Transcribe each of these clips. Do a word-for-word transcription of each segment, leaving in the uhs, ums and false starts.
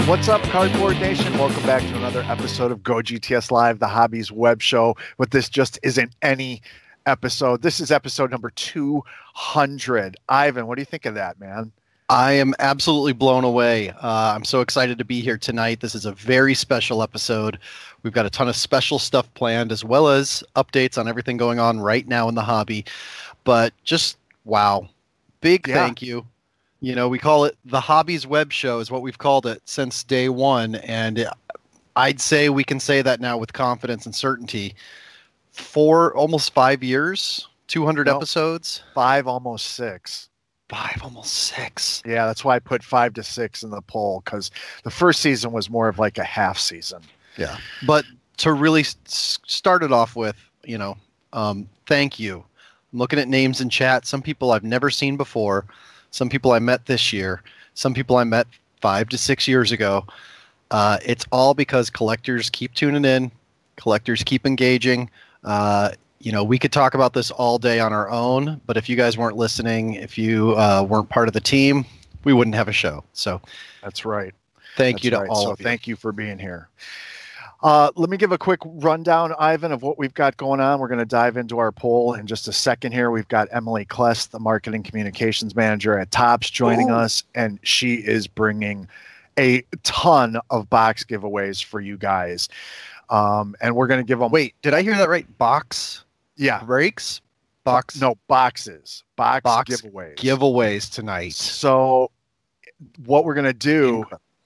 What's up, Cardboard Nation? Welcome back to another episode of Go G T S Live, the Hobbies web show. But this just isn't any episode. This is episode number two hundred. Ivan, what do you think of that, man? I am absolutely blown away. Uh, I'm so excited to be here tonight. This is a very special episode. We've got a ton of special stuff planned, as well as updates on everything going on right now in the hobby. But just, wow. Big yeah. thank you. You know, we call it the Hobbies Web Show is what we've called it since day one. And I'd say we can say that now with confidence and certainty. For almost five years, two hundred no, episodes. Five, almost six. Five, almost six. Yeah, that's why I put five to six in the poll, because the first season was more of like a half season. Yeah. But to really s- start it off with, you know, um, thank you. I'm looking at names in chat. Some people I've never seen before. Some people I met this year. Some people I met five to six years ago. Uh, it's all because collectors keep tuning in. Collectors keep engaging. Uh, you know, we could talk about this all day on our own, but if you guys weren't listening, if you uh, weren't part of the team, we wouldn't have a show. So that's right. Thank that's you to right. all so of you. Thank you for being here. Uh, let me give a quick rundown, Ivan, of what we've got going on. We're going to dive into our poll in just a second here. We've got Emily Kless, the marketing communications manager at Topps, joining Ooh. us, and she is bringing a ton of box giveaways for you guys. Um, and we're going to give them. Wait, did I hear that right? Box? Yeah. Breaks? Box? No, boxes. Box, box giveaways. Giveaways tonight. So what we're going to do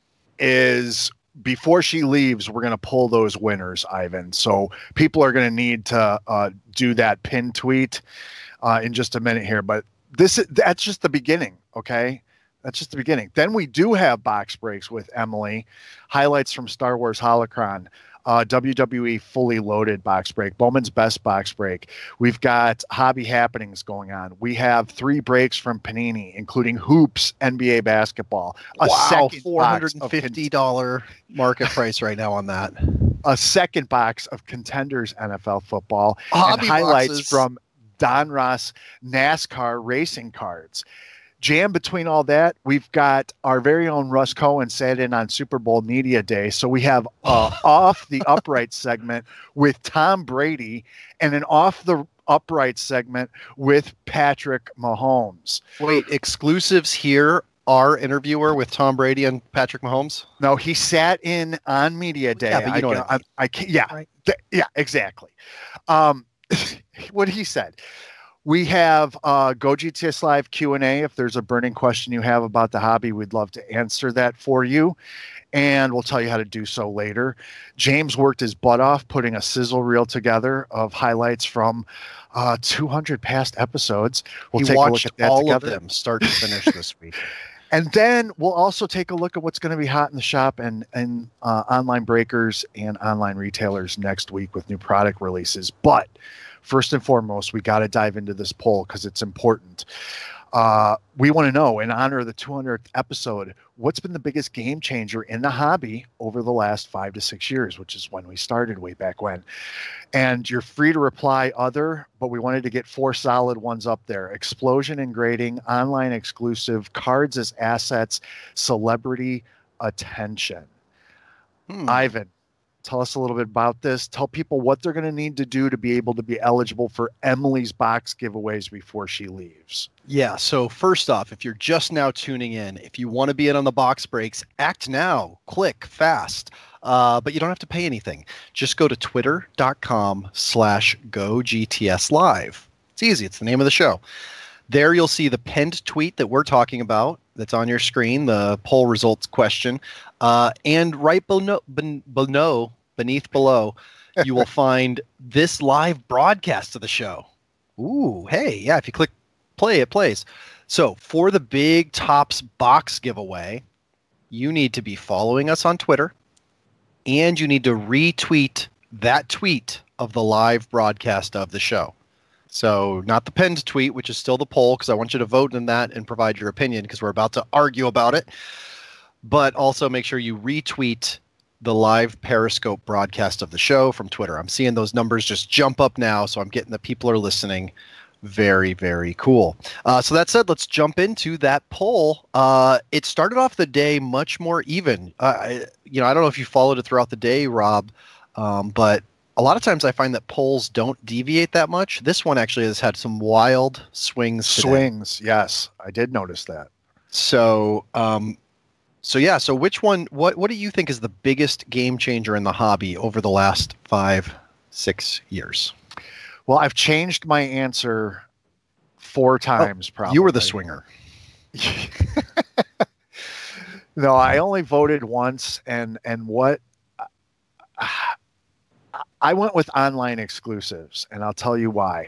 is, before she leaves, we're going to pull those winners, Ivan. So people are going to need to uh, do that pin tweet uh, in just a minute here. But this is, that's just the beginning, okay? That's just the beginning. Then we do have box breaks with Emily, highlights from Star Wars Holocron, uh, W W E Fully Loaded box break, Bowman's Best box break. We've got hobby happenings going on. We have three breaks from Panini, including hoops, N B A basketball. A wow, four hundred fifty dollars con- market price right now on that. A second box of Contenders N F L football, hobby and highlights boxes. From Don Ross NASCAR racing cards. Jam between all that, we've got our very own Russ Cohen sat in on Super Bowl Media Day. So we have uh, off the upright segment with Tom Brady and an off the upright segment with Patrick Mahomes. Wait, exclusives here, our interviewer with Tom Brady and Patrick Mahomes? No, he sat in on Media Day. Yeah, but you know I, what I, mean. I, I can't, yeah, right. th- yeah, exactly. Um, what he said. We have uh, Go G T S Live Q and A. If there's a burning question you have about the hobby, we'd love to answer that for you. And we'll tell you how to do so later. James worked his butt off putting a sizzle reel together of highlights from uh, two hundred past episodes. We'll he take watched a look at that all together. of them start to finish this week. And then we'll also take a look at what's going to be hot in the shop and, and uh, online breakers and online retailers next week with new product releases. But first and foremost, we got to dive into this poll because it's important. Uh, we want to know, in honor of the two hundredth episode, what's been the biggest game changer in the hobby over the last five to six years, which is when we started way back when. And you're free to reply other, but we wanted to get four solid ones up there. Explosion in grading, online exclusive, cards as assets, celebrity attention. Hmm. Ivan, tell us a little bit about this. Tell people what they're going to need to do to be able to be eligible for Emily's box giveaways before she leaves. Yeah, so first off, if you're just now tuning in, if you want to be in on the box breaks, act now. Click fast. Uh, but you don't have to pay anything. Just go to twitter.com slash go GTS live. It's easy. It's the name of the show. There you'll see the pinned tweet that we're talking about that's on your screen, the poll results question. Uh, and right below, below, beneath below, you will find this live broadcast of the show. Ooh, hey, yeah, if you click play, it plays. So for the big Topps box giveaway, you need to be following us on Twitter, and you need to retweet that tweet of the live broadcast of the show. So not the pinned tweet, which is still the poll, because I want you to vote in that and provide your opinion, because we're about to argue about it. But also make sure you retweet the live Periscope broadcast of the show from Twitter. I'm seeing those numbers just jump up now, so I'm getting that people are listening. Very, very cool. Uh, so that said, let's jump into that poll. Uh, it started off the day much more even. Uh, I, you know, I don't know if you followed it throughout the day, Rob, um, but a lot of times I find that polls don't deviate that much. This one actually has had some wild swings today. Swings, yes, I did notice that. So, um, so yeah. So, which one? What What do you think is the biggest game changer in the hobby over the last five, six years? Well, I've changed my answer four times. Oh, probably you were the swinger. No, I only voted once, and and what I went with online exclusives, and I'll tell you why.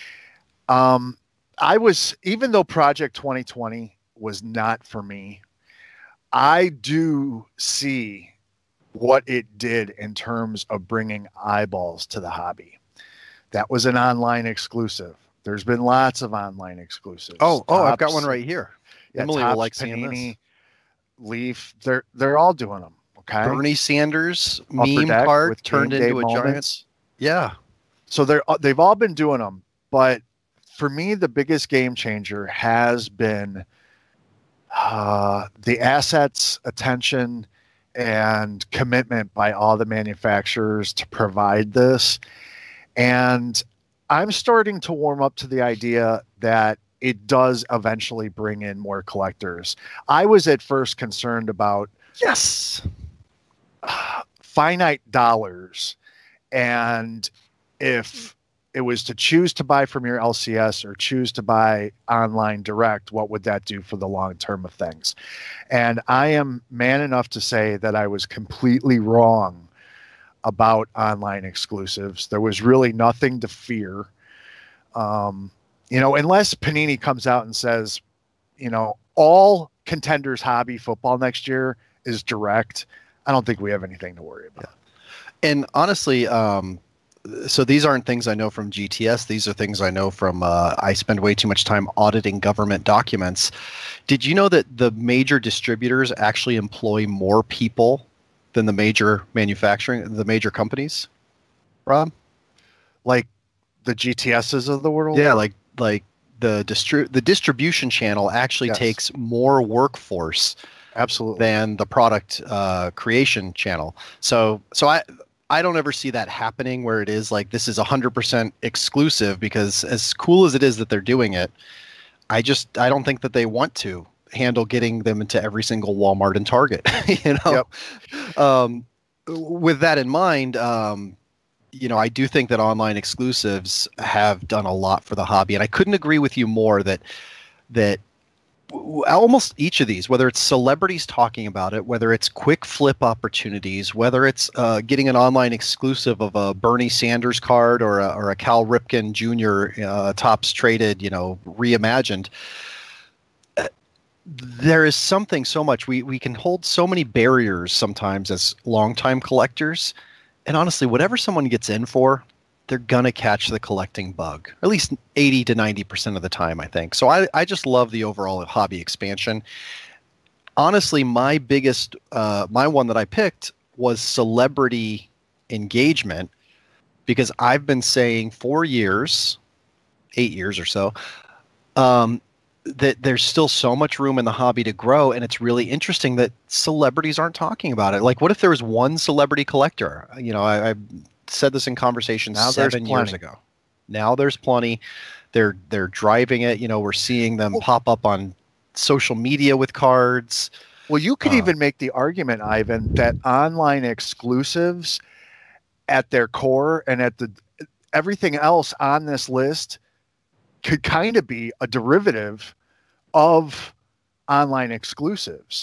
Um, I was, even though Project twenty twenty was not for me, I do see what it did in terms of bringing eyeballs to the hobby. That was an online exclusive. There's been lots of online exclusives. Oh, oh, Topps, I've got one right here. Yeah, Emily Topps, will like seeing Panini, this. Leaf. They're they're all doing them. Okay. Bernie Sanders Upper meme Deck card with turned game day into a giant. moments. Yeah. So they're they've all been doing them, but for me, the biggest game changer has been uh, the assets, attention, and commitment by all the manufacturers to provide this. And I'm starting to warm up to the idea that it does eventually bring in more collectors. I was at first concerned about Yes. uh, finite dollars, and if it was to choose to buy from your L C S or choose to buy online direct, what would that do for the long term of things? And I am man enough to say that I was completely wrong about online exclusives. There was really nothing to fear. Um, you know, unless Panini comes out and says, you know, all Contenders hobby football next year is direct, I don't think we have anything to worry about. Yeah. And honestly, um, so these aren't things I know from G T S. These are things I know from, uh, I spend way too much time auditing government documents. Did you know that the major distributors actually employ more people than the major manufacturing, the major companies, Rob? Like the G T Ss of the world? Yeah, like like the distri- the distribution channel actually Yes. takes more workforce Absolutely. than the product uh, creation channel. So so I I don't ever see that happening where it is like this is one hundred percent exclusive, because as cool as it is that they're doing it, I just I don't think that they want to handle getting them into every single Walmart and Target. you know, Yep. um, with that in mind, um, you know, I do think that online exclusives have done a lot for the hobby, and I couldn't agree with you more that that w- almost each of these, whether it's celebrities talking about it, whether it's quick flip opportunities, whether it's uh, getting an online exclusive of a Bernie Sanders card or a, or a Cal Ripken Junior uh, Topps traded, you know, reimagined. uh, There is something so much we we can hold so many barriers sometimes as longtime collectors, and honestly, whatever someone gets in for, they're gonna catch the collecting bug. At least eighty to ninety percent of the time, I think. So I I just love the overall hobby expansion. Honestly, my biggest uh, my one that I picked was celebrity engagement, because I've been saying for years, eight years or so, um, that there's still so much room in the hobby to grow, and it's really interesting that celebrities aren't talking about it. Like, what if there was one celebrity collector? You know, I, I said this in conversations Now there's seven years plenty. ago. Now there's plenty. They're they're driving it. You know, we're seeing them Well- pop up on social media with cards. Well, you could Uh, even make the argument, Ivan, that online exclusives at their core and at the everything else on this list could kind of be a derivative of online exclusives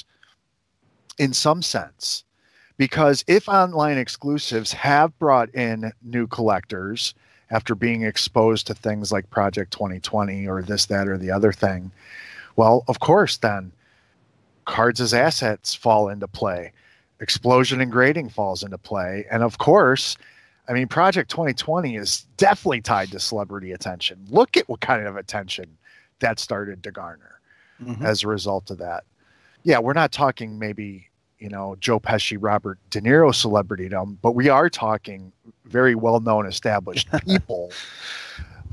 in some sense. Because if online exclusives have brought in new collectors after being exposed to things like Project twenty twenty or this, that, or the other thing, well, of course, then cards as assets fall into play. Explosion and grading falls into play. And of course, I mean, Project twenty twenty is definitely tied to celebrity attention. Look at what kind of attention that started to garner mhm. as a result of that. Yeah, we're not talking maybe, you know, Joe Pesci, Robert De Niro celebritydom, but we are talking very well-known established people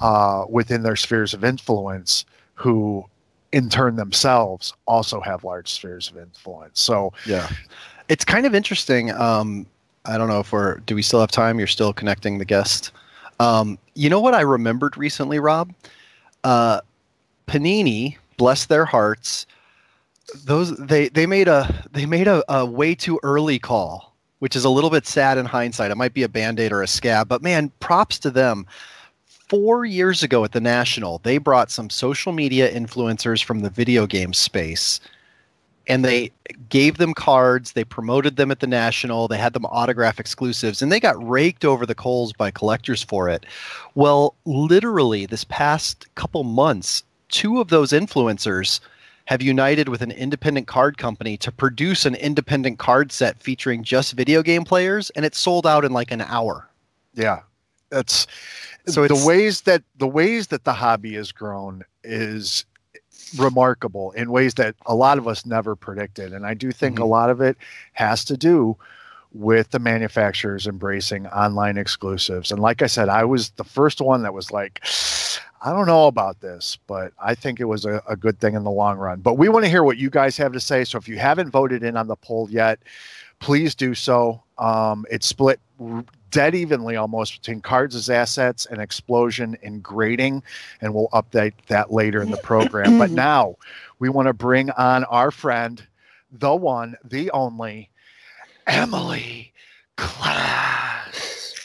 uh, within their spheres of influence who in turn themselves also have large spheres of influence. So yeah, it's kind of interesting. Um, I don't know if we're, do we still have time? You're still connecting the guest. Um, you know what I remembered recently, Rob? Uh, Panini, bless their hearts, those they they made a they made a, a way too early call, which is a little bit sad in hindsight. It might be a band-aid or a scab, but man, props to them. Four years ago at the National, they brought some social media influencers from the video game space, and they gave them cards. They promoted them at the National. They had them autograph exclusives, and they got raked over the coals by collectors for it. Well, literally this past couple months, two of those influencers have united with an independent card company to produce an independent card set featuring just video game players, and it sold out in like an hour. Yeah, that's so the it's, ways that the ways that the hobby has grown is remarkable in ways that a lot of us never predicted. And I do think mm-hmm. a lot of it has to do with the manufacturers embracing online exclusives. And like I said, I was the first one that was like, I don't know about this, but I think it was a, a good thing in the long run. But we want to hear what you guys have to say. So if you haven't voted in on the poll yet, please do so. Um, it's split dead evenly almost between cards as assets and explosion in grading, and we'll update that later in the program. But now we want to bring on our friend, the one, the only, Emily Kless.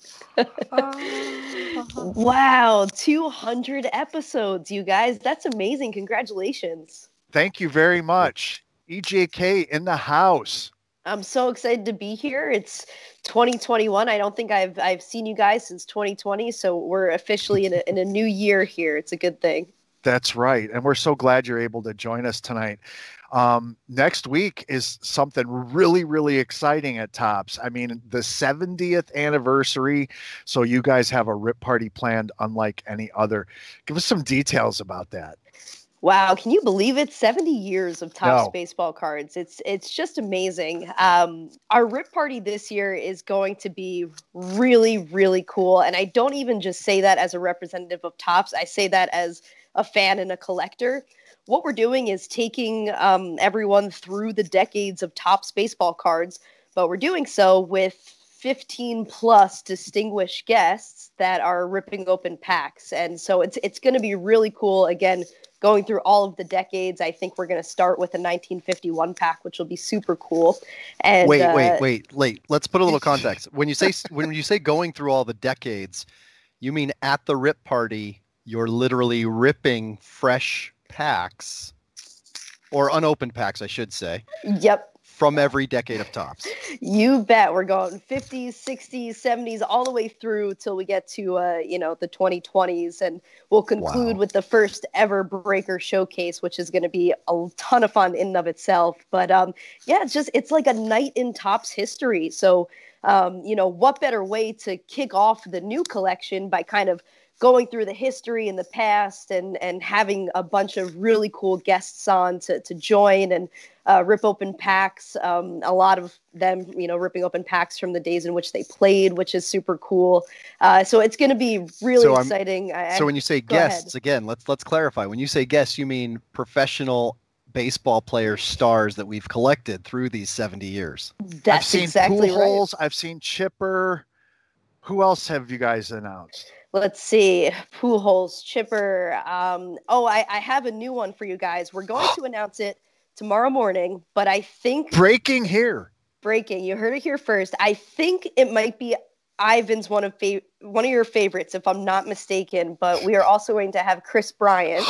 Wow, two hundred episodes, you guys. That's amazing. Congratulations. Thank you very much. E J K in the house. I'm so excited to be here. It's twenty twenty-one. I don't think I've I've seen you guys since twenty twenty, so we're officially in a, in a new year here. It's a good thing. That's right. And we're so glad you're able to join us tonight. Um, next week is something really, really exciting at Topps. I mean, the seventieth anniversary. So you guys have a rip party planned unlike any other. Give us some details about that. Wow, can you believe it? seventy years of Topps No. baseball cards. It's it's just amazing. Um, our rip party this year is going to be really, really cool. And I don't even just say that as a representative of Topps. I say that as a fan and a collector. What we're doing is taking um, everyone through the decades of Topps baseball cards, but we're doing so with fifteen plus distinguished guests that are ripping open packs. And so it's it's going to be really cool. Again, going through all of the decades. I think we're going to start with a nineteen fifty-one pack, which will be super cool. And wait, uh, wait, wait, wait. Let's put a little context. When you say when you say going through all the decades, you mean at the rip party, you're literally ripping fresh packs, or unopened packs, I should say. Yep. From every decade of Topps. You bet. We're going fifties, sixties, seventies, all the way through till we get to, uh, you know, the twenty twenties. And we'll conclude Wow. with the first ever breaker showcase, which is going to be a ton of fun in and of itself. But um, yeah, it's just, it's like a night in Topps history. So, um, you know, what better way to kick off the new collection by kind of going through the history in the past and and having a bunch of really cool guests on to, to join and uh, rip open packs. Um, a lot of them, you know, ripping open packs from the days in which they played, which is super cool. Uh, so it's going to be really So, um, exciting. I, So when you say guests, ahead. again, let's let's clarify. When you say guests, you mean professional baseball player stars that we've collected through these seventy years. That's I've seen exactly Pujols, right. I've seen Chipper. Who else have you guys announced? Let's see. Pujols, Chipper. Um, oh, I, I have a new one for you guys. We're going to announce it tomorrow morning, but I think Breaking here. breaking. You heard it here first. I think it might be Ivan's one of fa- one of your favorites, if I'm not mistaken. But we are also going to have Chris Bryant.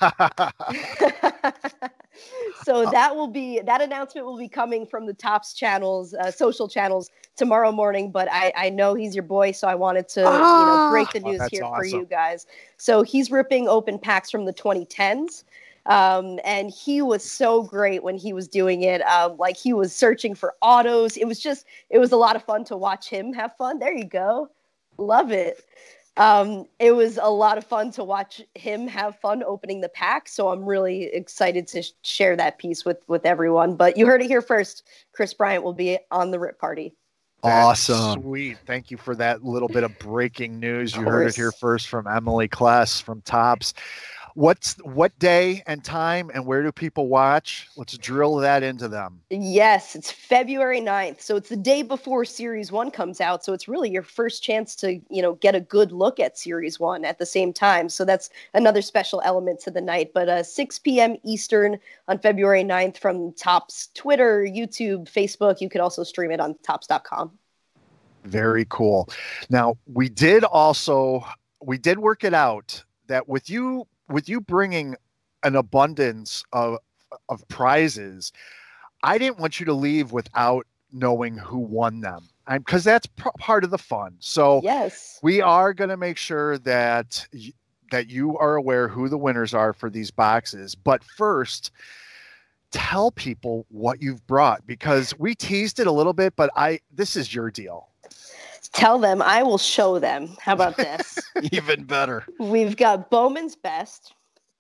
So that will be that announcement will be coming from the Topps channels, uh, social channels tomorrow morning. But I, I know he's your boy, so I wanted to Ah! you know break the Oh, news that's here for awesome. you guys. So he's ripping open packs from the twenty tens. Um, and he was so great when he was doing it. Um, like he was searching for autos. It was just, it was a lot of fun to watch him have fun. There you go. Love it. Um, it was a lot of fun to watch him have fun opening the pack. So I'm really excited to sh- share that piece with, with everyone. But you heard it here first. Chris Bryant will be on the rip party. That's Awesome. sweet. Thank you for that little bit of breaking news. Of You heard it here course. first from Emily Kless from Tops. What's what day and time and where do people watch? Let's drill that into them. Yes, it's February ninth. So it's the day before Series one comes out. So it's really your first chance to, you know, get a good look at Series one at the same time. So that's another special element to the night. But uh, six p.m. Eastern on February ninth from Topps Twitter, YouTube, Facebook. You could also stream it on tops dot com. Very cool. Now, we did also we did work it out that with you with you bringing an abundance of of prizes, I didn't want you to leave without knowing who won them, because that's p- part of the fun. So Yes. we are going to make sure that y- that you are aware who the winners are for these boxes. But first, tell people what you've brought, because we teased it a little bit, but I this is your deal. Tell them, I will show them. How about this? Even better. We've got Bowman's Best.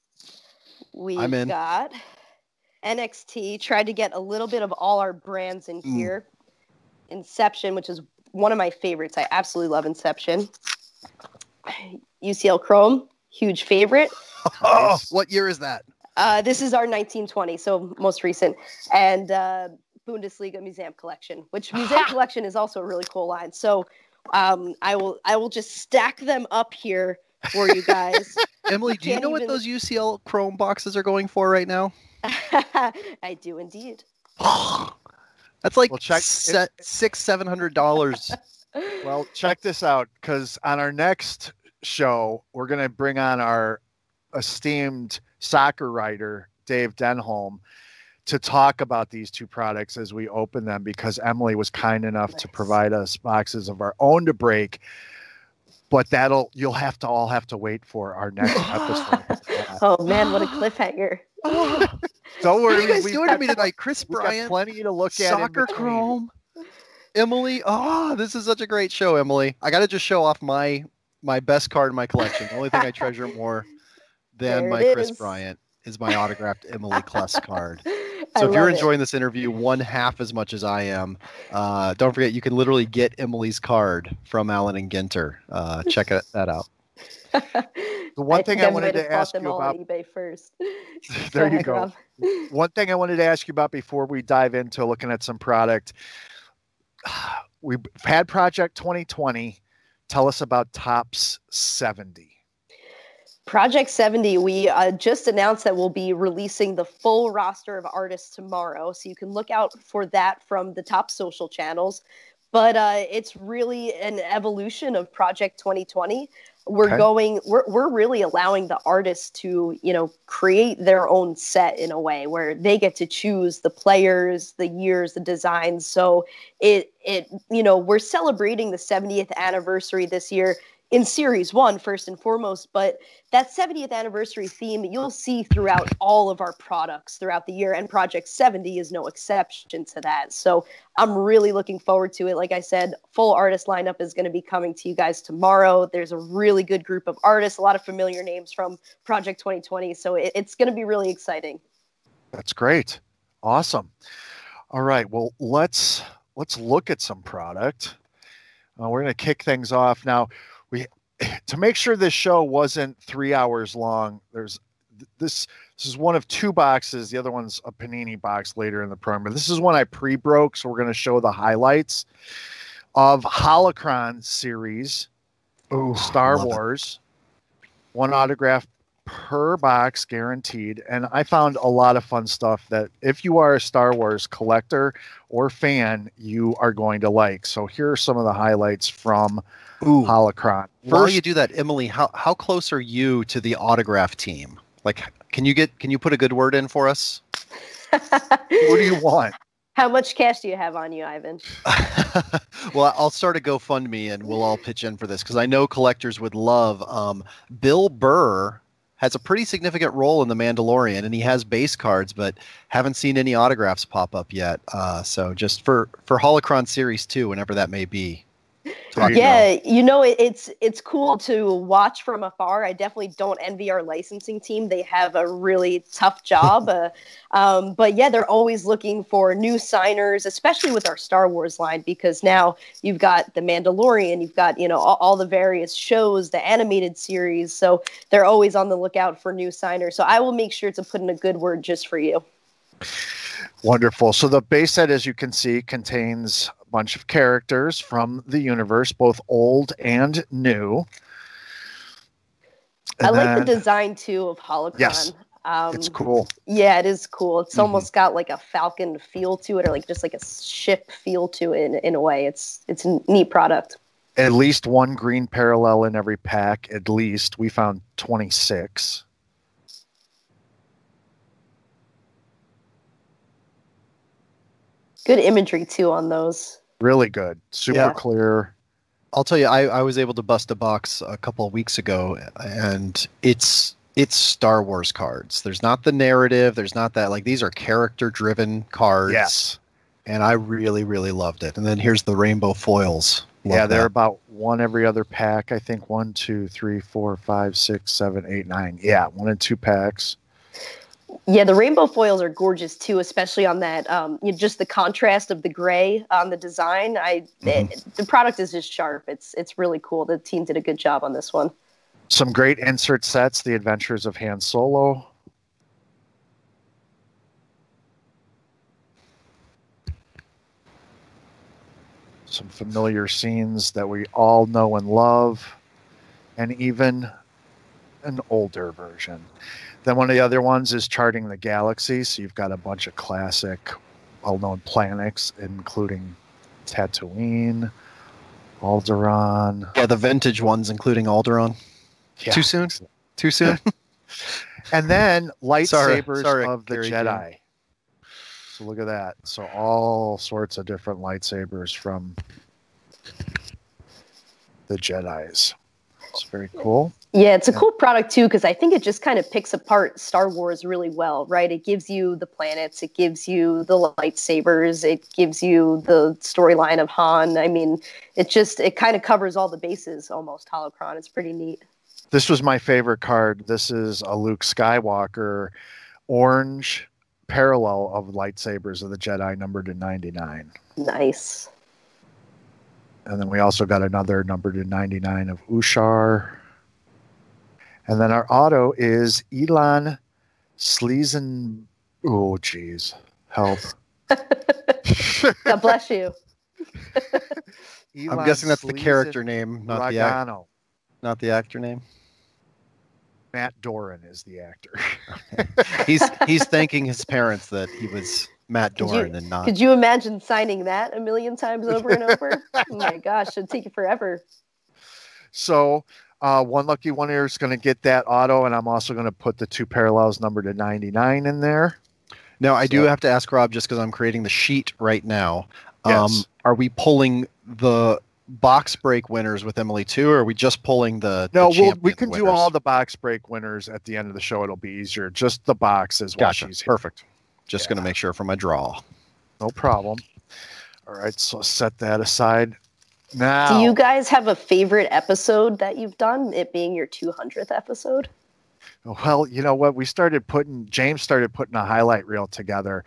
We've I'm in. got N X T. Tried to get a little bit of all our brands in Mm. here. Inception, which is one of my favorites. I absolutely love Inception. U C L Chrome, huge favorite. Oh, what year is that? Uh, this is our nineteen twenty, so most recent. And uh, Bundesliga Museum Collection, which Museum Collection is also a really cool line. So um, I will I will just stack them up here for you guys. Emily, do you Can't know what even- those U C L Chrome boxes are going for right now? I do indeed. That's like Well, check- se- six, seven hundred dollars. Well, check this out, because on our next show, we're going to bring on our esteemed soccer writer, Dave Denholm, to talk about these two products as we open them, because Emily was kind enough to Nice. provide us boxes of our own to break. But that'll you'll have to all have to wait for our next episode. Oh man, what a cliffhanger! Don't What are you worry, guys we've doing got, to me tonight? Chris we've got Bryant, plenty to look at. in Soccer between. Chrome, Emily. Oh, this is such a great show, Emily. I got to just show off my my best card in my collection. The only thing I treasure more than There my it Chris is. Bryant is my autographed Emily Kless card. I So if you're love it. enjoying this interview one half as much as I am, uh, don't forget you can literally get Emily's card from Allen and Ginter. Uh, check it, that out. The one I thing think I I wanted might have to bought ask them you all about. on eBay first. There you ahead, go. Rob. One thing I wanted to ask you about before we dive into looking at some product. We've had Project twenty twenty. Tell us about Tops seventy. Project seventy, we uh, just announced that we'll be releasing the full roster of artists tomorrow. So you can look out for that from the top social channels. But uh, it's really an evolution of Project twenty twenty. We're Okay. going, we're, we're really allowing the artists to, you know, create their own set in a way where they get to choose the players, the years, the designs. So it, it, you know, we're celebrating the seventieth anniversary this year in Series one, first and foremost, but that seventieth anniversary theme you'll see throughout all of our products throughout the year, and Project seventy is no exception to that. So I'm really looking forward to it. Like I said, full artist lineup is going to be coming to you guys tomorrow. There's a really good group of artists, a lot of familiar names from Project twenty twenty, so it, it's going to be really exciting. That's great. Awesome. All right. Well, let's let's look at some product. Uh, we're going to kick things off now. We to make sure this show wasn't three hours long. There's this. This is one of two boxes. The other one's a Panini box later in the program. But this is one I pre-broke, so we're going to show the highlights of Holocron series, Ooh, Star love it. Wars. One autograph per box guaranteed. And I found a lot of fun stuff that if you are a Star Wars collector or fan, you are going to like. So here are some of the highlights from Ooh. Holocron. While First, you do that, Emily, how how close are you to the autograph team? Like, can you get can you put a good word in for us? what do you want? How much cash do you have on you, Ivan? Well, I'll start a GoFundMe and we'll all pitch in for this because I know collectors would love. Um, Bill Burr has a pretty significant role in The Mandalorian, and he has base cards, but haven't seen any autographs pop up yet. Uh, so just for for Holocron Series two, whenever that may be. There you yeah, go. you know, it, it's it's cool to watch from afar. I definitely don't envy our licensing team. They have a really tough job. Uh, um, but yeah, they're always looking for new signers, especially with our Star Wars line, because now you've got The Mandalorian, you've got, you know, all, all the various shows, the animated series. So they're always on the lookout for new signers. So I will make sure to put in a good word just for you. Wonderful. So the base set, as you can see, contains a bunch of characters from the universe, both old and new. And I like then, the design too of Holocron. yes, Um, it's cool. Yeah, it is cool. It's Mhm. almost got like a Falcon feel to it, or like just like a ship feel to it in, in a way. It's it's a neat product. At least one green parallel in every pack. At least we found twenty-six. Good imagery too on those. Really good. Super Yeah. clear. I'll tell you, I, I was able to bust a box a couple of weeks ago, and it's it's Star Wars cards. There's not the narrative. There's not that, like, these are character-driven cards. Yes. And I really, really loved it. And then here's the rainbow foils. Love Yeah, they're that. about one every other pack. I think one, two, three, four, five, six, seven, eight, nine. Yeah, one and two packs. Yeah, the rainbow foils are gorgeous too, especially on that. Um, you know, just the contrast of the gray on the design. I Mhm. it, the product is just sharp. It's it's really cool. The team did a good job on this one. Some great insert sets. The Adventures of Han Solo. Some familiar scenes that we all know and love, and even an older version. Then one of the other ones is Charting the Galaxy. So you've got a bunch of classic, well-known planets, including Tatooine, Alderaan. Yeah, the vintage ones, including Alderaan. Yeah. Too soon? Too soon? And then lightsabers sorry, of the Gary Jedi. So look at that. So all sorts of different lightsabers from the Jedis. It's very cool. Yeah, it's a Yeah. cool product too, because I think it just kind of picks apart Star Wars really well, right? It gives you the planets, it gives you the lightsabers, it gives you the storyline of Han. I mean, it just it kind of covers all the bases almost. Holocron. It's pretty neat. This was my favorite card. This is a Luke Skywalker orange parallel of lightsabers of the Jedi, numbered to ninety-nine. Nice. And then we also got another numbered to ninety-nine of Ushar. And then our auto is Elon Sleazen. Oh, geez. Help. God bless you. I'm Elon guessing that's the Sleazen character name, not the, act, Ragano. not the actor name. Matt Doran is the actor. He's he's thanking his parents that he was Matt Could Doran you, and not. could you imagine signing that a million times over and over? Oh my gosh, it'd take you forever. So uh, one lucky one here is going to get that auto, and I'm also going to put the two parallels numbered to ninety-nine in there. Now, I do So- have to ask Rob, just because I'm creating the sheet right now. Um, Yes. Are we pulling the box break winners with Emily too, or are we just pulling the No, the we'll, we champion can do winners? all the box break winners at the end of the show. It'll be easier. Just the box is what Gotcha. she's here. Perfect. Just Yeah. going to make sure for my draw. No problem. All right, so set that aside. Now, Do you guys have a favorite episode that you've done? It being your two hundredth episode? well, you know what? We started putting, James started putting a highlight reel together.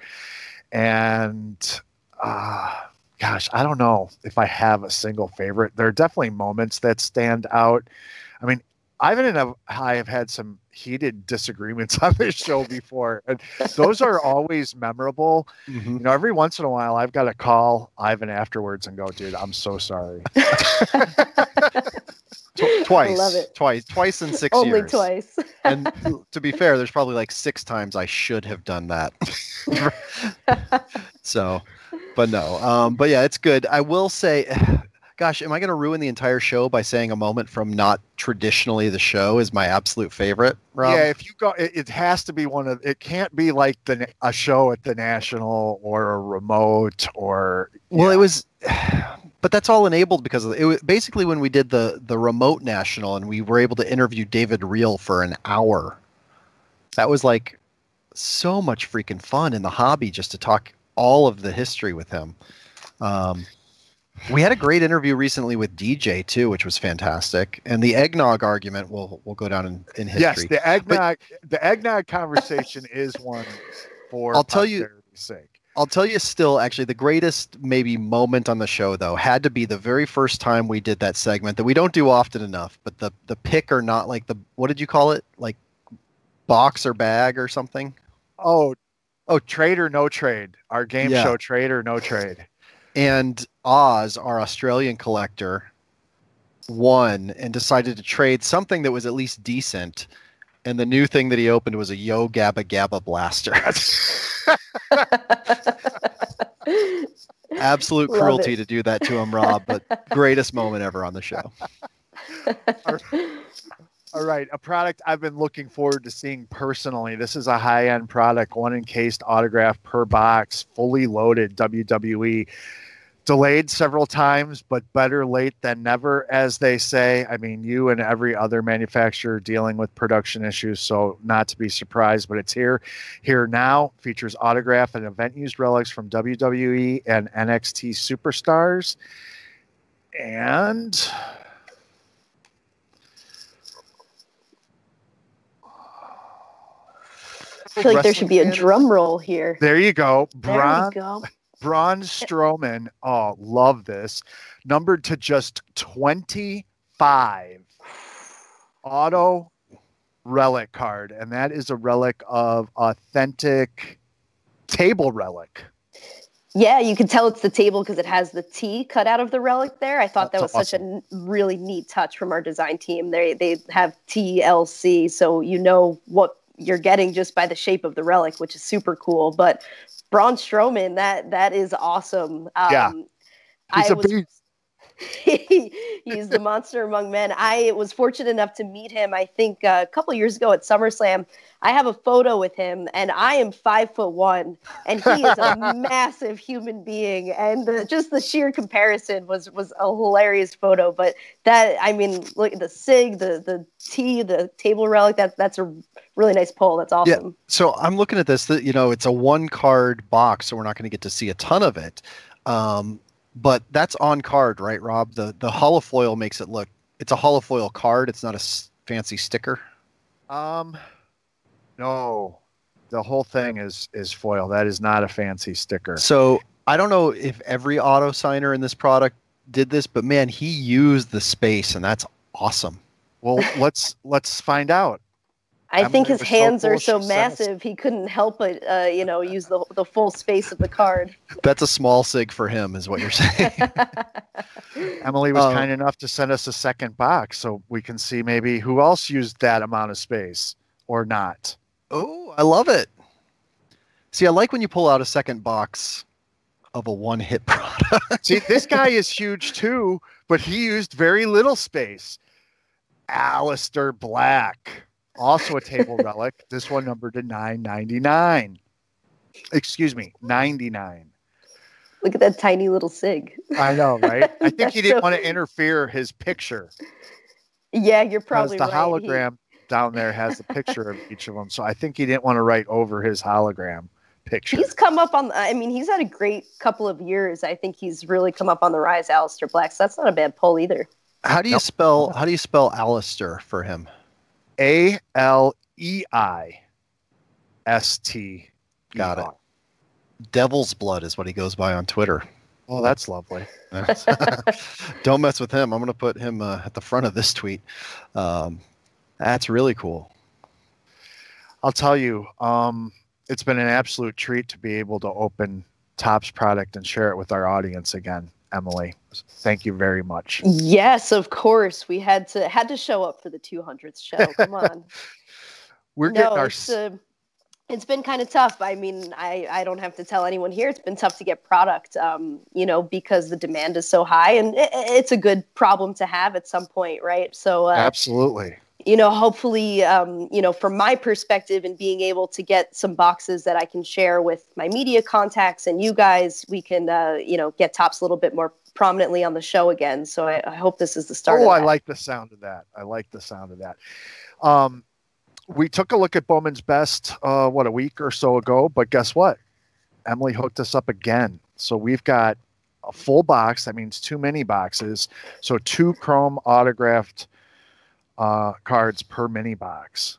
And, uh, gosh, I don't know if I have a single favorite. There are definitely moments that stand out. I mean, Ivan and I have had some heated disagreements on this show before, and those are always memorable. Mm-hmm. You know, every once in a while, I've got to call Ivan afterwards and go, dude, I'm so sorry. Tw- twice. love it. Twice. Twice in six Only years. twice. And to be fair, there's probably like six times I should have done that. So, but no. Um, but yeah, it's good. I will say, gosh, am I going to ruin the entire show by saying a moment from not traditionally the show is my absolute favorite, Rob? Yeah, if you go, it, it has to be one of. It can't be like the a show at the National or a remote or. Well, yeah. it was, but that's all enabled because of, it was basically when we did the the remote national and we were able to interview David Reel for an hour. That was like so much freaking fun in the hobby just to talk all of the history with him. Um, We had a great interview recently with D J too, which was fantastic. And the eggnog argument will will go down in, in history. Yes, the eggnog but, the eggnog conversation is one for I'll tell you sake. I'll tell you still, actually, the greatest maybe moment on the show, though, had to be the very first time we did that segment that we don't do often enough. But the the pick or not, like the what did you call it? Like box or bag or something? Oh, oh, trade or no trade. Our game yeah. show, trade or no trade. And Oz, our Australian collector, won and decided to trade something that was at least decent. And the new thing that he opened was a Yo Gabba Gabba blaster. Absolute Love cruelty it. to do that to him, Rob, but greatest moment ever on the show. All right, a product I've been looking forward to seeing personally. This is a high-end product, one encased autograph per box, fully loaded W W E. Delayed several times, but better late than never, as they say. I mean, you and every other manufacturer dealing with production issues, so not to be surprised, but it's here. Here now. Features autograph and event-used relics from W W E and N X T superstars. And I feel like there should be a drum roll here. There you go. There Braun, we go. Braun Strowman. Oh, love this. Numbered to just twenty-five. Auto relic card. And that is a relic of authentic table relic. Yeah, you can tell it's the table because it has the T cut out of the relic there. I thought That's that was awesome. such a really neat touch from our design team. They they have T L C, so you know what you're getting just by the shape of the relic, which is super cool. But Braun Strowman, that that is awesome. Um, Yeah, he's I a was, beast. He's the monster among men. I was fortunate enough to meet him, I think, uh, a couple years ago at SummerSlam. I have a photo with him, and I am five foot one, and he is a massive human being. And the, just the sheer comparison was was a hilarious photo. But that, I mean, look at the sig, the the T, the table relic. That that's a really nice pull. That's awesome. Yeah. So I'm looking at this. That you know, it's a one card box, so we're not going to get to see a ton of it. Um, But that's on card, right, Rob? The the holofoil makes it look. It's a holofoil card. It's not a s- fancy sticker. Um, no, the whole thing is is foil. That is not a fancy sticker. So I don't know if every auto signer in this product did this, but man, he used the space, and that's awesome. Well, let's let's find out. I Emily think his was so hands cool, are so she says. massive he couldn't help but uh, you know use the the full space of the card. That's a small sig for him, is what you're saying. Emily was Um, kind enough to send us a second box so we can see maybe who else used that amount of space or not. Oh, I love it. See, I like when you pull out a second box of a one-hit product. See, this guy is huge too, but he used very little space. Alistair Black, also a table relic. This one numbered to nine ninety-nine. Excuse me, ninety-nine. Look at that tiny little sig. I know, right? I think That's he didn't so- want to interfere his picture. Yeah, you're probably Because the right. He- hologram down there has the picture of each of them. So I think he didn't want to write over his hologram picture. He's come up on. I mean, he's had a great couple of years. I think he's really come up on the rise, Alistair Black. So that's not a bad pull either. How do you Nope. spell how do you spell Alistair for him? A L E I S T. Got it. Devil's Blood is what he goes by on Twitter. Oh, that's lovely. Don't mess with him. I'm going to put him uh, at the front of this tweet. Um, that's really cool. I'll tell you, um, it's been an absolute treat to be able to open Topps product and share it with our audience again, Emily. Thank you very much. Yes, of course. We had to had to show up for the two hundredth show. Come on. We're no, getting our it's, uh, it's been kind of tough. I mean, I, I don't have to tell anyone here. It's been tough to get product, um, you know, because the demand is so high, and it, it's a good problem to have at some point, right? So, uh, absolutely. You know, hopefully, um, you know, from my perspective and being able to get some boxes that I can share with my media contacts and you guys, we can, uh, you know, get Topps a little bit more prominently on the show again. So I, I hope this is the start. Oh, of I that. like the sound of that. I like the sound of that. Um, we took a look at Bowman's Best, uh, what, a week or so ago, but guess what? Emily hooked us up again. So we've got a full box. That means two mini boxes. So two chrome autographed uh, cards per mini box.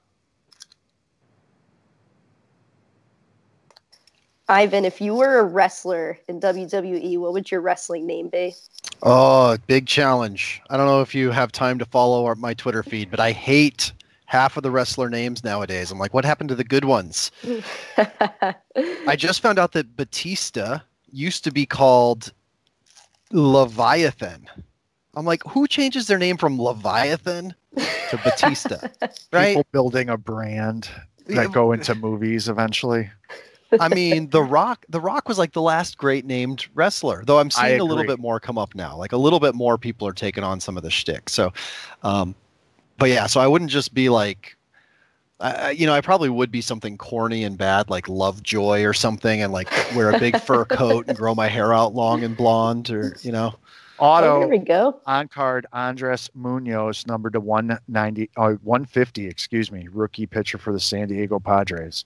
Ivan, if you were a wrestler in W W E, what would your wrestling name be? Oh, big challenge. I don't know if you have time to follow our, my Twitter feed, but I hate half of the wrestler names nowadays. I'm like, what happened to the good ones? I just found out that Batista used to be called Leviathan. I'm like, who changes their name from Leviathan to Batista? Right? People building a brand that go into movies eventually. I mean, The Rock, The Rock was like the last great named wrestler, though I'm seeing a little bit more come up now. Like a little bit more people are taking on some of the shtick. So, um, but yeah, so I wouldn't just be like, uh, you know, I probably would be something corny and bad, like Lovejoy or something, and like wear a big fur coat and grow my hair out long and blonde, or, you know. Auto, oh, there we go. On card, Andres Munoz, numbered to one ninety, oh, one fifty, excuse me, rookie pitcher for the San Diego Padres.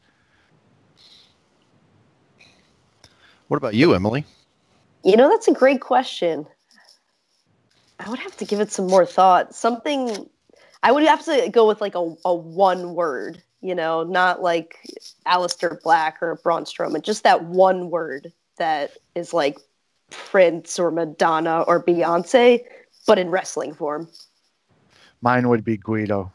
What about you, Emily? You know, that's a great question. I would have to give it some more thought. Something, I would have to go with like a, a one word, you know, not like Alistair Black or Braun Strowman, just that one word that is like Prince or Madonna or Beyonce, but in wrestling form. Mine would be Guido.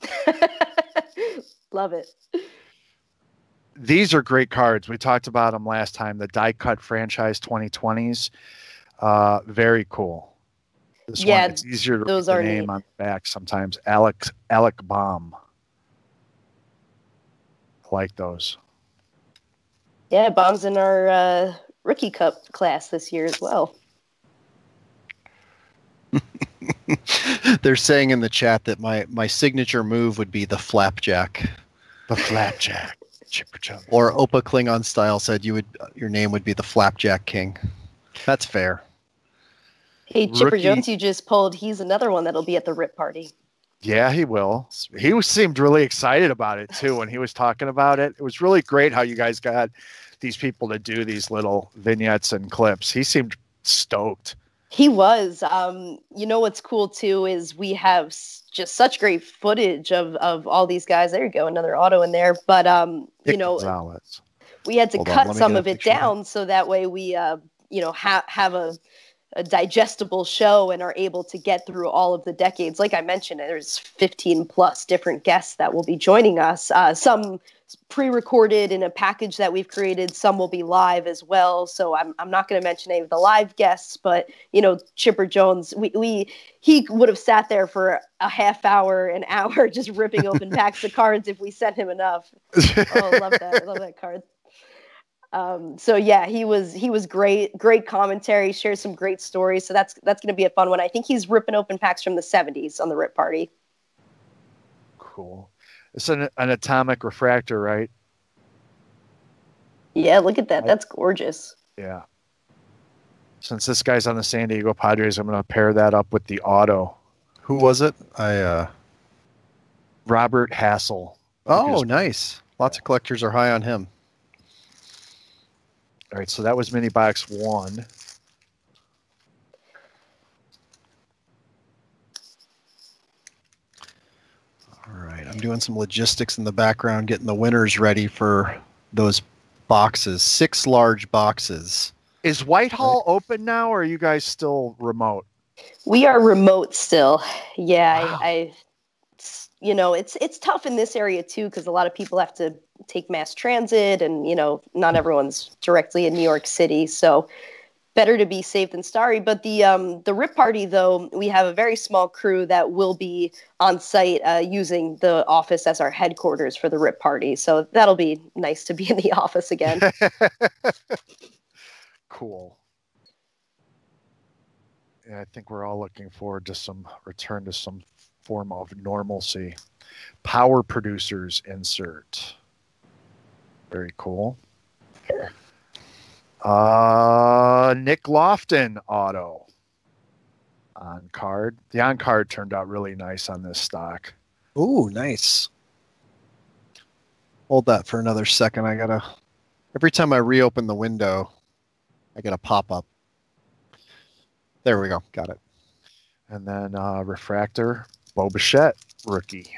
Love it. These are great cards. We talked about them last time. The die cut franchise twenty twenties. Uh, very cool. This yeah, one, it's easier to those read the are name neat. on the back sometimes. Alex Alec Baum. I like those. Yeah, Bomb's in our uh, rookie cup class this year as well. They're saying in the chat that my, my signature move would be the flapjack. The flapjack. Chipper Jones. Or Opa Klingon style said you would your name would be the Flapjack King. That's fair. Hey, Chipper Rookie- Jones, you just pulled. He's another one that'll be at the R I P party. Yeah, he will. He was, seemed really excited about it too when he was talking about it. It was really great how you guys got these people to do these little vignettes and clips. He seemed stoked. He was. Um, you know what's cool too is we have s- just such great footage of of all these guys. There you go, another auto in there. But um, you Nick know, Gonzalez. we had to Hold on, cut let me some get a of it picture of that. down so that way we uh, you know ha- have a a digestible show and are able to get through all of the decades. Like I mentioned, there's fifteen plus different guests that will be joining us. Uh, some pre-recorded in a package that we've created. Some will be live as well. So I'm I'm not going to mention any of the live guests, but you know, Chipper Jones, we we he would have sat there for a half hour, an hour, just ripping open packs of cards if we sent him enough. Oh, love that! I love that card. Um, so yeah, he was he was great, great commentary, shared some great stories. So that's that's going to be a fun one. I think he's ripping open packs from the seventies on the R I P party. Cool. It's an, an atomic refractor, right? Yeah, look at that. That's gorgeous. Yeah. Since this guy's on the San Diego Padres, I'm going to pair that up with the auto. Who was it? I uh Robert Hassel. Oh, Because- nice. Lots of collectors are high on him. All right, so that was mini box one. All right, I'm doing some logistics in the background, getting the winners ready for those boxes. Six large boxes. Is Whitehall open now, or are you guys still remote? We are remote still. Yeah, Wow. I, I, you know, it's it's tough in this area too because a lot of people have to take mass transit, and you know, not everyone's directly in New York City, so better to be safe than sorry. But the um, the R I P party, though, we have a very small crew that will be on site uh, using the office as our headquarters for the R I P party. So that'll be nice to be in the office again. Cool. Yeah, I think we're all looking forward to some return to some form of normalcy. Power producers insert. Very cool. Uh, Nick Lofton auto on card. The on card turned out really nice on this stock. Ooh, nice. Hold that for another second. I gotta. Every time I reopen the window, I get a pop up. There we go. Got it. And then uh, refractor, Bo Bichette, rookie.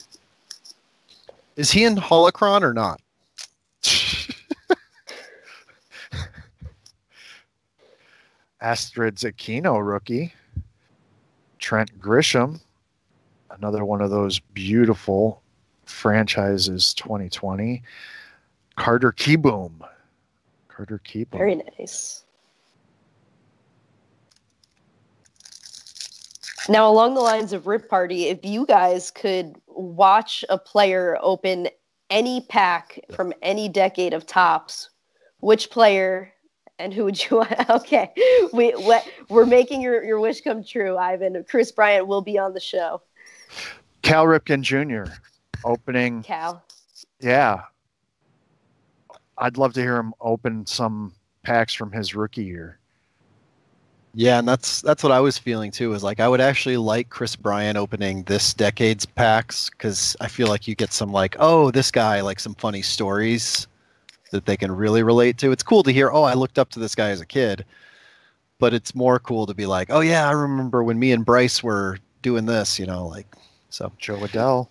Is he in Holocron or not? Astrid Aquino, rookie. Trent Grisham, another one of those beautiful franchises twenty twenty. Carter Keyboom. Carter Keyboom. Very nice. Now, along the lines of Rip Party, if you guys could watch a player open any pack from any decade of Topps, which player and who would you want? Okay, we what, we're making your, your wish come true, Ivan. Chris Bryant will be on the show. Cal Ripken Junior opening. Cal. Yeah. I'd love to hear him open some packs from his rookie year. Yeah, and that's that's what I was feeling too. Is like I would actually like Chris Bryant opening this decade's packs because I feel like you get some like, oh, this guy, like some funny stories that they can really relate to. It's cool to hear, oh, I looked up to this guy as a kid, but it's more cool to be like, oh yeah, I remember when me and Bryce were doing this, you know, like so. Joe Adell.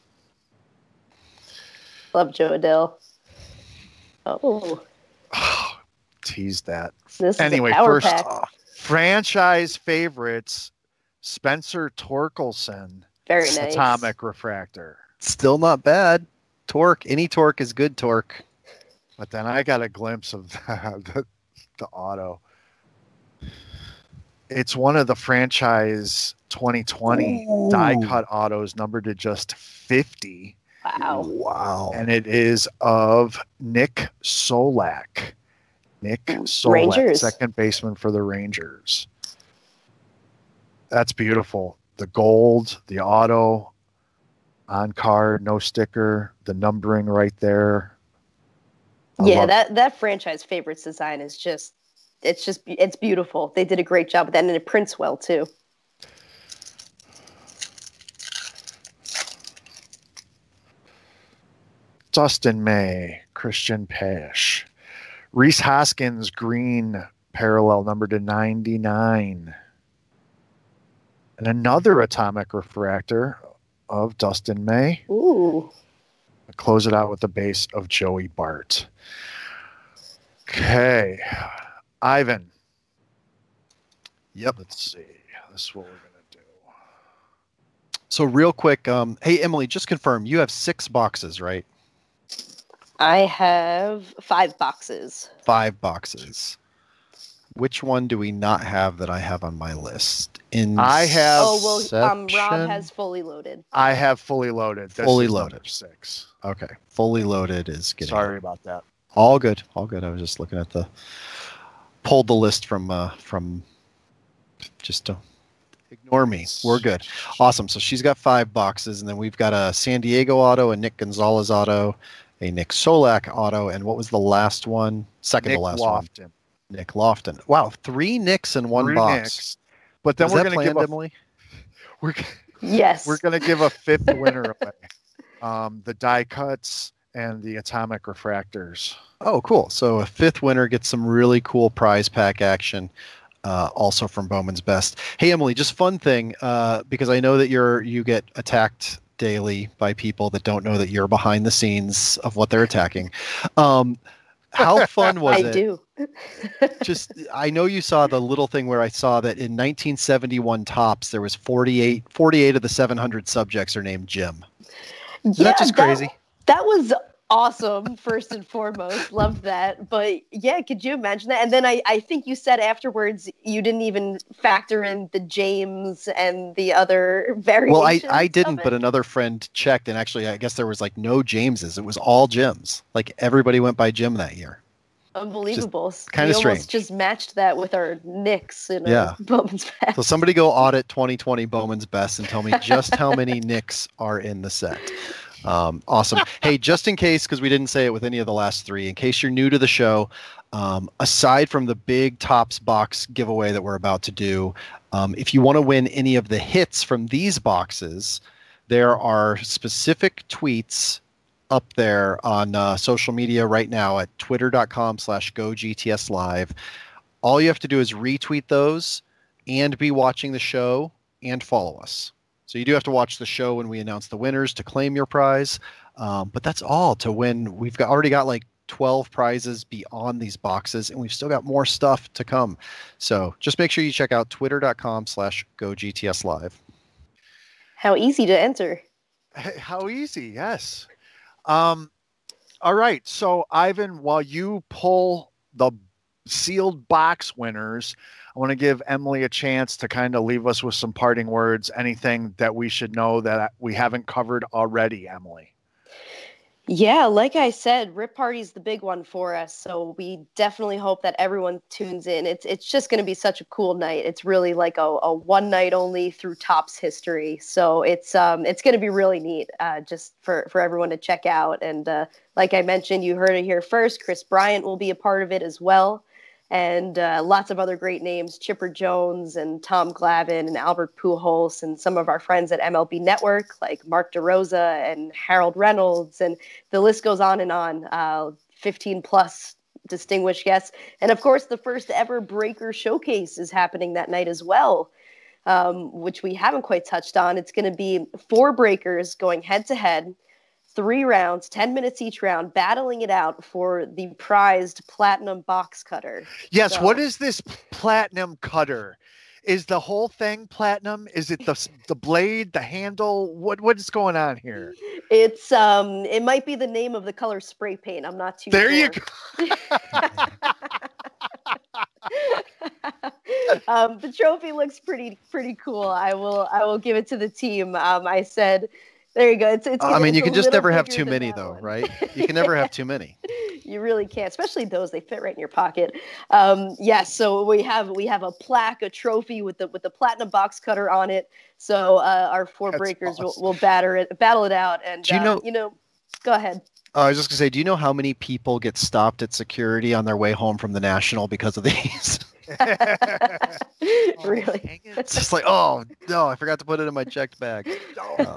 Love Joe Adell. Oh. Tease that. This anyway, is a power first pack. uh, franchise favorites, Spencer Torkelson. Very nice. Atomic refractor. Still not bad. Torque. Any torque is good torque. But then I got a glimpse of the, the, the auto. It's one of the franchise twenty twenty Ooh. die cut autos numbered to just fifty. Wow. Wow. And it is of Nick Solak. Nick Solak, Rangers. second baseman for the Rangers. That's beautiful. The gold, the auto, on card, no sticker, the numbering right there. I Yeah, love- that, that franchise favorites design is just, it's just, it's beautiful. They did a great job with that, and it prints well too. Dustin May, Christian Pesh, Reese Hoskins, green parallel number to ninety-nine. And another atomic refractor of Dustin May. Ooh. Close it out with the base of Joey Bart. Okay. Ivan. Yep. Let's see. This is what we're going to do. So real quick, um, hey, Emily, just confirm, you have six boxes, right? I have five boxes. Five boxes. Which one do we not have that I have on my list? In I have Oh, well, um, Rob Inception? has fully loaded. I have fully loaded. This Fully is loaded. number six. Okay, fully loaded is getting Sorry about that. all good. All good. I was just looking at the pulled the list from uh from just to ignore me. We're good. Awesome. So she's got five boxes, and then we've got a San Diego auto, a Nick Gonzalez auto, a Nick Solak auto, and what was the last one? Second Nick to last Lofton. one. Nick Lofton. Wow, three Nicks in one Three box. Nicks. But then Was we're that going to planned, give a, Emily? we're, Yes. we're going to give a fifth winner away. Um, the die cuts and the atomic refractors. Oh, cool. So a fifth winner gets some really cool prize pack action, uh, also from Bowman's Best. Hey, Emily, just fun thing, uh, because I know that you're you get attacked daily by people that don't know that you're behind the scenes of what they're attacking. Um, how fun was I it? do. Just, I know you saw the little thing where I saw that in nineteen seventy-one Topps, there was forty-eight, forty-eight of the seven hundred subjects are named Jim. Isn't Yeah, that just crazy? That was awesome, first and foremost. Loved that. But yeah, could you imagine that? And then I, I think you said afterwards you didn't even factor in the James and the other variations. Well, I, I of didn't, it. but another friend checked, and actually, I guess there was like no Jameses. It was all Jims. Like everybody went by Jim that year. Unbelievable. kinda We strange. almost just matched that with our Knicks in Yeah. our Bowman's Best. So somebody go audit twenty twenty Bowman's Best and tell me just how many Knicks are in the set. Um, awesome. Hey, just in case, because we didn't say it with any of the last three, in case you're new to the show, um, aside from the big Topps box giveaway that we're about to do, um, if you want to win any of the hits from these boxes, there are specific tweets up there on uh, social media right now at twitter.com slash go GTS live. All you have to do is retweet those, and be watching the show and follow us. So you do have to watch the show when we announce the winners to claim your prize. Um, but that's all to win. We've got, already got like twelve prizes beyond these boxes, and we've still got more stuff to come. So just make sure you check out twitter.com slash go GTS live. How easy to enter. How easy, yes. Um, all right. So, Ivan, while you pull the sealed box winners, I want to give Emily a chance to kind of leave us with some parting words. Anything that we should know that we haven't covered already, Emily? Yeah, like I said, Rip Party's the big one for us. So we definitely hope that everyone tunes in. It's it's just going to be such a cool night. It's really like a, a one night only through Topps history. So it's um it's going to be really neat, uh, just for, for everyone to check out. And uh, like I mentioned, you heard it here first. Chris Bryant will be a part of it as well. And uh, lots of other great names, Chipper Jones and Tom Glavine and Albert Pujols, and some of our friends at M L B Network like Mark DeRosa and Harold Reynolds, and the list goes on and on. Uh, fifteen plus distinguished guests, and of course, the first ever Breaker Showcase is happening that night as well, um, which we haven't quite touched on. It's going to be four breakers going head to head. Three rounds, ten minutes each round, battling it out for the prized platinum box cutter. Yes. So, what is this platinum cutter? Is the whole thing platinum? Is it the the blade, the handle? What what is going on here? It's um, it might be the name of the color spray paint. I'm not too there sure. you go. um, the trophy looks pretty pretty cool. I will I will give it to the team. Um, I said. There you go. It's, it's, I mean, it's you can just never have bigger too many, though, one. right? You can never have too many. You really can't, especially those. They fit right in your pocket. Um, yes. Yeah, so we have we have a plaque, a trophy with the with the platinum box cutter on it. So uh, our four That's breakers awesome. will, will batter it, battle it out. And Do you uh, know? You know, go ahead. Uh, I was just gonna say, do you know how many people get stopped at security on their way home from the National because of these? Really? It's just like, oh no, I forgot to put it in my checked bag. Oh.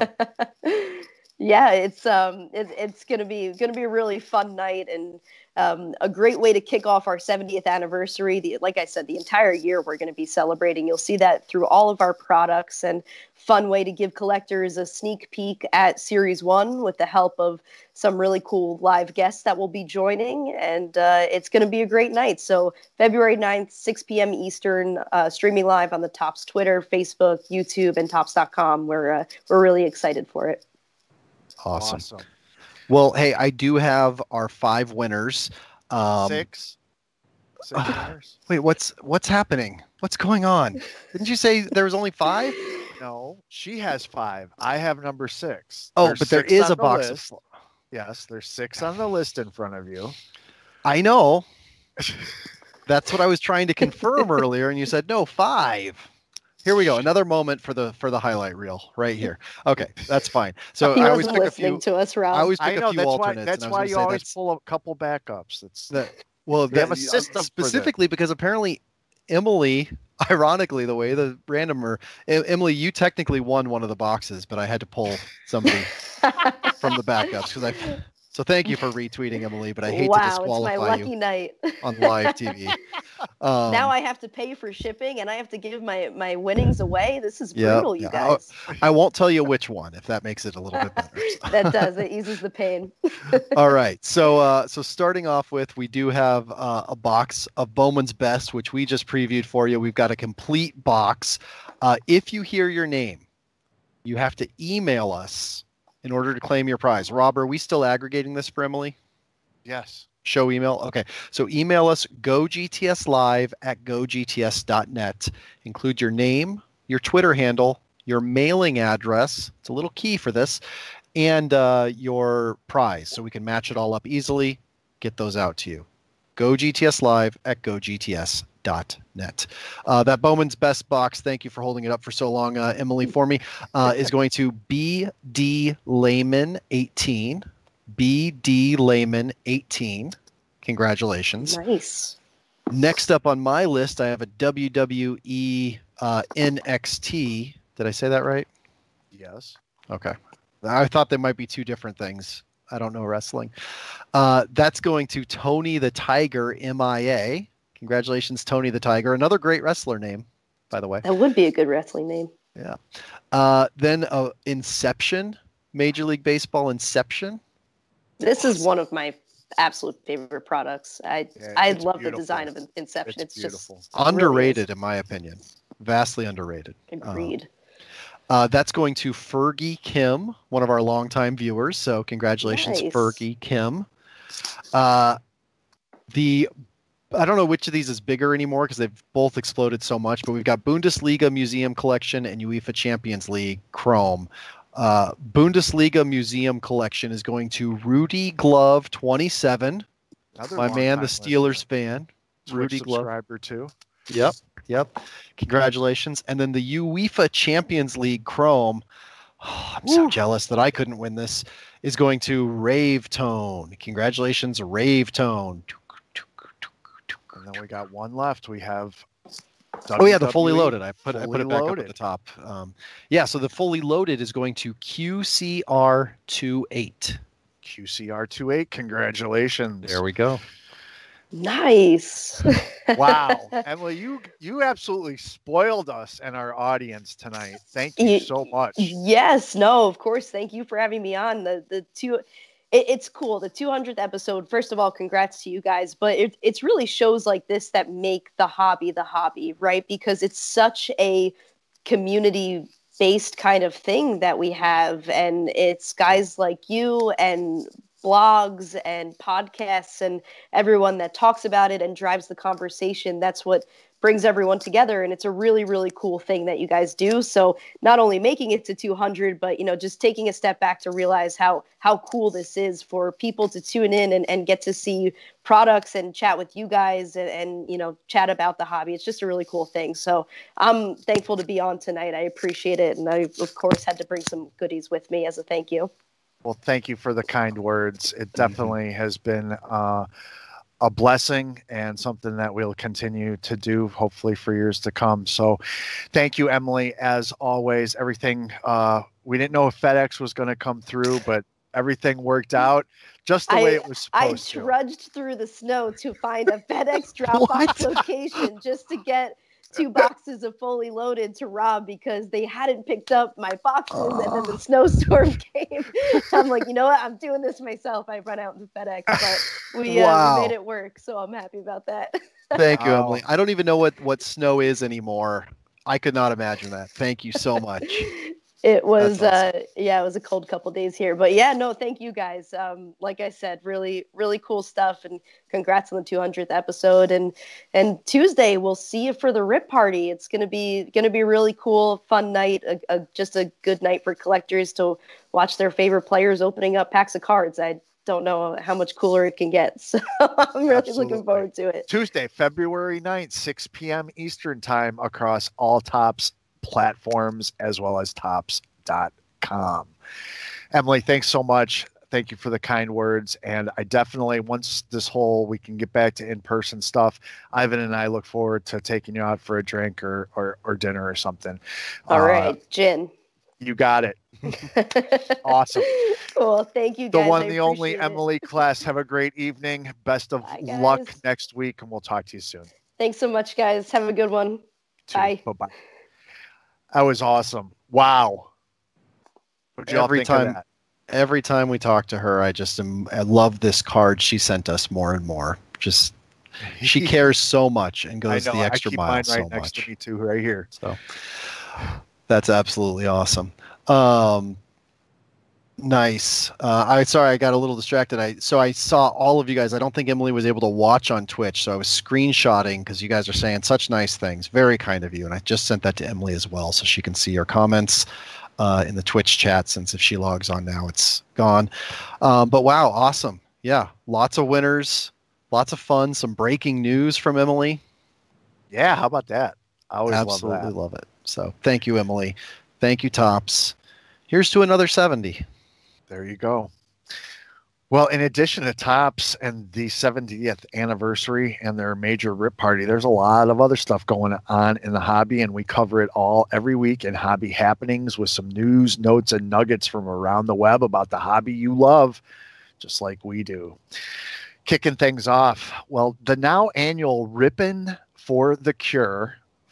Yeah, it's um, it, it's gonna be gonna be a really fun night, and um, a great way to kick off our seventieth anniversary. The, like I said, the entire year we're going to be celebrating. You'll see that through all of our products, and fun way to give collectors a sneak peek at Series One with the help of some really cool live guests that will be joining, and uh, it's going to be a great night. So February ninth, six p.m. Eastern, uh, streaming live on the Topps Twitter, Facebook, YouTube, and Topps dot com. We're uh, we're really excited for it. Awesome. Awesome. Well, hey, I do have our five winners. Um, Six. Six winners. Wait, what's what's happening? What's going on? Didn't you say there was only five? No, she has five. I have number six. Oh, There's but there six is on a the box list. of. Yes, there's six on the list in front of you. I know. That's what I was trying to confirm earlier, and you said no, five. Here we go. Another moment for the for the highlight reel right here. Okay, that's fine. So he I always wasn't pick a few. listening to us, Rob. I always I pick know a few that's why. alternates. That's and I was why gonna you say always that's- pull a couple backups. That's that. Well, We have that- a system for that. specifically because apparently Emily, ironically, the way the randomer, E- Emily, you technically won one of the boxes, but I had to pull somebody from the backups because I. So thank you for retweeting, Emily, but I hate wow, to it's disqualify my lucky you night. on live T V. Um, now I have to pay for shipping, and I have to give my my winnings away. This is Yeah, brutal, you yeah. guys. I won't tell you which one if that makes it a little bit better. That does. It eases the pain. All right. So uh, so starting off with, we do have uh, a box of Bowman's Best, which we just previewed for you. We've got a complete box. Uh, if you hear your name, you have to email us in order to claim your prize. Rob, are we still aggregating this for Emily? yes. Show email. Okay. So email us gogtslive at gogts dot net. Include your name, your Twitter handle, your mailing address. It's a little key for this. And uh, your prize, so we can match it all up easily, get those out to you. gogtslive at gogts dot net. Uh, that Bowman's Best box, thank you for holding it up for so long, uh, Emily, for me, uh, is going to B D Layman eighteen. B D Layman eighteen. Congratulations. Nice. Next up on my list, I have a W W E uh, N X T. Did I say that right? Yes. Okay. I thought there might be two different things. I don't know wrestling. Uh, that's going to Tony the Tiger M I A. Congratulations, Tony the Tiger. Another great wrestler name, by the way. That would be a good wrestling name. Yeah. Uh, then uh, Inception, Major League Baseball Inception. This is one of my absolute favorite products. I Yeah, I it's love beautiful. the design of Inception. It's It's, beautiful. just really Underrated, is. in my opinion. Vastly underrated. Agreed. Uh, uh, that's going to Fergie Kim, one of our longtime viewers. So congratulations, Nice. Fergie Kim. Uh, the I don't know which of these is bigger anymore because they've both exploded so much, but we've got Bundesliga Museum Collection and UEFA Champions League Chrome. Uh, Bundesliga Museum Collection is going to Rudy Glove twenty-seven, Another my man, the long-time Steelers listener. fan. Twitch Rudy Glove. subscriber too. Yep, yep. Congratulations. And then the UEFA Champions League Chrome, oh, I'm so Woo. jealous that I couldn't win this, is going to Rave Tone. Congratulations, Rave Tone. And then we got one left. We have Oh yeah, the fully W W E loaded. I put I put fully it back up loaded. at the top. Um, yeah, so the fully loaded is going to Q C R twenty-eight. Q C R twenty-eight. Congratulations. There we go. Nice. Wow. Emily, you you absolutely spoiled us and our audience tonight. Thank you Ye- so much. Yes, no, of course. Thank you for having me on. The the two it, it's cool. The two hundredth episode. First of all, congrats to you guys. But it it's really shows like this that make the hobby the hobby, right? Because it's such a community based kind of thing that we have, and it's guys like you and blogs and podcasts and everyone that talks about it and drives the conversation. That's what brings everyone together, and it's a really really cool thing that you guys do. So not only making it to two hundred, but you know, just taking a step back to realize how how cool this is for people to tune in and, and get to see products and chat with you guys and, and you know, chat about the hobby. It's just a really cool thing. So I'm thankful to be on tonight. I appreciate it, and I of course had to bring some goodies with me as a thank you. Well, thank you for the kind words. It definitely has been uh, a blessing and something that we'll continue to do, hopefully for years to come. So thank you, Emily. As always, everything, uh, we didn't know if FedEx was going to come through, but everything worked out just the I, way it was I supposed to. trudged through the snow to find a FedEx drop-off location just to get two boxes of fully loaded to Rob because they hadn't picked up my boxes, and then the snowstorm came. I'm like, you know what? I'm doing this myself. I run out to FedEx, but we, uh, Wow. we made it work, so I'm happy about that. Thank you, Wow. Emily. I don't even know what, what snow is anymore. I could not imagine that. Thank you so much. It was, That's awesome. uh, yeah, it was a cold couple days here, but yeah, no, thank you guys. Um, like I said, really, really cool stuff, and congrats on the two hundredth episode. And and Tuesday we'll see you for the Rip Party. It's gonna be gonna be a really cool, fun night. A, a, just a good night for collectors to watch their favorite players opening up packs of cards. I don't know how much cooler it can get, so I'm really Absolutely. looking forward to it. Tuesday, February ninth, six p.m. Eastern time across all Tops platforms as well as tops dot com. Emily, thanks so much. Thank you for the kind words. And I definitely, once this whole, we can get back to in-person stuff, Ivan and I look forward to taking you out for a drink or, or, or dinner or something. All Uh, right, gin. You got it. Awesome. Cool. Thank you, The guys. one, I the only appreciate it. Emily Kless. Have a great evening. Best of Bye, luck guys. next week, and we'll talk to you soon. Thanks so much, guys. Have a good one. Bye. Bye-bye. That was awesome. Wow. What'd y'all Every think time, of that? every time we talk to her, I just am, I love this card she sent us more and more. Just she cares so much and goes I know, the extra I keep mile mine right so next much. to me too, right here. So that's absolutely awesome. Um, nice. Uh, I sorry, I got a little distracted. I so I saw all of you guys. I don't think Emily was able to watch on Twitch, so I was screenshotting because you guys are saying such nice things. Very kind of you, and I just sent that to Emily as well, so she can see your comments uh, in the Twitch chat. Since if she logs on now, it's gone. Um, but wow, awesome. Yeah, lots of winners, lots of fun. Some breaking news from Emily. Yeah, how about that? I always Absolutely love that. love it. So thank you, Emily. Thank you, Tops. Here's to another seventy. There you go. Well, in addition to Tops and the seventieth anniversary and their major rip party, there's a lot of other stuff going on in the hobby, and we cover it all every week in Hobby Happenings with some news, notes, and nuggets from around the web about the hobby you love, just like we do. Kicking things off, well, the now annual Rippin' for the Cure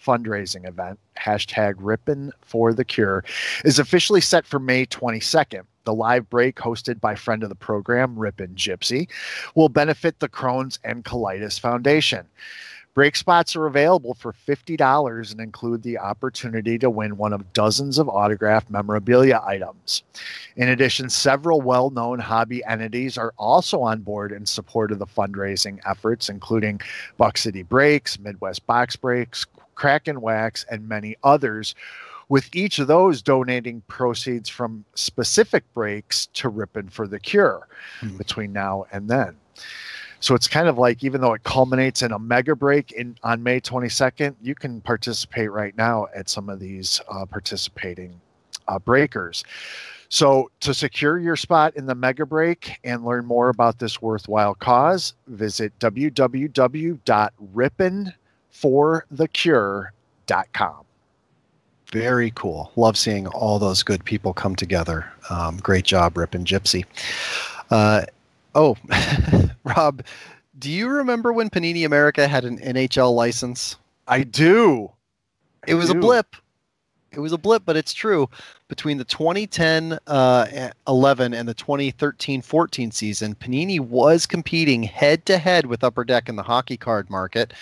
fundraising event, hashtag Rippin' for the Cure, is officially set for May twenty-second. The live break, hosted by friend of the program, Rippin' Gypsy, will benefit the Crohn's and Colitis Foundation. Break spots are available for fifty dollars and include the opportunity to win one of dozens of autographed memorabilia items. In addition, several well-known hobby entities are also on board in support of the fundraising efforts, including Buck City Breaks, Midwest Box Breaks, Crack and Wax, and many others, with each of those donating proceeds from specific breaks to Rippin' for the Cure mm-hmm. between now and then. So it's kind of like, even though it culminates in a mega break in on May twenty-second, you can participate right now at some of these uh, participating uh, breakers. So to secure your spot in the mega break and learn more about this worthwhile cause, visit w w w dot rippin for the cure dot com. Very cool. Love seeing all those good people come together. Um, great job, Rippin' Gypsy. Uh, Oh, Rob, do you remember when Panini America had an N H L license? I do. I it was do. a blip. It was a blip, but it's true. Between the twenty ten uh, eleven and the twenty thirteen fourteen season, Panini was competing head-to-head with Upper Deck in the hockey card market,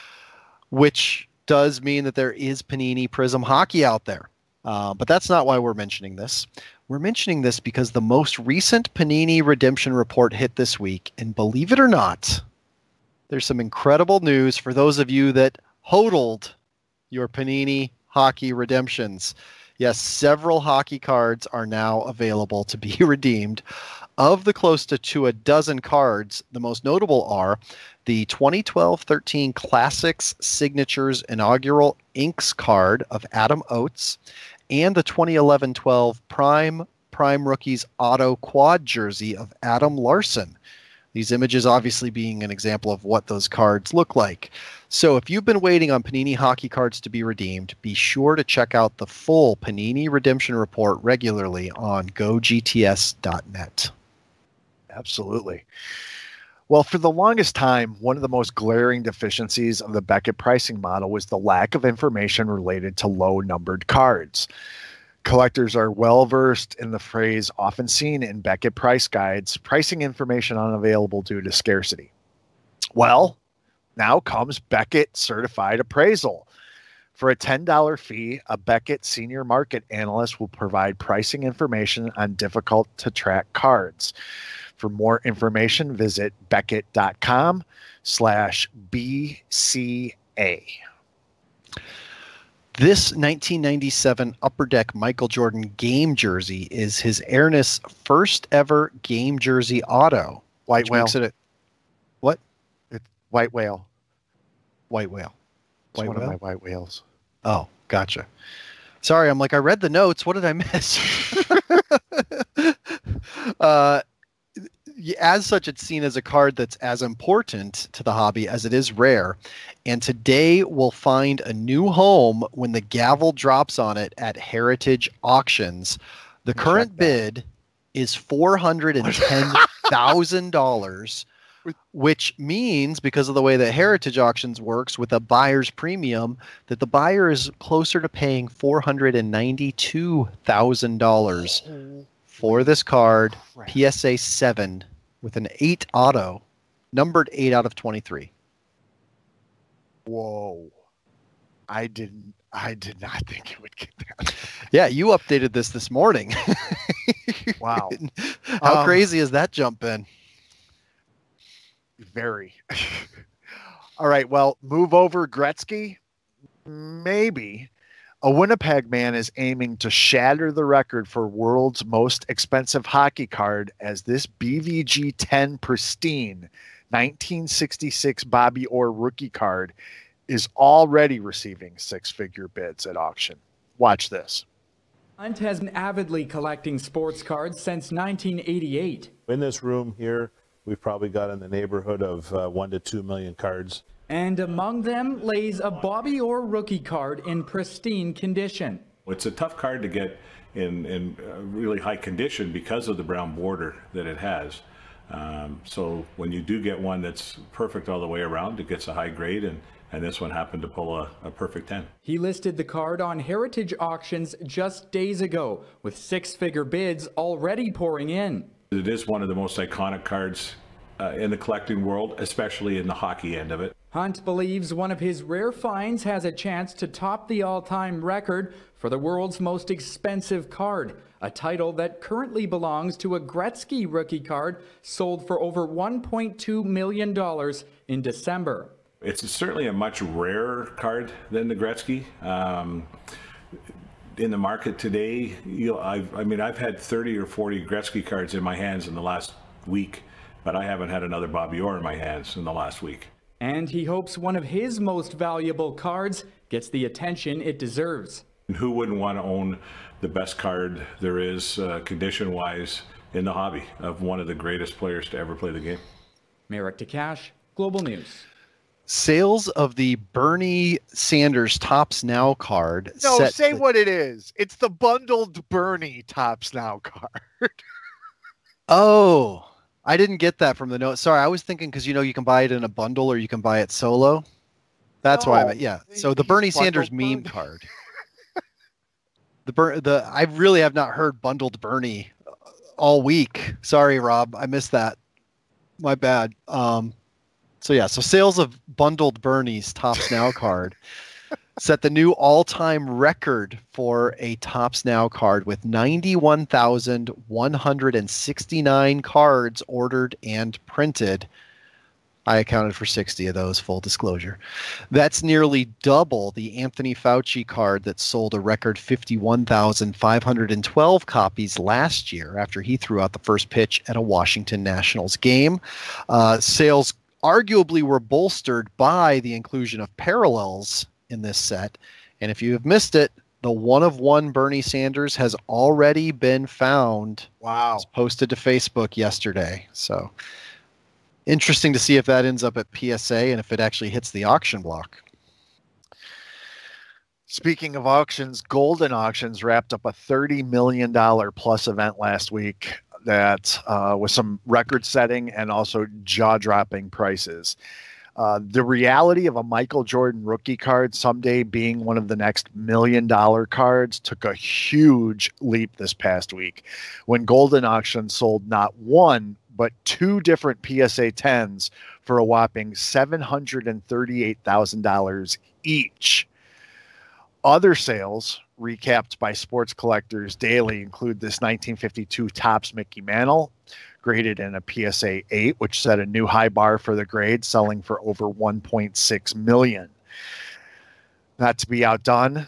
which does mean that there is Panini Prism hockey out there. Uh, but that's not why we're mentioning this. We're mentioning this because the most recent Panini Redemption Report hit this week, and believe it or not, there's some incredible news for those of you that hodled your Panini hockey redemptions. Yes, several hockey cards are now available to be redeemed. Of the close to, to a dozen cards, the most notable are the twenty twelve thirteen Classics Signatures Inaugural Inks card of Adam Oates, and the twenty eleven twelve Prime Prime Rookies Auto Quad Jersey of Adam Larson. These images obviously being an example of what those cards look like. So if you've been waiting on Panini hockey cards to be redeemed, be sure to check out the full Panini Redemption Report regularly on go G T S dot net. Absolutely. Well, for the longest time, one of the most glaring deficiencies of the Beckett pricing model was the lack of information related to low-numbered cards. Collectors are well-versed in the phrase often seen in Beckett price guides, pricing information unavailable due to scarcity. Well, now comes Beckett Certified Appraisal. For a ten dollars fee, a Beckett senior market analyst will provide pricing information on difficult-to-track cards. For more information, visit beckett.com slash BCA. This nineteen ninety-seven Upper Deck Michael Jordan game jersey is his Airness first ever game jersey auto. White whale. It a, what? It's white whale. White whale. It's White one whale? of my white whales. Oh, gotcha. Sorry, I'm like, I read the notes. What did I miss? uh, as such, it's seen as a card that's as important to the hobby as it is rare. And today we'll find a new home when the gavel drops on it at Heritage Auctions. The current bid is four hundred ten thousand dollars, which means, because of the way that Heritage Auctions works with a buyer's premium, that the buyer is closer to paying four hundred ninety-two thousand dollars for this card, P S A seven, with an eight auto, numbered eight out of twenty-three. Whoa. I didn't, I did not think it would get that. Yeah, you updated this this morning. Wow. How um, crazy has that jump been? Very. All right, well, move over Gretzky? Maybe. A Winnipeg man is aiming to shatter the record for world's most expensive hockey card as this B V G ten pristine nineteen sixty-six Bobby Orr rookie card is already receiving six-figure bids at auction. Watch this. Hunt has been avidly collecting sports cards since nineteen eighty-eight. In this room here, we've probably got in the neighborhood of uh, one to two million cards. And among them lays a Bobby Orr rookie card in pristine condition. It's a tough card to get in, in uh, really high condition because of the brown border that it has. Um, so when you do get one that's perfect all the way around, it gets a high grade and, and this one happened to pull a, a perfect ten. He listed the card on Heritage Auctions just days ago, with six-figure bids already pouring in. It is one of the most iconic cards uh, in the collecting world, especially in the hockey end of it. Hunt believes one of his rare finds has a chance to top the all-time record for the world's most expensive card, a title that currently belongs to a Gretzky rookie card sold for over one point two million dollars in December. It's certainly a much rarer card than the Gretzky. Um, in the market today, you know, I've, I mean, I've had thirty or forty Gretzky cards in my hands in the last week, but I haven't had another Bobby Orr in my hands in the last week. And he hopes one of his most valuable cards gets the attention it deserves. And who wouldn't want to own the best card there is, uh, condition-wise, in the hobby of one of the greatest players to ever play the game? Merrick DeCash, Global News. Sales of the Bernie Sanders Tops Now card. No, set say to- what it is. It's the bundled Bernie Tops Now card. Oh, I didn't get that from the note. Sorry, I was thinking because, you know, you can buy it in a bundle or you can buy it solo. That's why I No, meant, yeah. So the he's Bernie bundled Sanders meme Bernie. card. The Ber- the I really have not heard bundled Bernie all week. Sorry, Rob, I missed that. My bad. Um, so yeah, so sales of bundled Bernie's Tops Now card set the new all-time record for a Tops Now card with ninety-one thousand one hundred sixty-nine cards ordered and printed. I accounted for sixty of those, full disclosure. That's nearly double the Anthony Fauci card that sold a record fifty-one thousand five hundred twelve copies last year after he threw out the first pitch at a Washington Nationals game. Uh, sales arguably were bolstered by the inclusion of parallels in this set. And if you have missed it, the one of one Bernie Sanders has already been found. Wow. It was posted to Facebook yesterday. So interesting to see if that ends up at P S A and if it actually hits the auction block. Speaking of auctions, Golden Auctions wrapped up a thirty million dollars plus event last week that uh, was some record setting and also jaw-dropping prices. Uh, the reality of a Michael Jordan rookie card someday being one of the next million dollar cards took a huge leap this past week when Golden Auction sold not one, but two different P S A tens for a whopping seven hundred thirty-eight thousand dollars each. Other sales recapped by Sports Collectors Daily include this nineteen fifty-two Topps Mickey Mantle, graded in a P S A eight, which set a new high bar for the grade, selling for over one point six million dollars. Not to be outdone,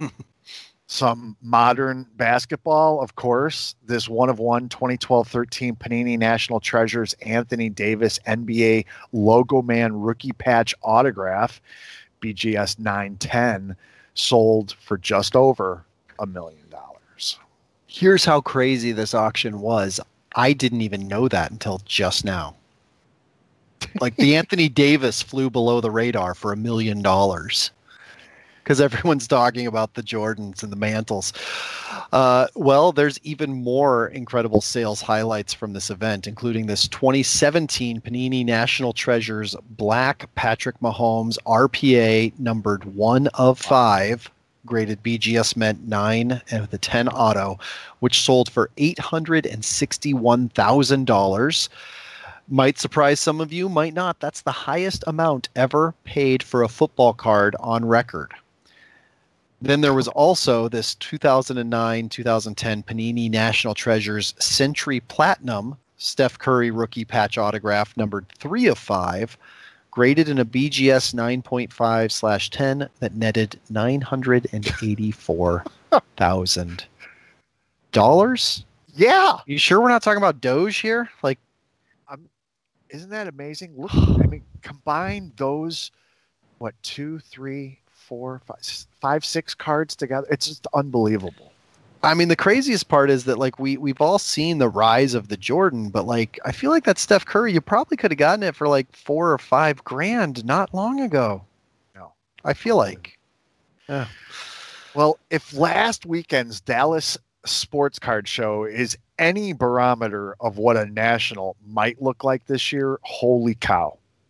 some modern basketball, of course. This one of one twenty twelve thirteen Panini National Treasures Anthony Davis N B A Logo Man Rookie Patch Autograph, B G S nine ten, sold for just over a million dollars. Here's how crazy this auction was. I didn't even know that until just now. Like the Anthony Davis flew below the radar for a million dollars because everyone's talking about the Jordans and the mantles. Uh, well, there's even more incredible sales highlights from this event, including this twenty seventeen Panini National Treasures Black Patrick Mahomes R P A numbered one of five, graded B G S Mint nine and with a ten auto, which sold for eight hundred sixty-one thousand dollars. Might surprise some of you, might not. That's the highest amount ever paid for a football card on record. Then there was also this two thousand nine two thousand ten Panini National Treasures Century Platinum Steph Curry rookie patch autograph numbered three of five, graded in a B G S nine point five slash ten that netted nine hundred eighty-four thousand dollars. Yeah. You sure we're not talking about Doge here? Like, Um, isn't that amazing? Look, I mean, combine those, what, two, three, four, five, five, six cards together. It's just unbelievable. I mean, the craziest part is that, like, we, we've all seen the rise of the Jordan, but, like, I feel like that Steph Curry, you probably could have gotten it for, like, four or five grand not long ago. No. I feel like. Yeah. Well, if last weekend's Dallas Sports Card Show is any barometer of what a national might look like this year, holy cow.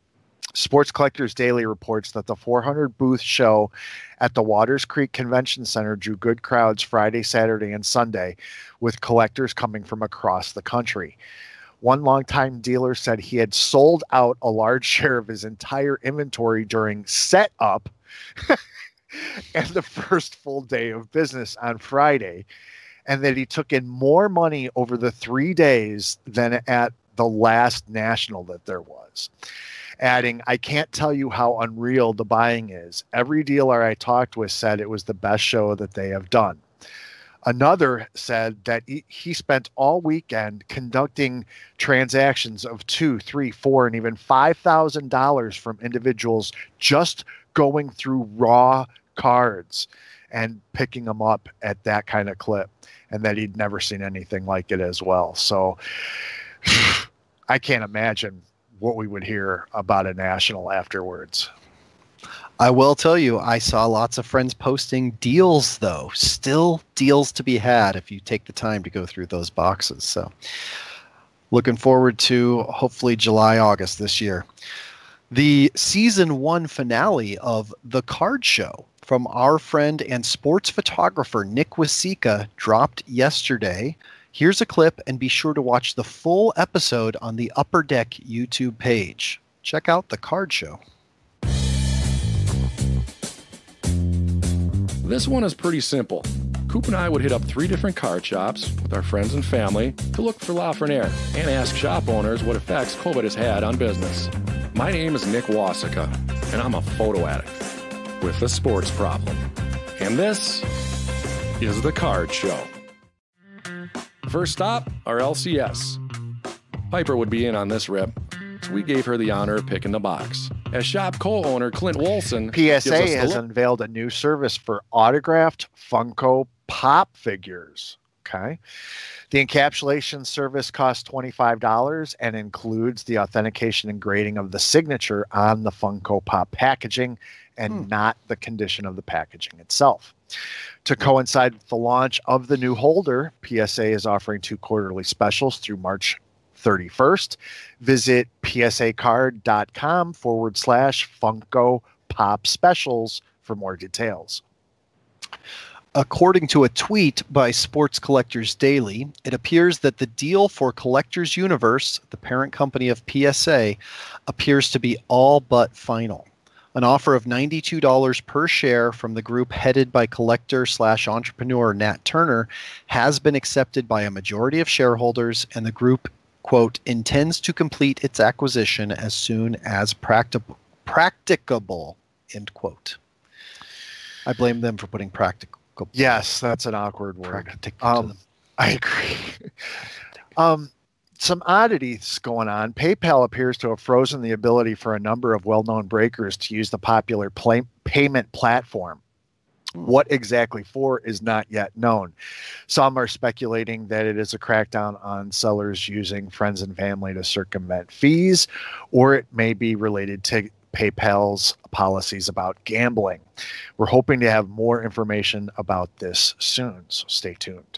Sports Collectors Daily reports that the four hundred booth show at the Waters Creek Convention Center drew good crowds Friday, Saturday, and Sunday, with collectors coming from across the country. One longtime dealer said he had sold out a large share of his entire inventory during setup and the first full day of business on Friday, and that he took in more money over the three days than at the last national that there was. Adding, I can't tell you how unreal the buying is. Every dealer I talked with said it was the best show that they have done. Another said that he, he spent all weekend conducting transactions of two, three, four, and even five thousand dollars from individuals just going through raw cards and picking them up at that kind of clip, and that he'd never seen anything like it as well. So I can't imagine what we would hear about a national afterwards. I will tell you, I saw lots of friends posting deals, though. Still deals to be had if you take the time to go through those boxes. So looking forward to hopefully July, August this year. The season one finale of The Card Show from our friend and sports photographer Nick Wasika dropped yesterday. Here's a clip, and be sure to watch the full episode on the Upper Deck YouTube page. Check out The Card Show. This one is pretty simple. Coop and I would hit up three different card shops with our friends and family to look for Lafreniere and ask shop owners what effects COVID has had on business. My name is Nick Wasika, and I'm a photo addict with a sports problem. And this is The Card Show. First stop, our L C S. Piper would be in on this rip, so we gave her the honor of picking the box. As shop co-owner Clint Wolson P S A gives us has the look. unveiled a new service for autographed Funko Pop figures. Okay. The encapsulation service costs twenty-five dollars and includes the authentication and grading of the signature on the Funko Pop packaging and hmm. not the condition of the packaging itself. To coincide with the launch of the new holder, P S A is offering two quarterly specials through March thirty-first. Visit psacard.com forward slash Funko Pop specials for more details. According to a tweet by Sports Collectors Daily, it appears that the deal for Collectors Universe, the parent company of P S A, appears to be all but final. An offer of ninety-two dollars per share from the group headed by collector slash entrepreneur Nat Turner has been accepted by a majority of shareholders, and the group, quote, intends to complete its acquisition as soon as practic- practicable, end quote. I blame them for putting practical. Yes, that's an awkward word. Practic- Um, I agree. um, some oddities going on. PayPal appears to have frozen the ability for a number of well-known breakers to use the popular play- payment platform. What exactly for is not yet known. Some are speculating that it is a crackdown on sellers using friends and family to circumvent fees, or it may be related to PayPal's policies about gambling. We're hoping to have more information about this soon, so stay tuned.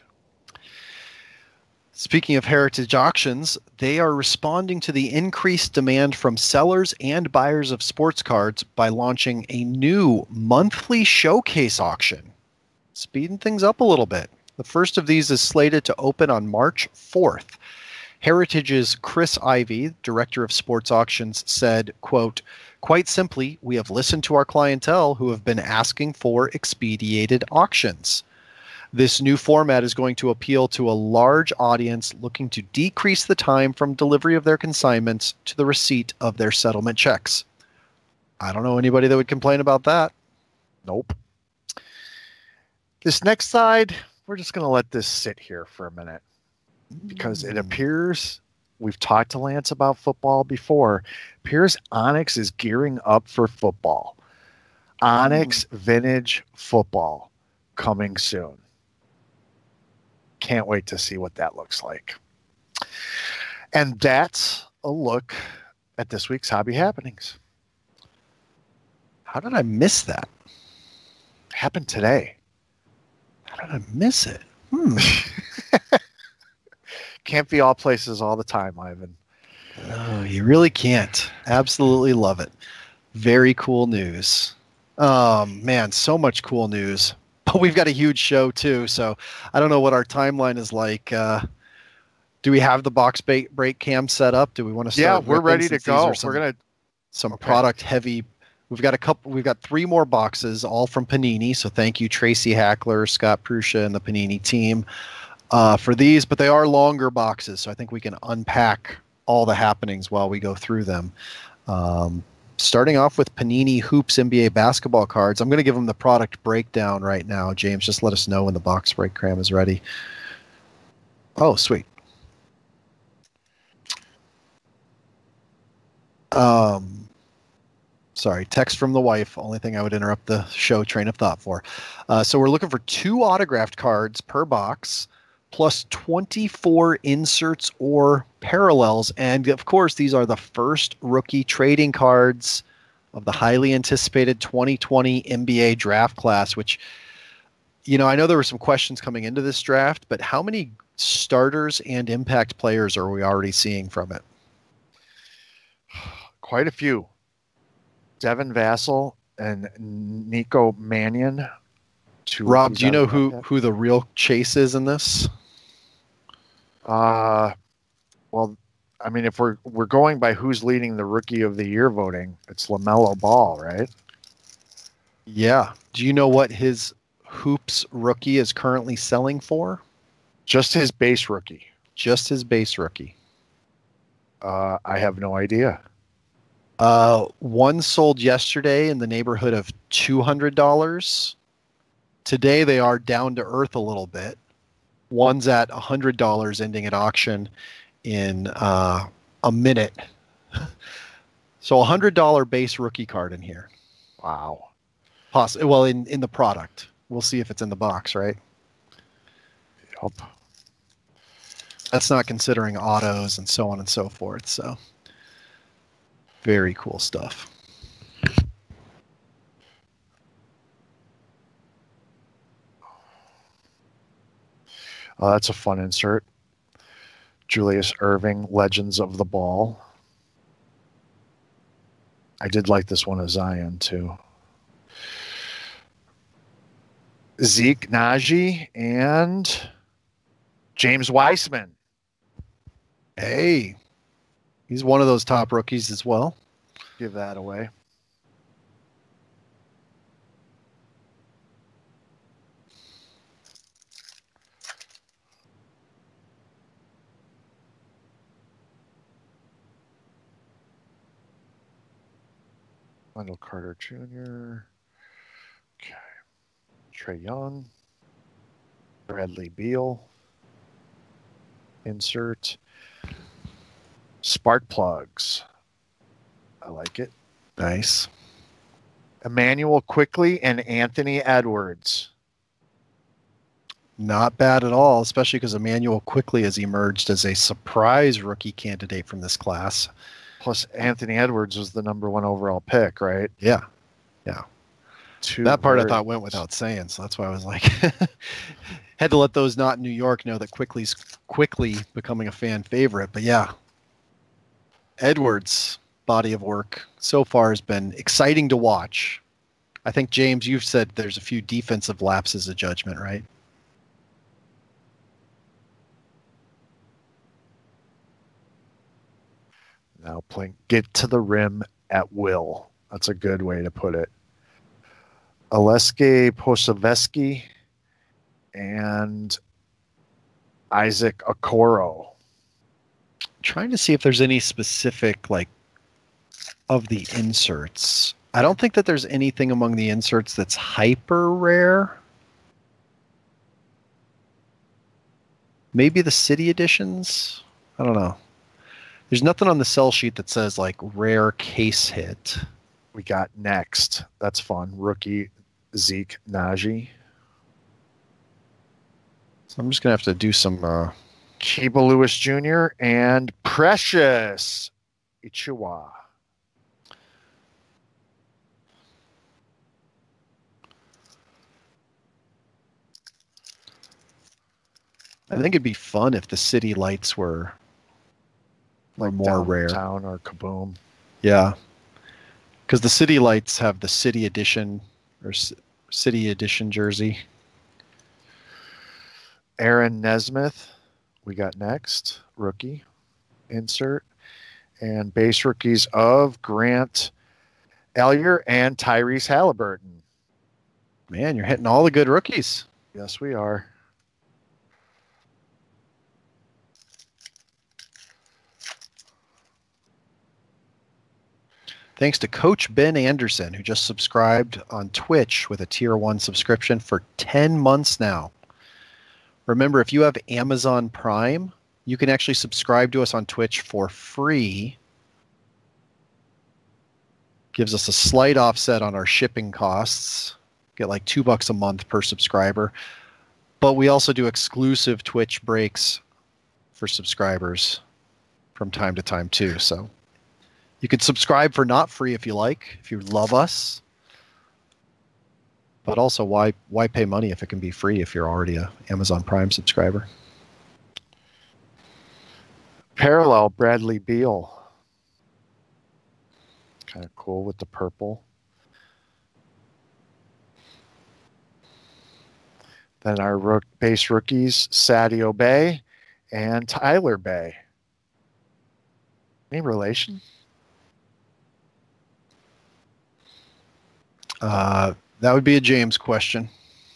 Speaking of heritage auctions, they are responding to the increased demand from sellers and buyers of sports cards by launching a new monthly showcase auction, speeding things up a little bit. The first of these is slated to open on March fourth. Heritage's Chris Ivey, director of sports auctions, said, quote, quite simply, we have listened to our clientele who have been asking for expedited auctions. This new format is going to appeal to a large audience looking to decrease the time from delivery of their consignments to the receipt of their settlement checks. I don't know anybody that would complain about that. Nope. This next side, we're just going to let this sit here for a minute because it appears, we've talked to Lance about football before, appears Onyx is gearing up for football. Onyx Vintage Football coming soon. Can't wait to see what that looks like. And that's a look at this week's hobby happenings. How did I miss that? Happened today. How did I miss it? Hmm. Can't be all places all the time, Ivan. Oh, you really can't. Absolutely love it. Very cool news. Um, man, so much cool news. But we've got a huge show too, so I don't know what our timeline is like. Uh, do we have the box ba- break cam set up? Do we want to Yeah, start? we're ripping ready to since these go. are some, We're gonna some okay. product heavy. We've got a couple. We've got three more boxes, all from Panini. So thank you, Tracy Hackler, Scott Prusha, and the Panini team uh, for these. But they are longer boxes, so I think we can unpack all the happenings while we go through them. Um, starting off with Panini Hoops N B A basketball cards. I'm going to give them the product breakdown right now. James, just let us know when the box break cram is ready. Oh, sweet. Um, sorry, text from the wife. Only thing I would interrupt the show train of thought for. Uh, so we're looking for two autographed cards per box, plus twenty-four inserts or parallels. And of course, these are the first rookie trading cards of the highly anticipated twenty twenty N B A draft class, which, you know, I know there were some questions coming into this draft, but how many starters and impact players are we already seeing from it? Quite a few. Devin Vassell and Nico Mannion. Two Rob, do you know who, yet. who the real chase is in this? Uh, well, I mean, if we're we're going by who's leading the Rookie of the Year voting, it's LaMelo Ball, right? Yeah. Do you know what his Hoops rookie is currently selling for? Just his base rookie. Just his base rookie. Uh, I have no idea. Uh, one sold yesterday in the neighborhood of two hundred dollars. Today they are down to earth a little bit. One's at one hundred dollars, ending at auction in uh, a minute. So a one hundred dollars base rookie card in here. Wow. Poss- well, in, in the product. We'll see if it's in the box, right? Yep. That's not considering autos and so on and so forth. So very cool stuff. Uh, that's a fun insert. Julius Erving, Legends of the Ball. I did like this one of Zion, too. Zeke Naji and James Weissman. Hey, he's one of those top rookies as well. Give that away. Wendell Carter Junior Okay. Trey Young. Bradley Beal. Insert. Spark plugs. I like it. Nice. Emmanuel Quickly and Anthony Edwards. Not bad at all, especially because Emmanuel quickly has emerged as a surprise rookie candidate from this class. Plus, Anthony Edwards was the number one overall pick, right? Yeah. Yeah. Two that part very- I thought went without saying, so that's why I was like, had to let those not in New York know that Quickly's quickly becoming a fan favorite. But yeah, Edwards' body of work so far has been exciting to watch. I think, James, you've said there's a few defensive lapses of judgment, right? Now playing get to the rim at will. That's a good way to put it. Aleksej Pokusevski and Isaac Okoro. Trying to see if there's any specific, like, of the inserts. I don't think that there's anything among the inserts that's hyper rare. Maybe the city editions? I don't know. There's nothing on the sell sheet that says, like, rare case hit. We got next. That's fun. Rookie Zeke Naji. So I'm just going to have to do some... Uh, Kiba Lewis Junior and Precious Ichiwa. I think it'd be fun if the city lights were or more rare. Downtown or Kaboom. Yeah. Because the City Lights have the City Edition or C- City Edition jersey. Aaron Nesmith, we got next. Rookie insert. And base rookies of Grant Ellier and Tyrese Halliburton. Man, you're hitting all the good rookies. Yes, we are. Thanks to Coach Ben Anderson, who just subscribed on Twitch with a tier one subscription for ten months now. Remember, if you have Amazon Prime, you can actually subscribe to us on Twitch for free. Gives us a slight offset on our shipping costs. Get like two bucks a month per subscriber. But we also do exclusive Twitch breaks for subscribers from time to time too. So you could subscribe for not free if you like, if you love us. But also, why why pay money if it can be free if you're already a Amazon Prime subscriber? Parallel Bradley Beal. Kind of cool with the purple. Then our rook, base rookies, Sadio Bay and Tyler Bay. Any relation? Uh, that would be a James question.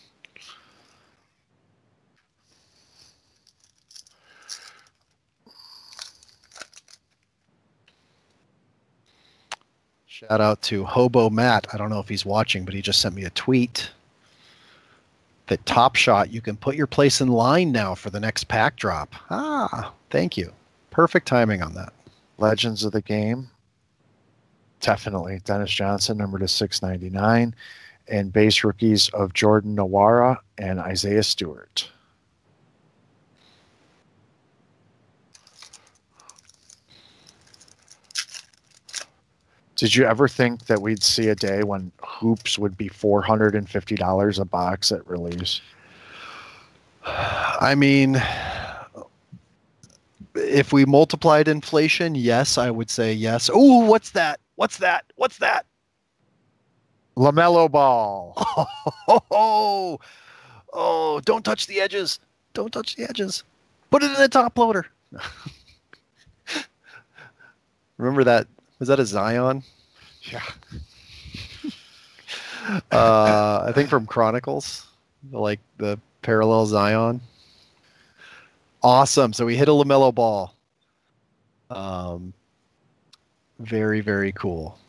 Shout out to Hobo Matt. I don't know if he's watching, but he just sent me a tweet that Top Shot, you can put your place in line now for the next pack drop. Ah, thank you. Perfect timing on that. Legends of the game. Definitely. Dennis Johnson, number to six ninety-nine. And base rookies of Jordan Nawara and Isaiah Stewart. Did you ever think that we'd see a day when hoops would be four hundred fifty dollars a box at release? I mean, if we multiplied inflation, yes, I would say yes. Oh, what's that? What's that? What's that? LaMelo Ball. Oh, oh, oh, don't touch the edges. Don't touch the edges. Put it in a top loader. Remember that? Was that a Zion? Yeah. uh, I think from Chronicles, like the parallel Zion. Awesome. So we hit a LaMelo Ball. Um, very, very cool.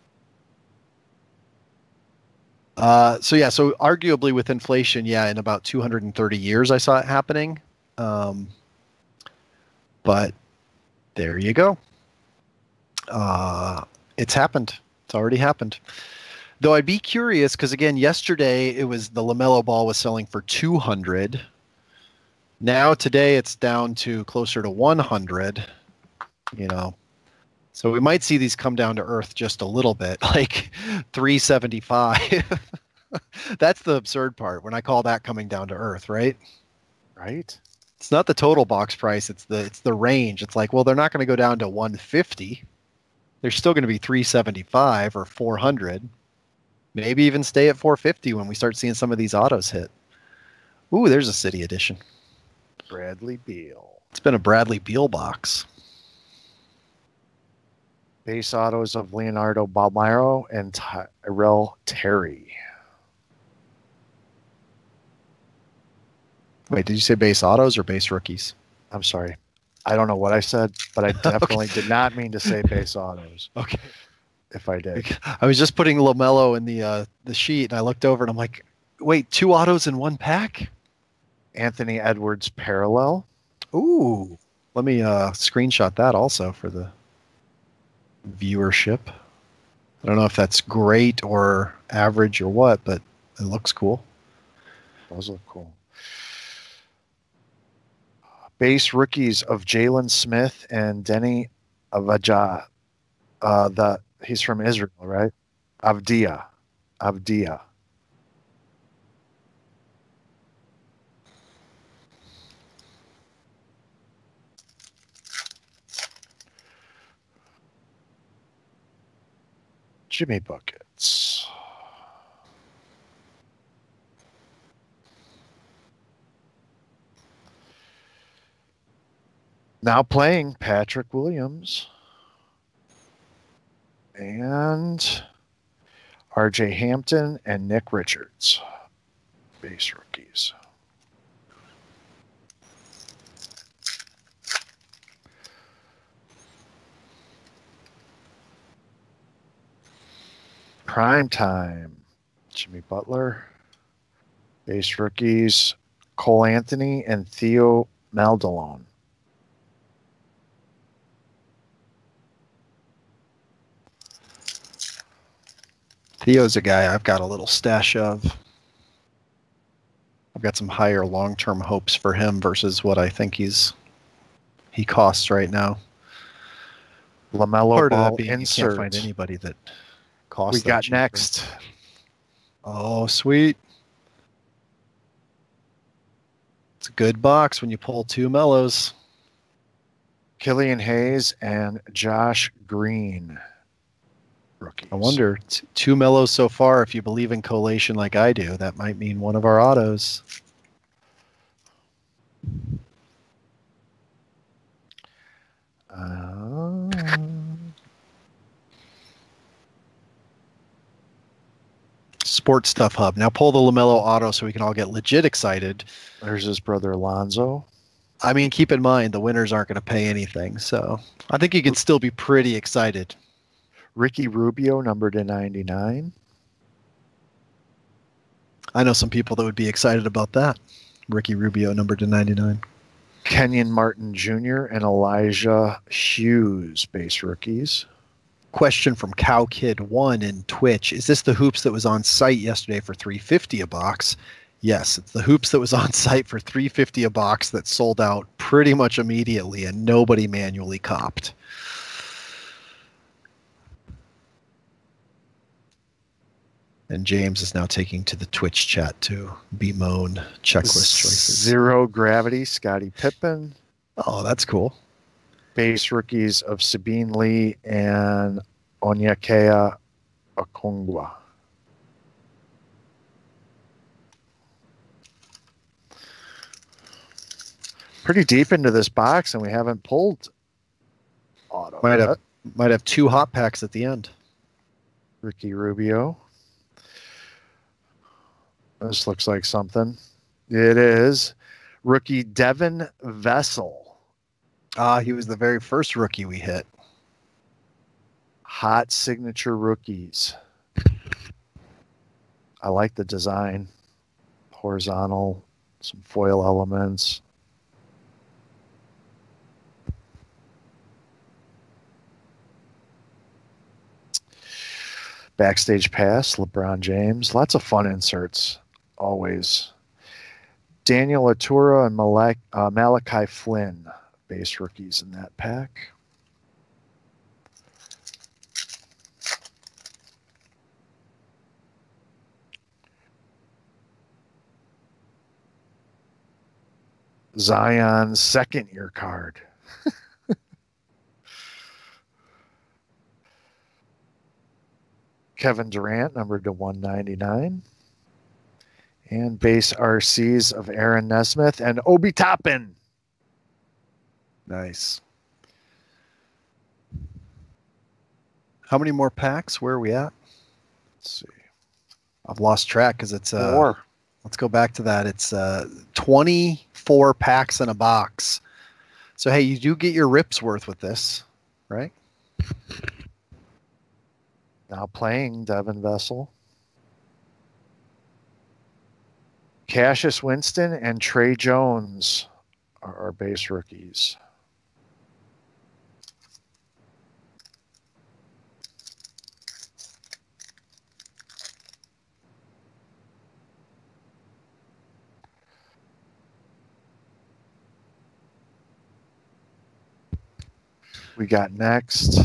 Uh, so yeah, so arguably with inflation, yeah, in about two hundred thirty years, I saw it happening. Um, but there you go. Uh, it's happened. It's already happened. Though I'd be curious because again, yesterday it was the LaMelo Ball was selling for two hundred. Now today it's down to closer to one hundred. You know, so we might see these come down to earth just a little bit, like three seventy-five. That's the absurd part when I call that coming down to earth, right? Right. It's not the total box price. It's the it's the range. It's like, well, they're not going to go down to one fifty. They're still going to be three seventy-five or four hundred. Maybe even stay at four fifty when we start seeing some of these autos hit. Ooh, there's a City Edition. Bradley Beal. It's been a Bradley Beal box. Base autos of Leonardo Balmiro and Tyrell Terry. Wait, did you say base autos or base rookies? I'm sorry. I don't know what I said, but I definitely okay. did not mean to say base autos. Okay. If I did. I was just putting LaMelo in the uh, the sheet, and I looked over, and I'm like, wait, two autos in one pack? Anthony Edwards parallel. Ooh. Let me uh, screenshot that also for the viewership. I don't know if that's great or average or what, but it looks cool. Those look cool. Base rookies of Jalen Smith and Denny Avajah. Uh, the he's from Israel, right? Avdia. Avdia. Jimmy Buckets. Now playing Patrick Williams and R J Hampton and Nick Richards, base rookies. Prime time, Jimmy Butler, base rookies, Cole Anthony and Theo Maldalone. Theo's a guy I've got a little stash of. I've got some higher long-term hopes for him versus what I think he's he costs right now. LaMelo Part of Ball that being insert. you can't find anybody that costs. We got cheaper. next. Oh, sweet. It's a good box when you pull two mellows. Killian Hayes and Josh Green. Rookies. I wonder, t- two mellows so far, if you believe in collation like I do, that might mean one of our autos. Uh, Sports Stuff Hub. Now pull the LaMelo auto so we can all get legit excited. there's his brother Alonzo. I mean, keep in mind, the winners aren't going to pay anything, so I think you can still be pretty excited. Ricky Rubio, numbered to ninety-nine. I know some people that would be excited about that. Ricky Rubio, numbered to ninety-nine. Kenyon Martin Junior and Elijah Hughes, base rookies. Question from Cow Kid one in Twitch. Is this the hoops that was on site yesterday for three hundred fifty dollars a box? Yes, it's the hoops that was on site for three hundred fifty dollars a box that sold out pretty much immediately and nobody manually copped. And James is now taking to the Twitch chat to bemoan checklist choices. Zero Gravity, Scottie Pippen. Oh, that's cool. Base rookies of Sabine Lee and Onyekea Okongwa. Pretty deep into this box, and we haven't pulled auto. Might yet. have might have two hot packs at the end. Ricky Rubio. This looks like something. It is. Rookie Devin Vessel. Ah, he was the very first rookie we hit. Hot signature rookies. I like the design. Horizontal, some foil elements. Backstage pass, LeBron James. Lots of fun inserts, always. Daniel Atura and Malak, uh, Malachi Flynn, base rookies in that pack. Zion's second year card. Kevin Durant, numbered to one ninety-nine. And base R Cs of Aaron Nesmith and Obi Toppin. Nice. How many more packs? Where are we at? Let's see. I've lost track because it's uh, Four. Let's go back to that. It's uh, twenty-four packs in a box. So hey, you do get your rips worth with this, right? Now playing Devin Vessel. Cassius Winston and Trey Jones are our base rookies. We got next.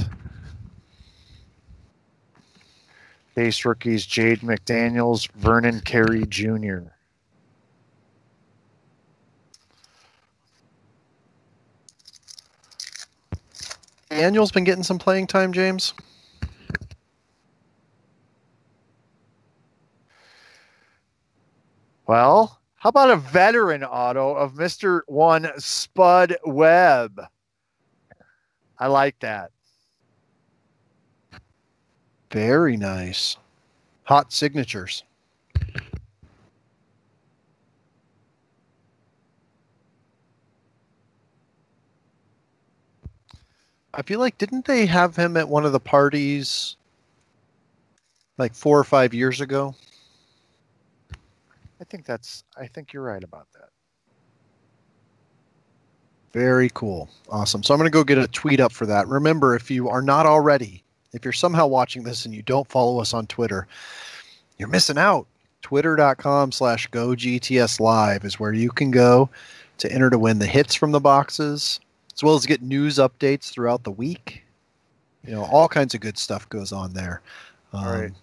Base rookies, Jade McDaniels, Vernon Carey Junior Daniel's been getting some playing time, James. Well, how about a veteran auto of Mister One Spud Webb? I like that. Very nice. Hot signatures. I feel like, didn't they have him at one of the parties like four or five years ago? I think that's, I think you're right about that. Very cool. Awesome. So I'm going to go get a tweet up for that. Remember, if you are not already, if you're somehow watching this and you don't follow us on Twitter, you're missing out. Twitter.com slash go GTS live is where you can go to enter to win the hits from the boxes, as well as get news updates throughout the week. You know, all kinds of good stuff goes on there. Um, All right.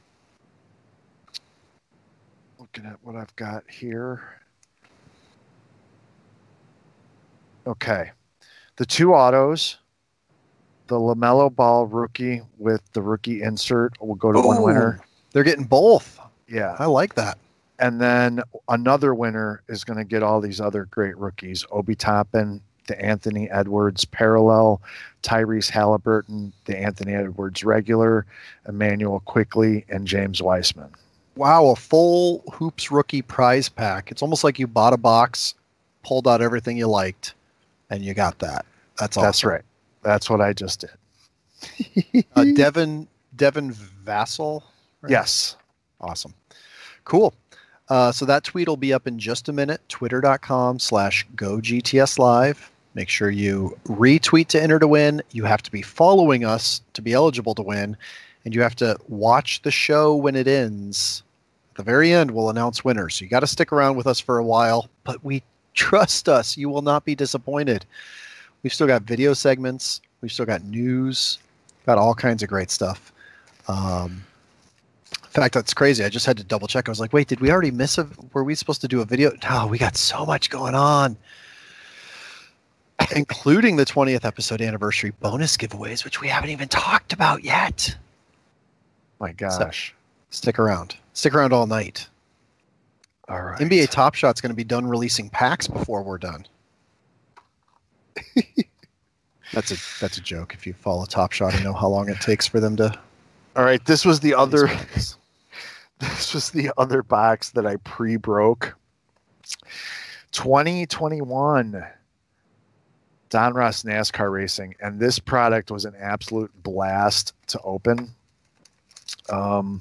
Looking at what I've got here. Okay. The two autos, the LaMelo Ball rookie with the rookie insert will go to one winner. They're getting both. Yeah. I like that. And then another winner is going to get all these other great rookies. Obi Toppin, the Anthony Edwards parallel, Tyrese Halliburton, the Anthony Edwards regular, Emmanuel Quickly, and James Weissman. Wow, a full Hoops rookie prize pack. It's almost like you bought a box, pulled out everything you liked, and you got that. That's awesome. That's right. That's what I just did. uh, Devin Devin Vassell? Right? Yes. Awesome. Cool. Uh, so that tweet will be up in just a minute. Twitter.com slash go GTS live. Make sure you retweet to enter to win. You have to be following us to be eligible to win. And you have to watch the show when it ends. At the very end, we'll announce winners. So you got to stick around with us for a while. But we trust us. You will not be disappointed. We've still got video segments. We've still got news. Got all kinds of great stuff. Um, in fact, that's crazy. I just had to double check. I was like, wait, did we already miss a, were we supposed to do a video? No, we got so much going on, including the twentieth episode anniversary bonus giveaways, which we haven't even talked about yet. My gosh. So, stick around. Stick around all night. All right. N B A Top Shot's going to be done releasing packs before we're done. That's a that's a joke. If you follow Top Shot and know how long it takes for them to. All right. This was the other. This was the other box that I pre-broke. twenty twenty-one Don Ross NASCAR Racing, and this product was an absolute blast to open. Um,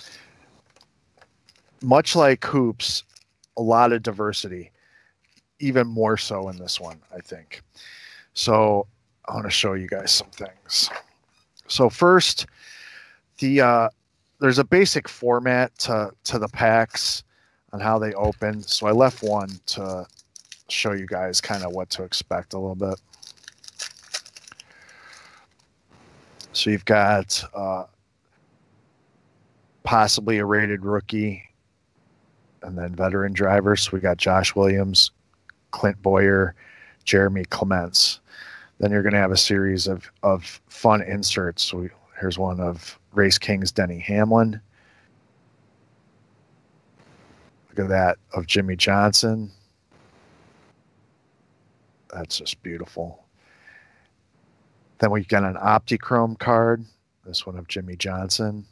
much like Hoops, a lot of diversity, even more so in this one, I think. So I want to show you guys some things. So first, the uh, there's a basic format to, to the packs on how they open. So I left one to show you guys kind of what to expect a little bit. So you've got uh, possibly a rated rookie and then veteran drivers. So we got Josh Williams, Clint Boyer, Jeremy Clements. Then you're going to have a series of, of fun inserts. So we, here's one of Race King's Denny Hamlin. Look at that, of Jimmy Johnson. That's just beautiful. Then we got an Optichrome card. This one of Jimmy Johnson.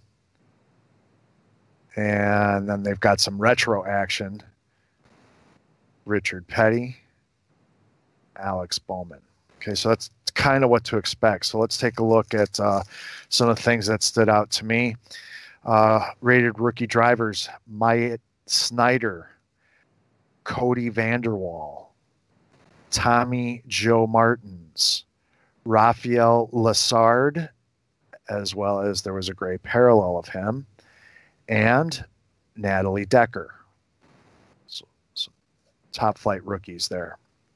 And then they've got some retro action. Richard Petty, Alex Bowman. Okay, so that's kind of what to expect. So let's take a look at uh, some of the things that stood out to me. Uh, rated rookie drivers, Myatt Snyder, Cody Vanderwall, Tommy Joe Martins, Rafael Lassard, as well as there was a gray parallel of him, and Natalie Decker. So, so top flight rookies there.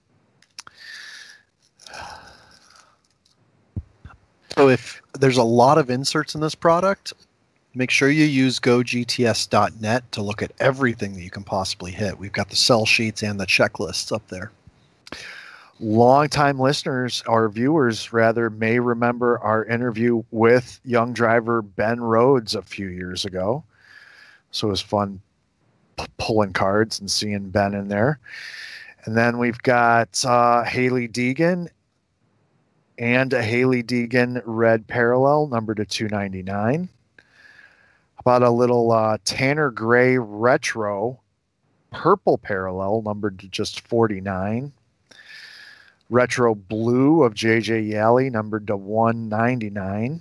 So if there's a lot of inserts in this product, make sure you use go G T S dot net to look at everything that you can possibly hit. We've got the sell sheets and the checklists up there. Longtime listeners, or viewers rather, may remember our interview with young driver Ben Rhodes a few years ago. So it was fun p- pulling cards and seeing Ben in there. And then we've got uh, Haley Deegan and a Haley Deegan red parallel, numbered to two ninety-nine. About a little uh, Tanner Gray retro purple parallel, numbered to just forty-nine. Retro blue of J J Yalley, numbered to one ninety-nine.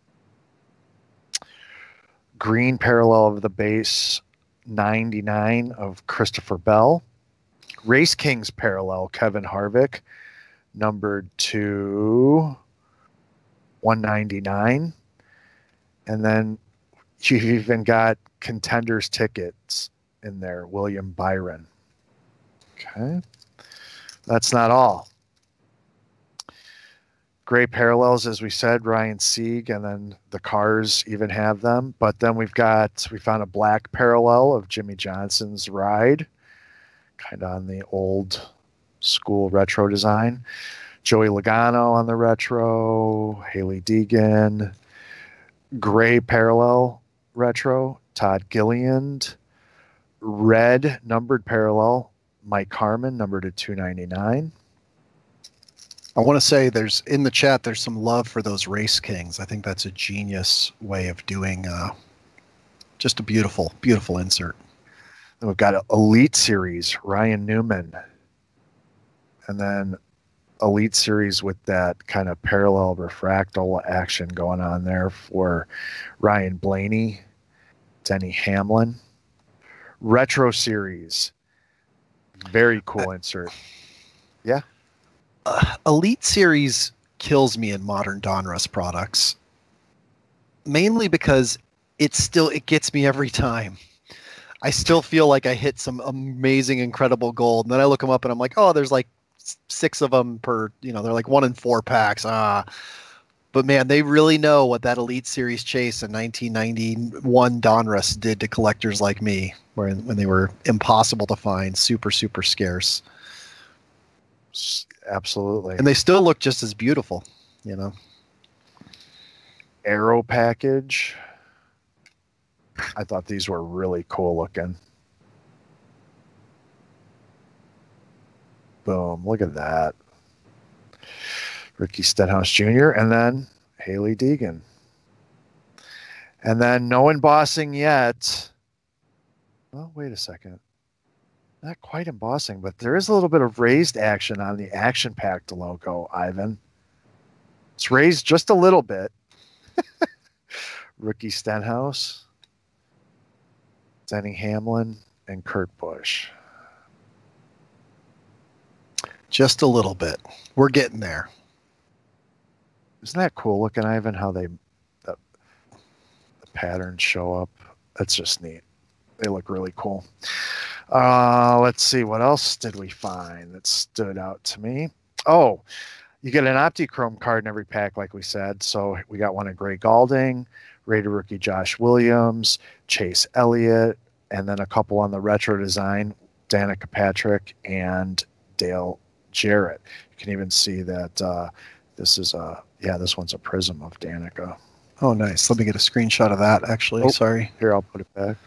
Green parallel of the base, ninety-nine of Christopher Bell. Race Kings parallel, Kevin Harvick, numbered to one ninety-nine. And then you've even got contenders tickets in there, William Byron. Okay. That's not all. Gray parallels, as we said, Ryan Sieg, and then the cars even have them. But then we've got, we found a black parallel of Jimmy Johnson's ride, kind of on the old school retro design. Joey Logano on the retro, Haley Deegan. Gray parallel retro, Todd Gilliand. Red numbered parallel, Mike Harmon, numbered at two ninety-nine. I want to say there's in the chat, there's some love for those Race Kings. I think that's a genius way of doing uh, just a beautiful, beautiful insert. And we've got Elite Series, Ryan Newman. And then Elite Series with that kind of parallel refractal action going on there for Ryan Blaney, Denny Hamlin. Retro Series, very cool insert. Yeah. Uh, Elite Series kills me in modern Donruss products, mainly because it's still, it gets me every time. I still feel like I hit some amazing, incredible gold. And then I look them up and I'm like, oh, there's like six of them per, you know, they're like one in four packs. Ah, but man, they really know what that Elite Series chase in nineteen ninety-one Donruss did to collectors like me, where when they were impossible to find, super, super scarce. Absolutely. And they still look just as beautiful, you know. Aero package. I thought these were really cool looking. Boom. Look at that. Ricky Stenhouse Junior And then Haley Deegan. And then no embossing yet. Oh, wait a second. Not quite embossing, but there is a little bit of raised action on the Action Packed logo, Ivan. It's raised just a little bit. Ricky Stenhouse, Denny Hamlin, and Kurt Busch. Just a little bit. We're getting there. Isn't that cool looking, Ivan, how they the, the patterns show up? That's just neat. They look really cool. Uh, let's see. What else did we find that stood out to me? Oh, you get an Optichrome card in every pack, like we said. So we got one of Gray Galding, Raider rookie Josh Williams, Chase Elliott, and then a couple on the retro design, Danica Patrick and Dale Jarrett. You can even see that uh, this is a, yeah, this one's a prism of Danica. Oh, nice. Let me get a screenshot of that, actually. Oh, sorry. Here, I'll put it back.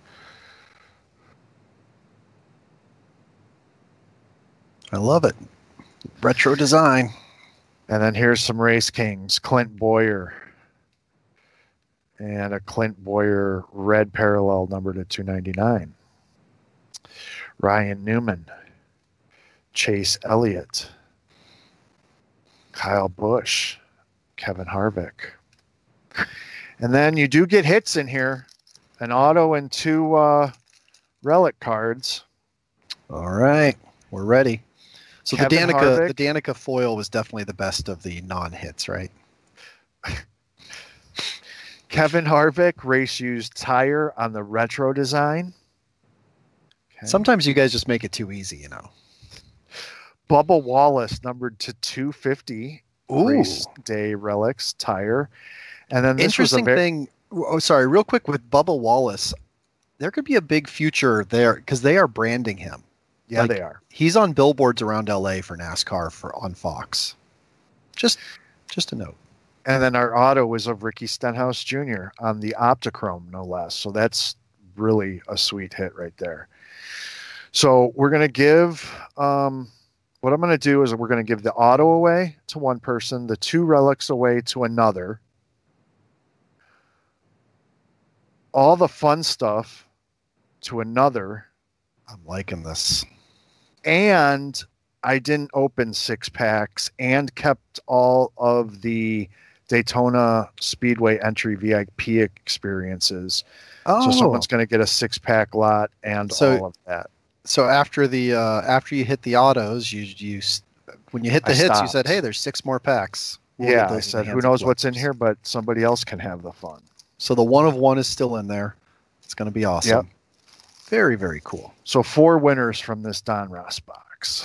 I love it. Retro design. And then here's some Race Kings. Clint Boyer. And a Clint Boyer red parallel numbered at two ninety-nine. Ryan Newman. Chase Elliott. Kyle Busch. Kevin Harvick. And then you do get hits in here. An auto and two uh, relic cards. All right. We're ready. So the Kevin Danica, Harvick. the Danica foil was definitely the best of the non-hits, right? Kevin Harvick, race used tire on the retro design. Okay. Sometimes you guys just make it too easy, you know. Bubba Wallace, numbered to two fifty. Ooh. Race day relics tire. And then this Interesting was a very, thing. Oh, sorry, real quick with Bubba Wallace, there could be a big future there because they are branding him. yeah, like, they are. He's on billboards around L A for NASCAR for on Fox. Just, just a note. And then our auto was of Ricky Stenhouse Junior on the Optichrome, no less. So that's really a sweet hit right there. So we're going to give, um, what I'm going to do is we're going to give the auto away to one person, the two relics away to another, all the fun stuff to another. I'm liking this. And I didn't open six packs and kept all of the Daytona Speedway entry V I P experiences. Oh, So someone's going to get a six pack lot and So- all of that. so after the uh, after you hit the autos, you you s- when you hit the I hits, you stopped. said, "Hey, there's six more packs." We'll get Yeah, those I in said, the who hands of knows what's in collectors. here, but somebody else can have the fun. So the one of one is still in there. It's going to be awesome. Yep. Very, very cool. So four winners from this Don Ross box.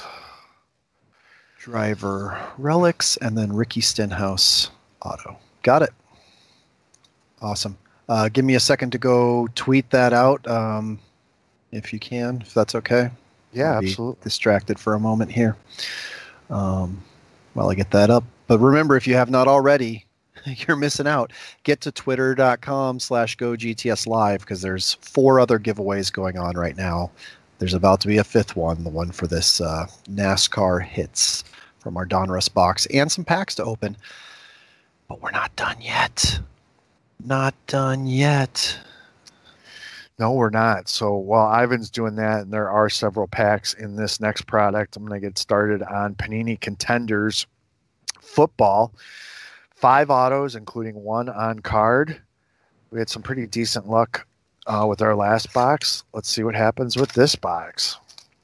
Driver relics and then Ricky Stenhouse auto. Got it. Awesome. Uh, give me a second to go tweet that out, um, if you can, if that's okay. Yeah, I'll be absolutely. distracted for a moment here um, while I get that up. But remember, if you have not already, you're missing out. Get to twitter.com slash go GTS live because there's four other giveaways going on right now. There's about to be a fifth one, the one for this uh, NASCAR hits from our Donruss box and some packs to open. But we're not done yet. Not done yet. No, we're not. So while Ivan's doing that, and there are several packs in this next product, I'm going to get started on Panini Contenders football. Five autos, including one on card. We had some pretty decent luck uh, with our last box. Let's see what happens with this box.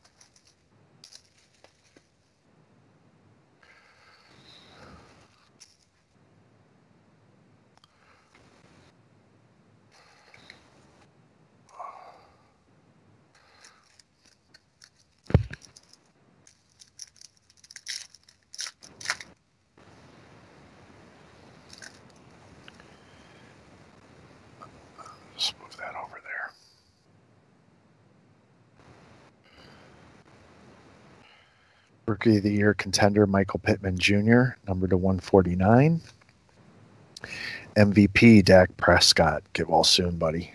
Just move that over there. Rookie of the Year contender Michael Pittman Junior, number to one forty-nine. M V P Dak Prescott. Get well soon, buddy.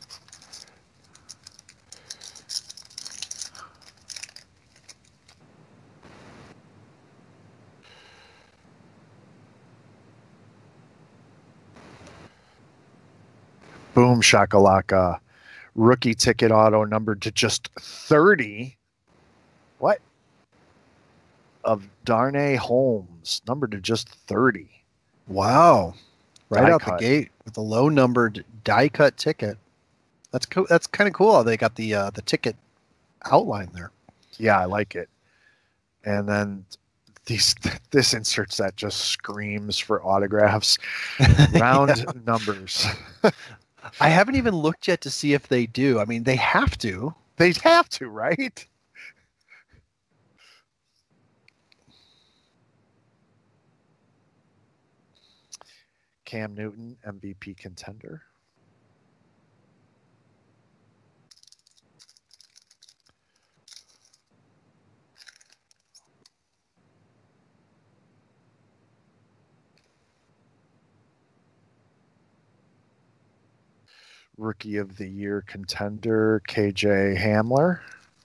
Boom shakalaka. Rookie ticket auto numbered to just thirty. What? Of Darnay Holmes, numbered to just thirty. Wow. Right Die out cut. the gate with a low numbered die cut ticket. That's co- that's kind of cool how they got the uh, the ticket outline there. Yeah, I like it. And then these this insert set just screams for autographs. Round Yeah. numbers. I haven't even looked yet to see if they do. I mean, they have to. They'd have to, right? Cam Newton, M V P contender. Rookie of the Year contender, K J Hamler.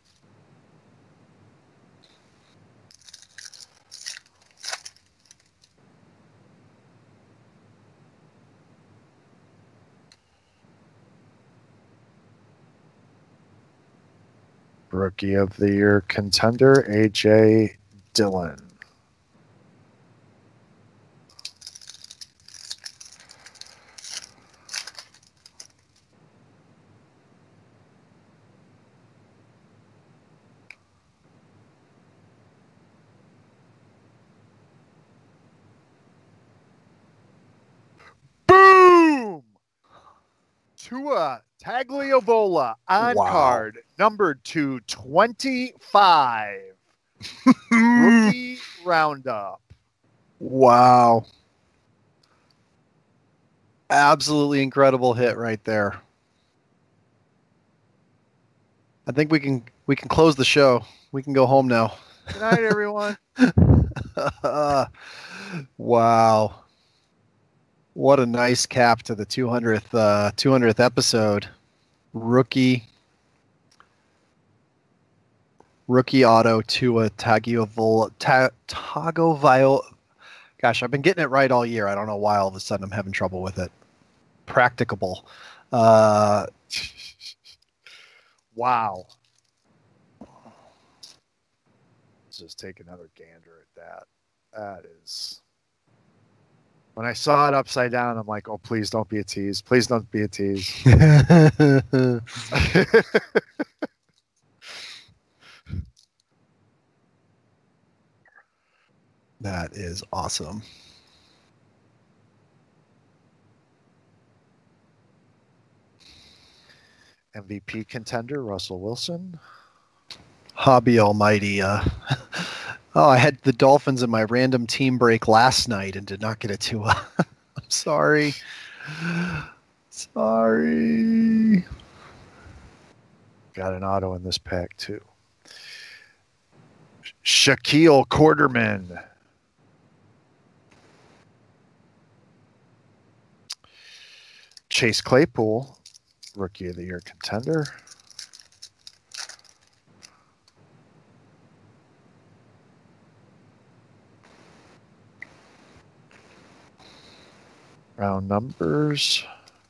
Rookie of the Year contender, A J Dillon. Boom! Tua Tagliavola on Wow. card, numbered to twenty-five. Rookie roundup. Wow. Absolutely incredible hit right there. I think we can we can close the show. We can go home now. Good night, everyone. Wow. What a nice cap to the two hundredth uh, two hundredth episode. Rookie. Rookie auto Tua Tagovailoa. Ta- Tagovailoa. Gosh, I've been getting it right all year. I don't know why all of a sudden I'm having trouble with it. Practicable. Uh, Wow. Let's just take another gander at that. That is. When I saw it upside down, I'm like, oh, please don't be a tease. Please don't be a tease. that is awesome. M V P contender, Russell Wilson. Hobby almighty. Uh, oh, I had the Dolphins in my random team break last night and did not get it to. Uh, I'm sorry. Sorry. Got an auto in this pack, too. Shaquille Quarterman. Chase Claypool, Rookie of the Year contender. Round numbers.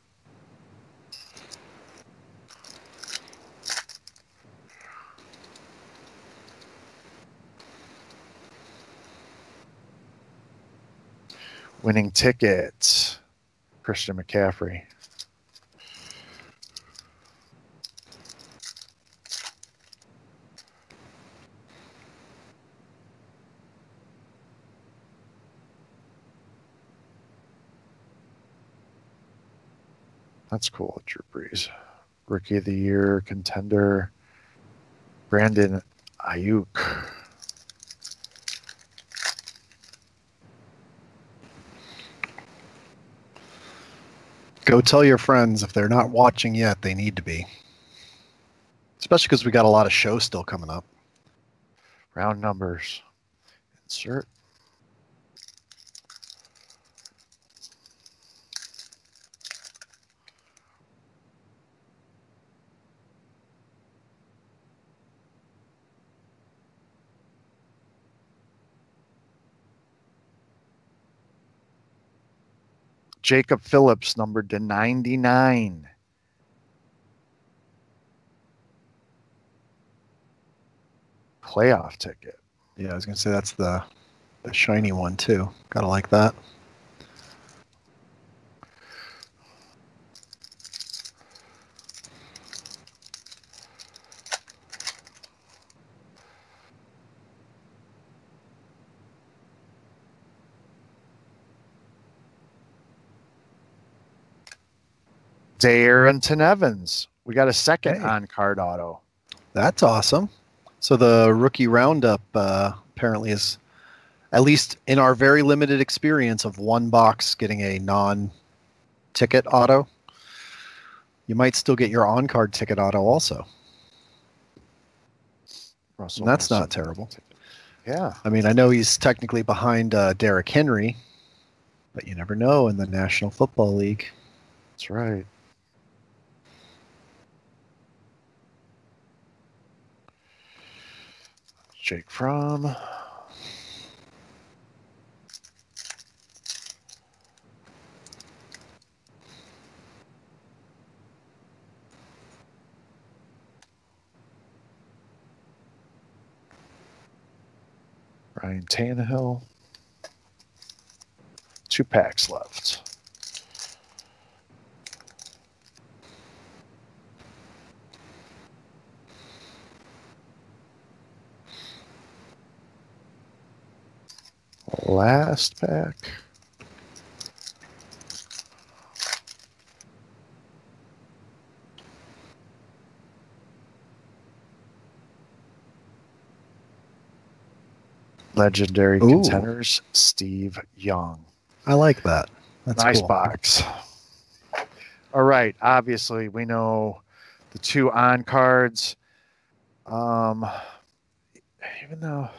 Winning tickets. Christian McCaffrey. That's cool, Drew Brees. Rookie of the Year contender, Brandon Ayuk. Go tell your friends if they're not watching yet, they need to be. Especially because we got a lot of shows still coming up. Round numbers. Insert. Jacob Phillips, numbered to ninety-nine. Playoff ticket. Yeah, I was going to say that's the, the shiny one, too. Gotta like that. Darrington Evans. We got a second Hey. on-card auto. That's awesome. So the rookie roundup uh, apparently is, at least in our very limited experience of one box getting a non-ticket auto, you might still get your on-card ticket auto also. Russell And that's Wilson. not terrible. Yeah. I mean, I know he's technically behind uh, Derrick Henry, but you never know in the National Football League. That's right. Jake Fromm. Ryan Tannehill. Two packs left. Last pack. Legendary Ooh. contenders, Steve Young. I like that. That's Nice cool. box. All right. Obviously, we know the two on cards. Um, even though,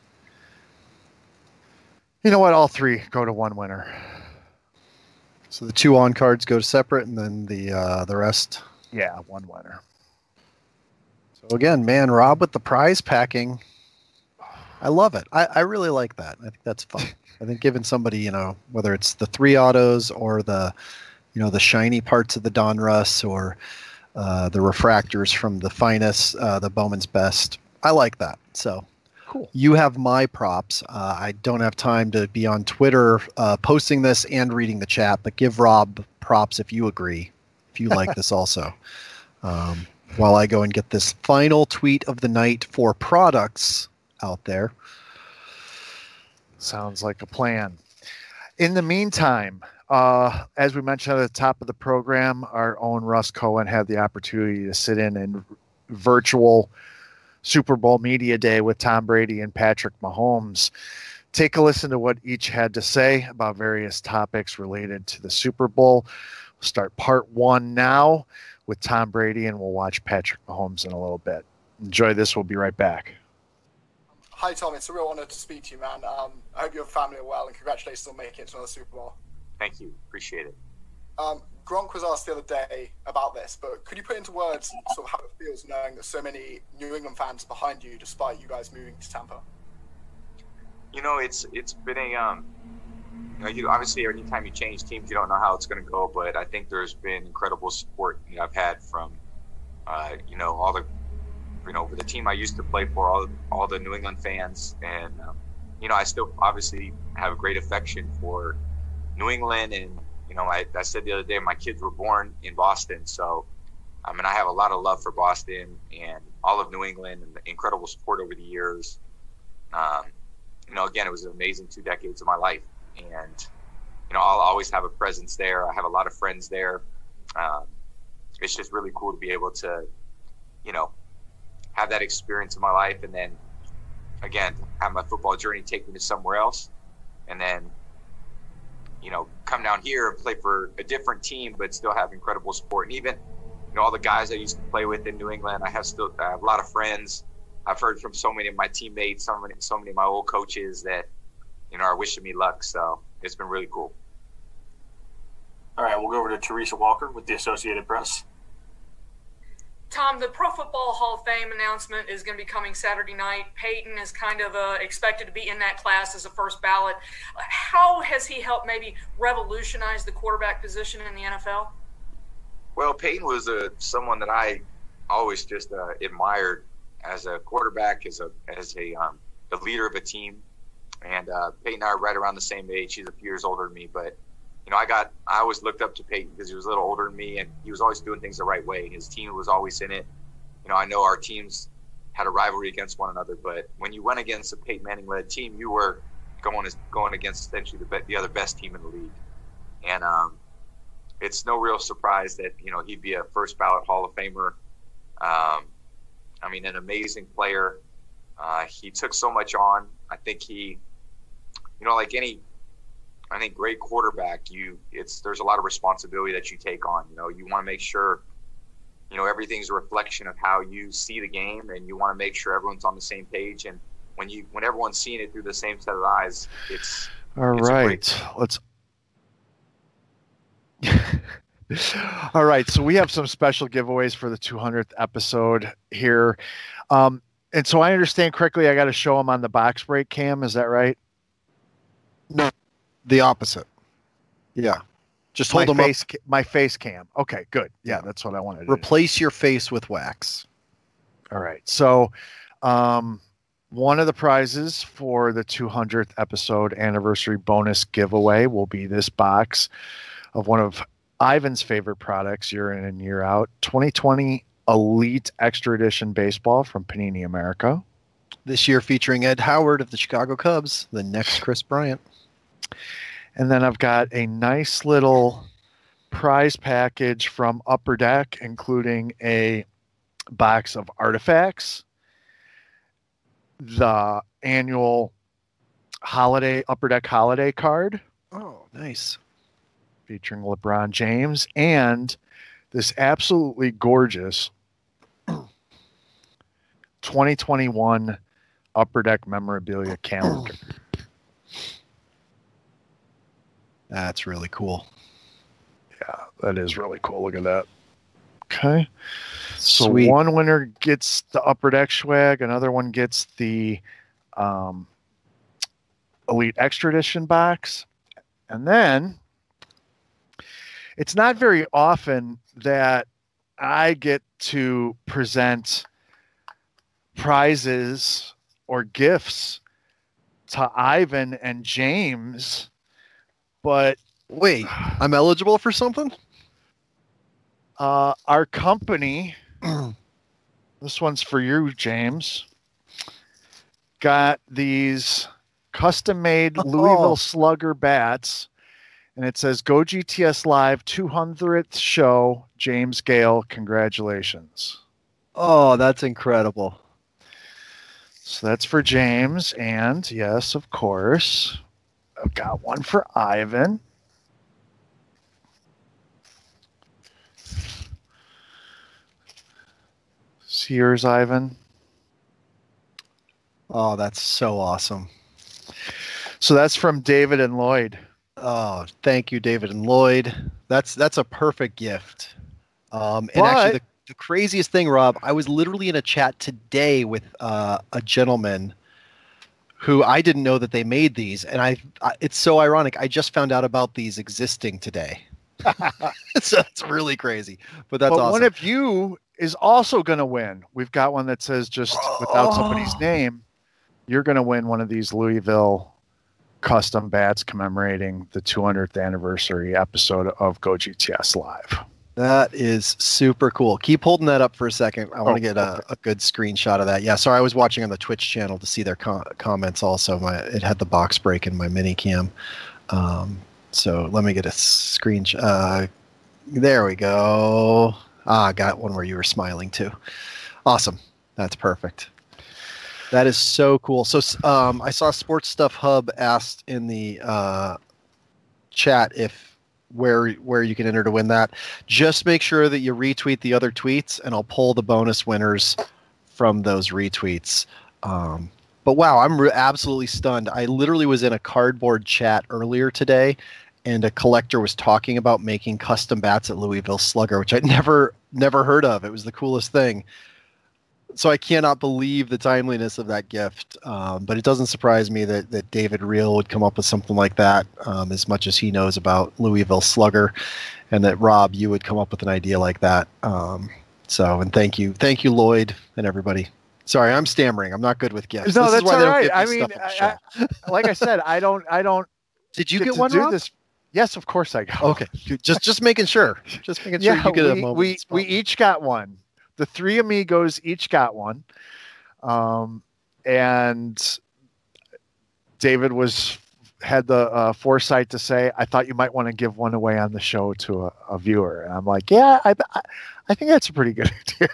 you know what, all three go to one winner. So the two on cards go separate, and then the uh, the rest Yeah, one winner. So again, man, Rob with the prize packing. I love it. I, I really like that. I think that's fun. I think giving somebody, you know, whether it's the three autos or the, you know, the shiny parts of the Donruss or uh, the refractors from the finest, uh, the Bowman's Best. I like that. So Cool. you have my props. Uh, I don't have time to be on Twitter uh, posting this and reading the chat, but give Rob props if you agree, if you like this also. Um, while I go and get this final tweet of the night for products out there. Sounds like a plan. In the meantime, uh, as we mentioned at the top of the program, our own Russ Cohen had the opportunity to sit in in virtual Super Bowl Media Day with Tom Brady and Patrick Mahomes. Take a listen to what each had to say about various topics related to the Super Bowl. We'll start part one now with Tom Brady, and we'll watch Patrick Mahomes in a little bit. Enjoy this. We'll be right back. Hi, Tom. It's a real honor to speak to you, man. Um, I hope your family are well, and congratulations on making it to another Super Bowl. Thank you. Appreciate it. Um, Gronk was asked the other day about this, but could you put into words sort of how it feels knowing that so many New England fans are behind you, despite you guys moving to Tampa? You know, it's it's been a um, you know, you obviously anytime you change teams, you don't know how it's going to go, but I think there's been incredible support you know, I've had from, uh, you know, all the, you know, the team I used to play for, all all the New England fans, and um, you know, I still obviously have a great affection for New England, and you know, I, I said the other day, my kids were born in Boston, so I mean, I have a lot of love for Boston and all of New England, and the incredible support over the years. Um, you know, again, it was an amazing two decades of my life, and you know, I'll always have a presence there. I have a lot of friends there. Um, it's just really cool to be able to, you know, have that experience in my life, and then again, have my football journey take me to somewhere else, and then, you know, come down here and play for a different team, but still have incredible support. And even, you know, all the guys I used to play with in New England, I have still I have a lot of friends. I've heard from so many of my teammates, so many, so many of my old coaches that, you know, are wishing me luck. So it's been really cool. All right, we'll go over to Teresa Walker with the Associated Press. Tom, the Pro Football Hall of Fame announcement is going to be coming Saturday night. Peyton is kind of uh, expected to be in that class as a first ballot. How has he helped maybe revolutionize the quarterback position in the N F L? Well, Peyton was a, someone that I always just uh, admired as a quarterback, as a as a, um, a leader of a team. And uh, Peyton and I are right around the same age. He's a few years older than me, but you know, I got I always looked up to Peyton because he was a little older than me, and he was always doing things the right way. His team was always in it. You know, I know our teams had a rivalry against one another, but when you went against a Peyton Manning-led team, you were going as going against essentially the be- the other best team in the league. And um, it's no real surprise that you know he'd be a first ballot Hall of Famer. Um, I mean, an amazing player. Uh, he took so much on. I think he, you know, like any. I think great quarterback, you it's there's a lot of responsibility that you take on. You know, you want to make sure, you know, everything's a reflection of how you see the game, and you want to make sure everyone's on the same page. And when you when everyone's seeing it through the same set of eyes, it's all it's right. Let's. All right, so we have some special giveaways for the two hundredth episode here, um, and so I understand correctly. I got to show them on the box break cam. Is that right? No. The opposite. Yeah. Just hold my them face, up. ca- my face cam. Okay, good. Yeah, that's what I wanted to Replace do. your face with wax. All right. So um, one of the prizes for the two hundredth episode anniversary bonus giveaway will be this box of one of Ivan's favorite products year in and year out, twenty twenty Elite Extra Edition Baseball from Panini America. This year featuring Ed Howard of the Chicago Cubs, the next Chris Bryant. And then I've got a nice little prize package from Upper Deck, including a box of artifacts, the annual holiday Upper Deck holiday card. Oh, nice. Featuring LeBron James, and this absolutely gorgeous twenty twenty-one Upper Deck memorabilia calendar. That's really cool. Yeah, that is really cool. Look at that. Okay. So Sweet. one winner gets the Upper Deck swag, another one gets the um, Elite Extra Edition box. And then it's not very often that I get to present prizes or gifts to Ivan and James, but wait, I'm eligible for something? Uh, our company, this one's for you, James, got these custom-made Louisville Slugger bats, and it says, Go G T S Live two hundredth show, James Gale, congratulations. Oh, that's incredible. So that's for James, and yes, of course, I've got one for Ivan. See yours, Ivan. Oh, that's so awesome. So that's from David and Lloyd. Oh, thank you, David and Lloyd. That's that's a perfect gift. Um, and But- actually, the, the craziest thing, Rob, I was literally in a chat today with uh, a gentleman who I didn't know that they made these, and I, I it's so ironic. I just found out about these existing today. So it's really crazy, but that's but awesome. one of you is also going to win. We've got one that says just without somebody's name, you're going to win one of these Louisville custom bats commemorating the two hundredth anniversary episode of Go G T S Live. That is super cool. Keep holding that up for a second. I want Oh, to get a, a good screenshot of that. Yeah, sorry, I was watching on the Twitch channel to see their com- comments also. My It had the box break in my mini cam. Um, so let me get a screenshot. Uh, there we go. Ah, I got one where you were smiling too. Awesome. That's perfect. That is so cool. So um, I saw Sports Stuff Hub asked in the uh, chat if where where you can enter to win that. Just make sure that you retweet the other tweets, and I'll pull the bonus winners from those retweets. Um, but wow, I'm re- absolutely stunned. I literally was in a cardboard chat earlier today, and a collector was talking about making custom bats at Louisville Slugger, which I'd never never heard of. It was the coolest thing. So I cannot believe the timeliness of that gift. Um, but it doesn't surprise me that, that David Reel would come up with something like that, um, as much as he knows about Louisville Slugger, and that Rob, you would come up with an idea like that. Um, so, and thank you. Thank you, Lloyd, and everybody. Sorry, I'm stammering. I'm not good with gifts. No, This that's is why all they don't right. give me I mean, stuff at the I, show. I, like I said, I don't, I don't. Did you get get to one, do Rob? this? Yes, of course I got. Okay, just just making sure. Just making sure Yeah, you get a we, moment. we, we each got one. The three amigos each got one. Um, and David was had the uh, foresight to say, I thought you might want to give one away on the show to a, a viewer. And I'm like, yeah, I, I, I think that's a pretty good idea.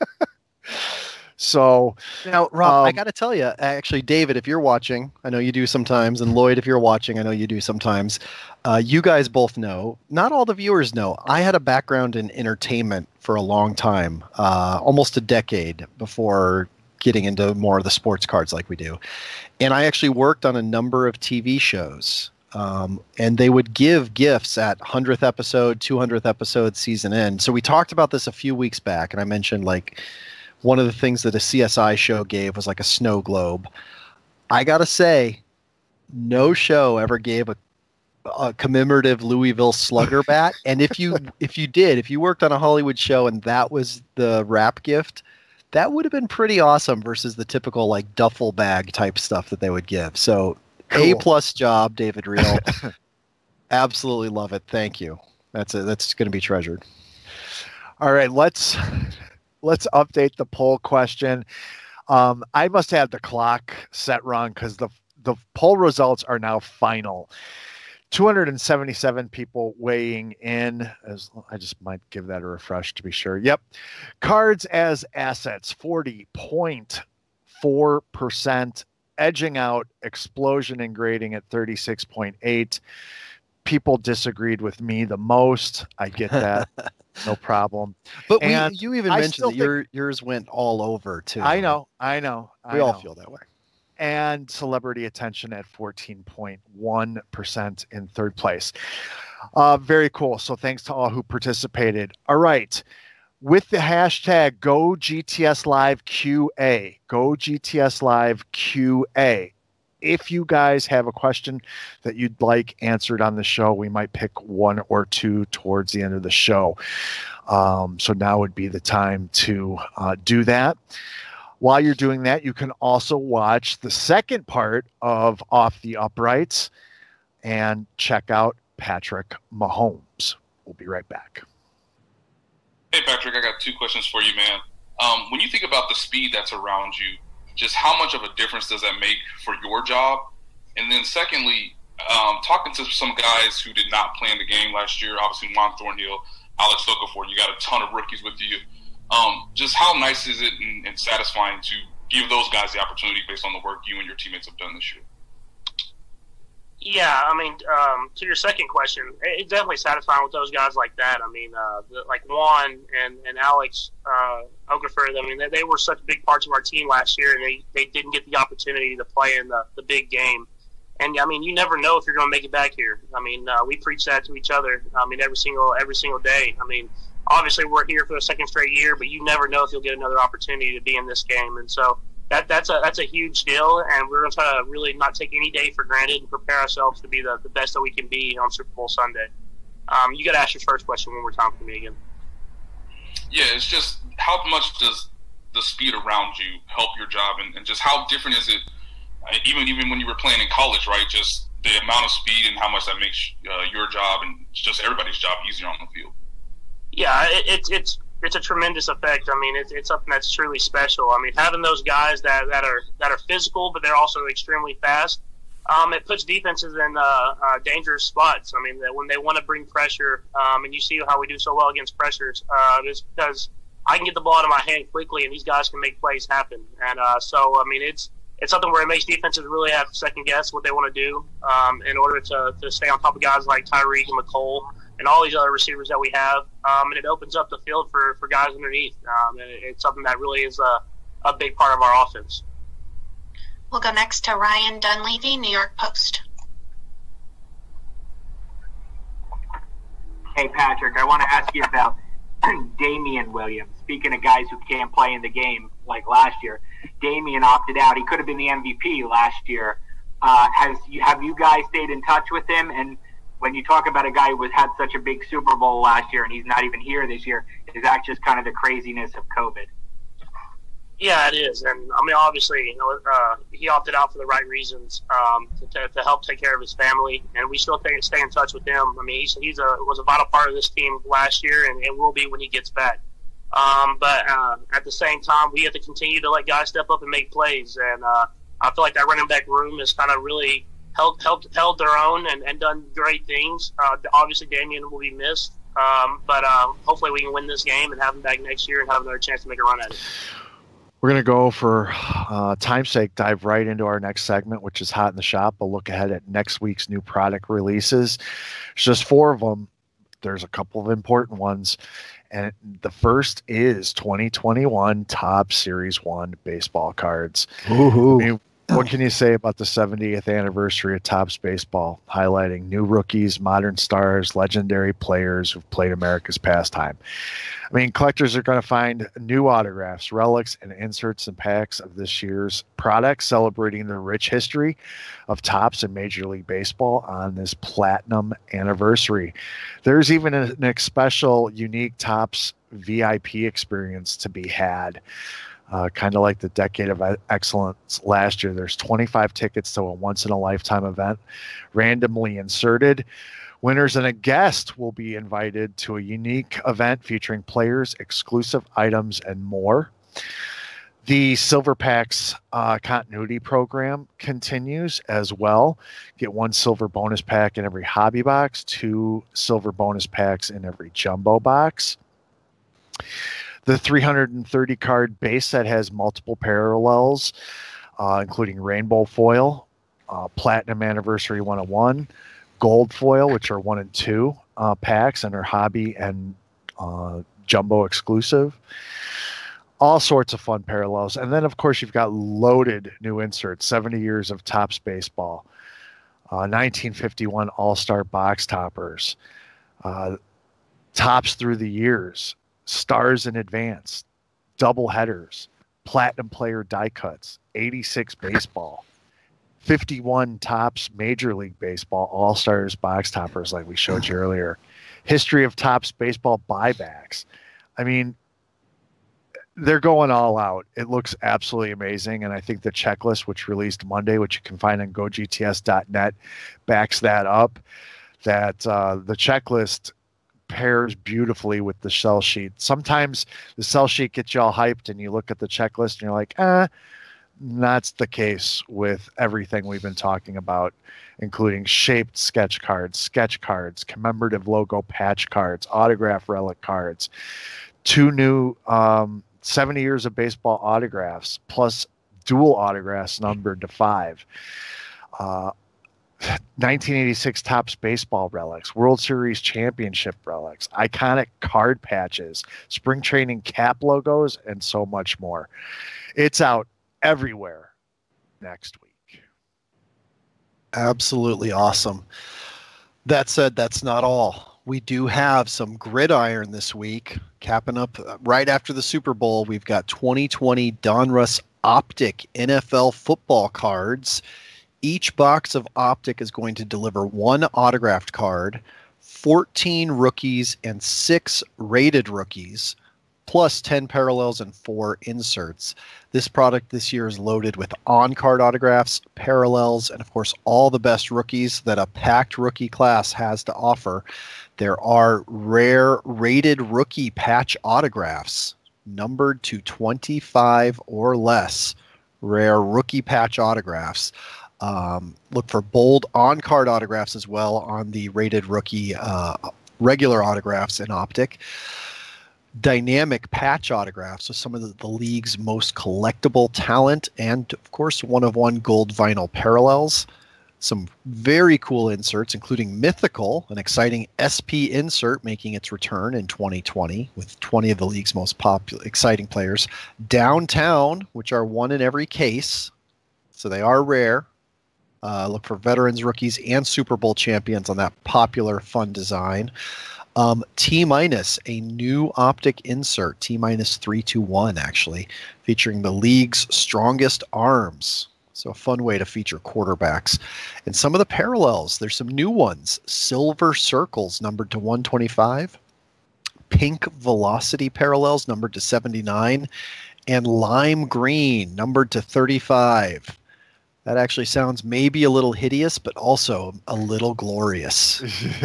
So now, Rob, I um, got to tell you, actually, David, if you're watching, I know you do sometimes, and Lloyd, if you're watching, I know you do sometimes. Uh, you guys both know. Not all the viewers know. I had a background in entertainment for a long time, uh, almost a decade before getting into more of the sports cards like we do. And I actually worked on a number of T V shows. Um, and they would give gifts at hundredth episode, two hundredth episode, season end. So we talked about this a few weeks back, and I mentioned like one of the things that a C S I show gave was like a snow globe. I gotta say, no show ever gave a, a commemorative Louisville Slugger bat. And if you if you did, if you worked on a Hollywood show and that was the wrap gift, that would have been pretty awesome versus the typical like duffel bag type stuff that they would give. So Cool. A plus job, David Reel. Absolutely love it. Thank you. That's it. That's going to be treasured. all right, let's let's update the poll question. Um, I must have the clock set wrong because the the poll results are now final. two hundred seventy-seven people weighing in. As I just might give that a refresh to be sure. Yep. Cards as assets, forty point four percent, edging out explosion and grading at thirty-six point eight. People disagreed with me the most. I get that. No problem. But And we, you even I mentioned still that your yours went all over too. I know, I know. I We all know. feel that way. And celebrity attention at fourteen point one percent in third place. Uh, very cool. So thanks to all who participated. All right. with the hashtag Go G T S Live Q A. Go G T S Live Q A. If you guys have a question that you'd like answered on the show, we might pick one or two towards the end of the show. Um, so now would be the time to uh, do that. While you're doing that, you can also watch the second part of Off the Uprights and check out Patrick Mahomes. We'll be right back. Hey, Patrick, I got two questions for you, man. Um, when you think about the speed that's around you, just how much of a difference does that make for your job? And then secondly, um, talking to some guys who did not play in the game last year, obviously Juan Thornhill, Alex Okafor, you got a ton of rookies with you. Um, just how nice is it and, and satisfying to give those guys the opportunity based on the work you and your teammates have done this year? Yeah, I mean, um, to your second question, it's definitely satisfying with those guys like that. I mean, uh, the, like Juan and, and Alex uh, Okafor, I mean, they, they were such big parts of our team last year, and they, they didn't get the opportunity to play in the, the big game. And, I mean, you never know if you're going to make it back here. I mean, uh, we preach that to each other, I mean, every single every single day. I mean, obviously we're here for the second straight year, but you never know if you'll get another opportunity to be in this game. And so that that's a that's a huge deal, and we're going to try to really not take any day for granted and prepare ourselves to be the, the best that we can be on Super Bowl Sunday. Um, you got to ask your first question one more time for me again. Yeah, it's just how much does the speed around you help your job, and, and just how different is it, uh, even even when you were playing in college, right? Just the amount of speed and how much that makes uh, your job and just everybody's job easier on the field. Yeah, it, it's it's it's a tremendous effect. I mean, it's it's something that's truly special. I mean, having those guys that, that are that are physical, but they're also extremely fast. Um, it puts defenses in uh, uh, dangerous spots. I mean, when they want to bring pressure, um, and you see how we do so well against pressures, uh, it's because I can get the ball out of my hand quickly, and these guys can make plays happen. And uh, so, I mean, it's it's something where it makes defenses really have to second guess what they want to do um, in order to, to stay on top of guys like Tyreek and McCole and all these other receivers that we have. Um, and it opens up the field for, for guys underneath. Um, and it's something that really is a, a big part of our offense. We'll go next to Ryan Dunleavy, New York Post. Hey, Patrick, I want to ask you about Damian Williams. Speaking of guys who can't play in the game like last year, Damian opted out. He could have been the M V P last year. Uh, has you, have you guys stayed in touch with him? And when you talk about a guy who has had such a big Super Bowl last year and he's not even here this year, is that just kind of the craziness of COVID? Yeah, it is. And, I mean, obviously, you know, uh, he opted out for the right reasons um, to, to, to help take care of his family, and we still stay, stay in touch with him. I mean, he's, he's a was a vital part of this team last year and, and will be when he gets back. Um, but uh, at the same time, we have to continue to let guys step up and make plays, and uh, I feel like that running back room has kind of really held, held, held their own and, and done great things. Uh, obviously, Damian will be missed, um, but uh, hopefully we can win this game and have him back next year and have another chance to make a run at it. We're going to go, for uh, time's sake, dive right into our next segment, which is Hot in the Shop. A look ahead at next week's new product releases. There's just four of them. There's a couple of important ones. And the first is twenty twenty-one Topps Series one baseball cards. Ooh. I mean, what can you say about the seventieth anniversary of Topps Baseball, highlighting new rookies, modern stars, legendary players who've played America's pastime? I mean, collectors are going to find new autographs, relics, and inserts and packs of this year's products, celebrating the rich history of Topps and Major League Baseball on this platinum anniversary. There's even a, an special, unique Topps V I P experience to be had. Uh, kind of like the Decade of Excellence last year. There's twenty-five tickets to a once-in-a-lifetime event, randomly inserted. Winners and a guest will be invited to a unique event featuring players, exclusive items, and more. The Silver Packs uh, continuity program continues as well. Get one silver bonus pack in every hobby box, two silver bonus packs in every jumbo box. The three hundred thirty card base set has multiple parallels, uh, including rainbow foil, uh, platinum anniversary one oh one, gold foil, which are one and two uh, packs and are hobby and uh, jumbo exclusive. All sorts of fun parallels. And then, of course, you've got loaded new inserts, seventy years of Topps Baseball, uh, nineteen fifty-one All-Star box toppers, uh, Topps through the years, stars in advance, double headers, platinum player die cuts, eighty-six baseball, fifty-one tops Major League Baseball, all-stars box toppers like we showed you earlier, history of tops baseball buybacks. I mean, they're going all out. It looks absolutely amazing. And I think the checklist, which released Monday, which you can find on go G T S dot net, backs that up, that uh, the checklist pairs beautifully with the sell sheet. Sometimes the sell sheet gets you all hyped and you look at the checklist and you're like, eh, that's the case with everything we've been talking about, including shaped sketch cards, sketch cards, commemorative logo patch cards, autograph relic cards, two new um, seventy years of baseball autographs, plus dual autographs numbered to five. Uh, nineteen eighty-six Topps baseball relics, World Series championship relics, iconic card patches, spring training cap logos, and so much more. It's out everywhere next week. Absolutely awesome. That said, that's not all. We do have some gridiron this week. Capping up right after the Super Bowl, we've got twenty twenty Donruss Optic N F L football cards. Each box of Optic is going to deliver one autographed card, fourteen rookies, and six rated rookies, plus ten parallels and four inserts. This product this year is loaded with on-card autographs, parallels, and of course all the best rookies that a packed rookie class has to offer. There are rare rated rookie patch autographs numbered to twenty-five or less. Rare rookie patch autographs. Um, look for bold on-card autographs as well on the rated rookie uh, regular autographs in Optic. Dynamic patch autographs, so some of the, the league's most collectible talent, and of course one-of-one gold vinyl parallels. Some very cool inserts, including Mythical, an exciting S P insert making its return in twenty twenty with twenty of the league's most popular, exciting players. Downtown, which are one in every case, so they are rare. Uh, look for veterans, rookies, and Super Bowl champions on that popular, fun design. Um, T-minus, a new Optic insert, T-minus three two one, actually, featuring the league's strongest arms. So a fun way to feature quarterbacks. And some of the parallels, there's some new ones. Silver circles numbered to one twenty-five. Pink velocity parallels numbered to seventy-nine. And lime green numbered to thirty-five. That actually sounds maybe a little hideous, but also a little glorious.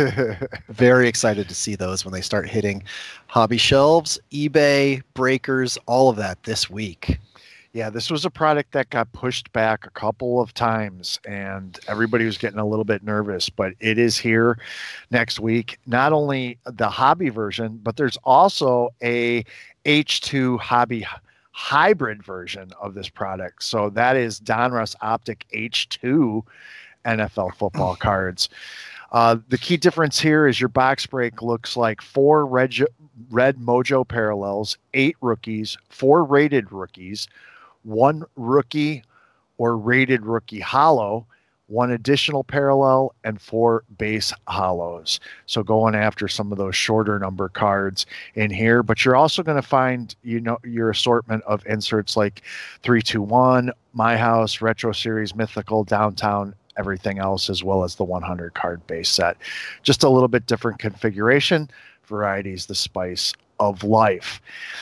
Very excited to see those when they start hitting hobby shelves, eBay, breakers, all of that this week. Yeah, this was a product that got pushed back a couple of times, and everybody was getting a little bit nervous, but it is here next week. Not only the hobby version, but there's also a H two hobby hybrid version of this product. So that is Donruss Optic H two N F L football cards. Uh, the key difference here is your box break looks like four red, red Mojo parallels, eight rookies, four rated rookies, one rookie or rated rookie hollow, one additional parallel, and four base hollows. So going after some of those shorter number cards in here, but you're also going to find, you know, your assortment of inserts like three two one, My House, Retro Series, Mythical, Downtown, everything else, as well as the one hundred card base set. Just a little bit different configuration. Variety's the spice of life.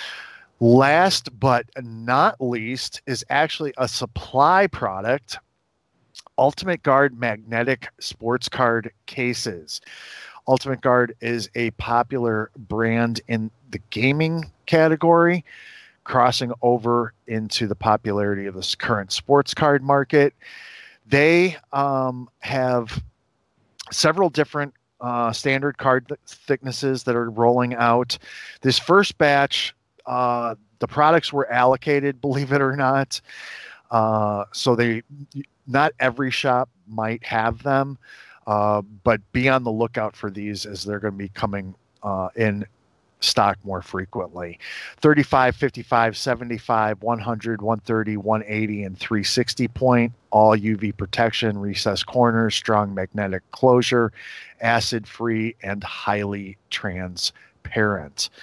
Last but not least is actually a supply product, Ultimate Guard magnetic sports card cases. Ultimate Guard is a popular brand in the gaming category, crossing over into the popularity of this current sports card market. They um, have several different uh, standard card th- thicknesses that are rolling out. This first batch, uh, the products were allocated, believe it or not. Uh, so they, not every shop might have them, uh, but be on the lookout for these as they're going to be coming uh, in stock more frequently. thirty-five, fifty-five, seventy-five, one hundred, one thirty, one eighty, and three sixty point, all U V protection, recessed corners, strong magnetic closure, acid free, and highly transparent.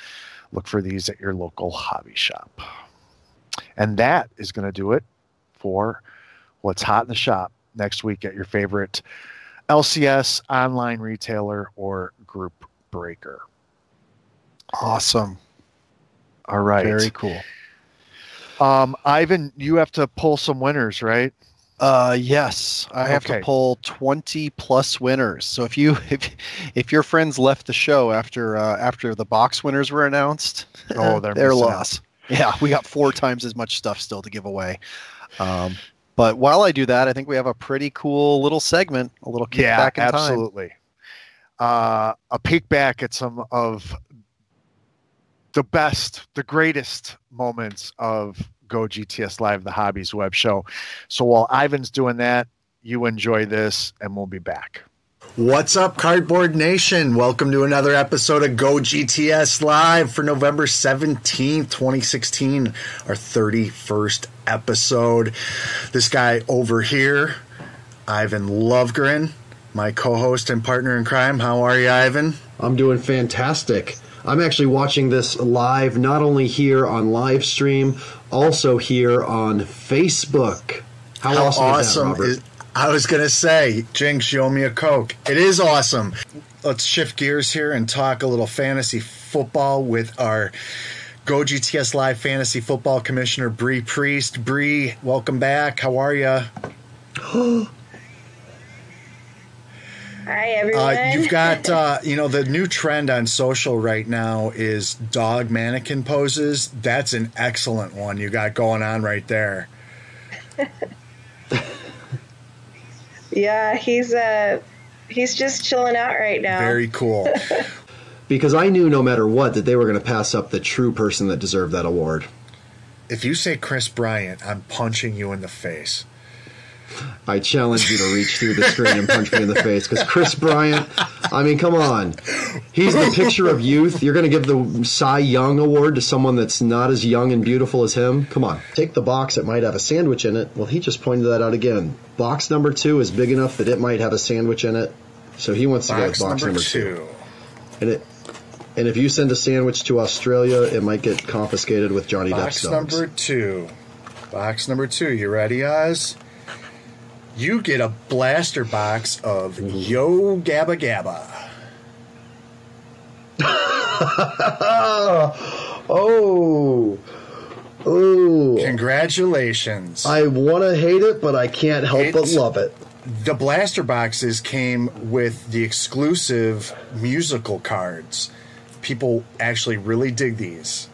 Look for these at your local hobby shop. And that is going to do it for what's hot in the shop next week at your favorite L C S, online retailer, or group breaker. Awesome. All right. Very cool. Um, Ivan, you have to pull some winners, right? Uh, yes, I have Okay. to pull twenty plus winners. So if you if if your friends left the show after uh, after the box winners were announced, Oh, they're their missing out. loss. Yeah, we got four times as much stuff still to give away. Um, but while I do that, I think we have a pretty cool little segment, a little kick Yeah, back in time. absolutely. Uh, a peek back at some of the best, the greatest moments of Go G T S Live, the Hobbies web show. So while Ivan's doing that, you enjoy this, and we'll be back. What's up, Cardboard Nation? Welcome to another episode of Go G T S Live for November seventeenth, twenty sixteen, our thirty-first episode. This guy over here, Ivan Lovegren, my co-host and partner in crime. How are you, Ivan? I'm doing fantastic. I'm actually watching this live, not only here on live stream, also here on Facebook. How, How awesome, awesome is that, Robert? is I was going to say, Jinx, show me a Coke. It is awesome. Let's shift gears here and talk a little fantasy football with our Go G T S Live Fantasy Football Commissioner, Bree Priest. Bree, welcome back. How are you? Hi, everyone. Uh, you've got, uh, you know, the new trend on social right now is dog mannequin poses. That's an excellent one you got going on right there. Yeah, he's uh, he's just chilling out right now. Very cool. Because I knew no matter what that they were going to pass up the true person that deserved that award. If you say Chris Bryant, I'm punching you in the face. I challenge you to reach through the screen and punch me in the face, because Chris Bryant, I mean, come on. He's the picture of youth. You're going to give the Cy Young Award to someone that's not as young and beautiful as him? Come on. Take the box that might have a sandwich in it. Well, he just pointed that out again. Box number two is big enough that it might have a sandwich in it. So he wants to go with Box box number number two. two. And it, and if you send a sandwich to Australia, it might get confiscated with Johnny Box Depp's dogs. number two. Box number two. You ready, Oz? You get a blaster box of Yo Gabba Gabba. Oh. Oh. Congratulations. I want to hate it, but I can't help but It's- love it. The blaster boxes came with the exclusive musical cards. People actually really dig these.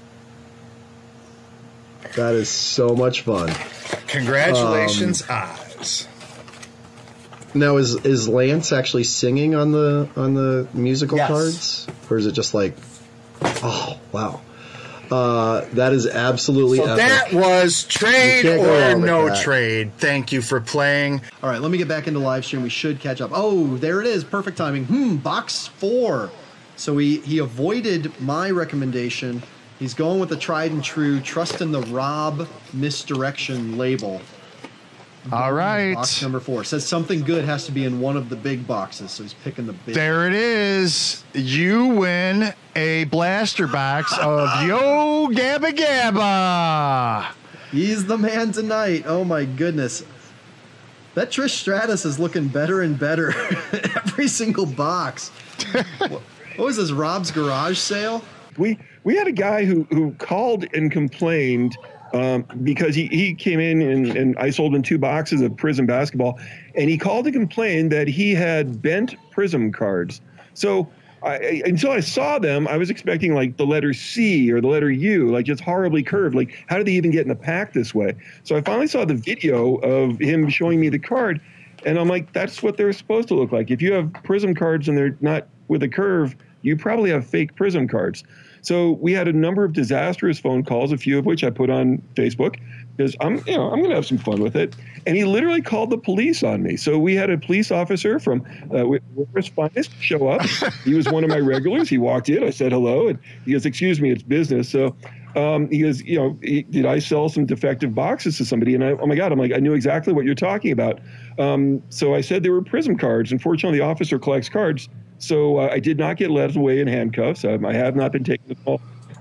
That is so much fun. Congratulations, Um, Oz. Now, is is Lance actually singing on the on the musical Yes. cards, or is it just like, oh wow, uh, that is absolutely So epic. that was trade You can't go or wrong with no that. trade. Thank you for playing. All right, let me get back into live stream. We should catch up. Oh, there it is. Perfect timing. Hmm, box four. So he, he avoided my recommendation. He's going with the tried and true, trust in the Rob misdirection label. All right. Box number four. Says something good has to be in one of the big boxes, so he's picking the big. There it is. You win a blaster box of Yo Gabba Gabba. He's the man tonight. Oh my goodness. That Trish Stratus is looking better and better every single box. what, what was this, Rob's garage sale? We we had a guy who, who called and complained um, because he, he came in and, and I sold him two boxes of Prism basketball, and he called and complained that he had bent Prism cards. So I, I, until I saw them, I was expecting like the letter C or the letter U, like just horribly curved. Like, how did they even get in the pack this way? So I finally saw the video of him showing me the card, and I'm like, that's what they're supposed to look like. If you have Prism cards and they're not with a curve, you probably have fake Prism cards. So we had a number of disastrous phone calls, a few of which I put on Facebook because I'm, you know, I'm going to have some fun with it. And he literally called the police on me. So we had a police officer from uh, Workers Finest show up. He was one of my regulars. He walked in. I said hello, and he goes, "Excuse me, it's business." So um, he goes, "You know, he, did I sell some defective boxes to somebody?" And I, oh my God, I'm like, I knew exactly what you're talking about. Um, so I said they were Prism cards. Unfortunately, the officer collects cards. So uh, I did not get led away in handcuffs. Um, I have not been taken to call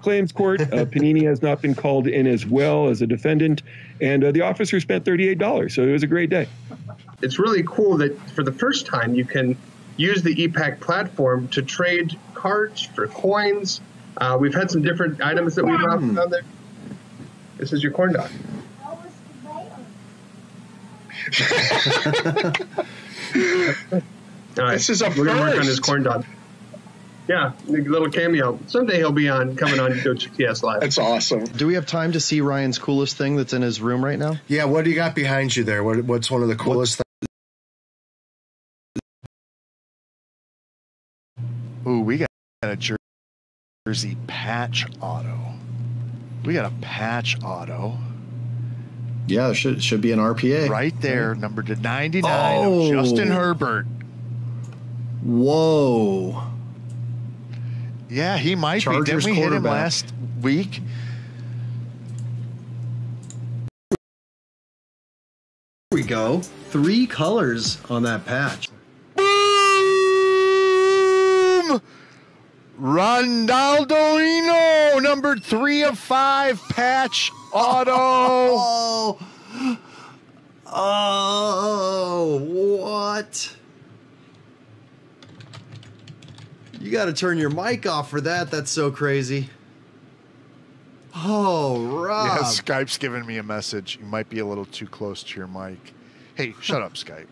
claims court. Uh, Panini has not been called in as well as a defendant, and uh, the officer spent thirty-eight dollars. So it was a great day. It's really cool that for the first time you can use the E PAC platform to trade cards for coins. Uh, we've had some different items that we've offered on there. This is your corn dog. All right. This is a We're going to work on first. his corn dog. Yeah, a little cameo. Someday he'll be on coming on Go G T S Live. That's awesome. Do we have time to see Ryan's coolest thing that's in his room right now? Yeah, what do you got behind you there? What, what's one of the coolest things? Ooh, we got a jersey patch auto. We got a patch auto. Yeah, there should should be an R P A. Right there, number to ninety-nine Oh. of Justin Herbert. Whoa. Yeah, he might Chargers be. Didn't we hit him quarterback. last week? Here we go. Three colors on that patch. Boom! Rondaldino, number three of five, patch auto. Oh, oh, what? You got to turn your mic off for that. That's so crazy. Oh, Rob. Yeah, Skype's giving me a message. You might be a little too close to your mic. Hey, shut up, Skype.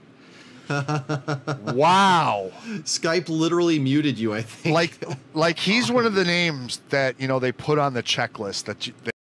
Wow. Skype literally muted you, I think. Like, like he's one of the names that, you know, they put on the checklist that you, they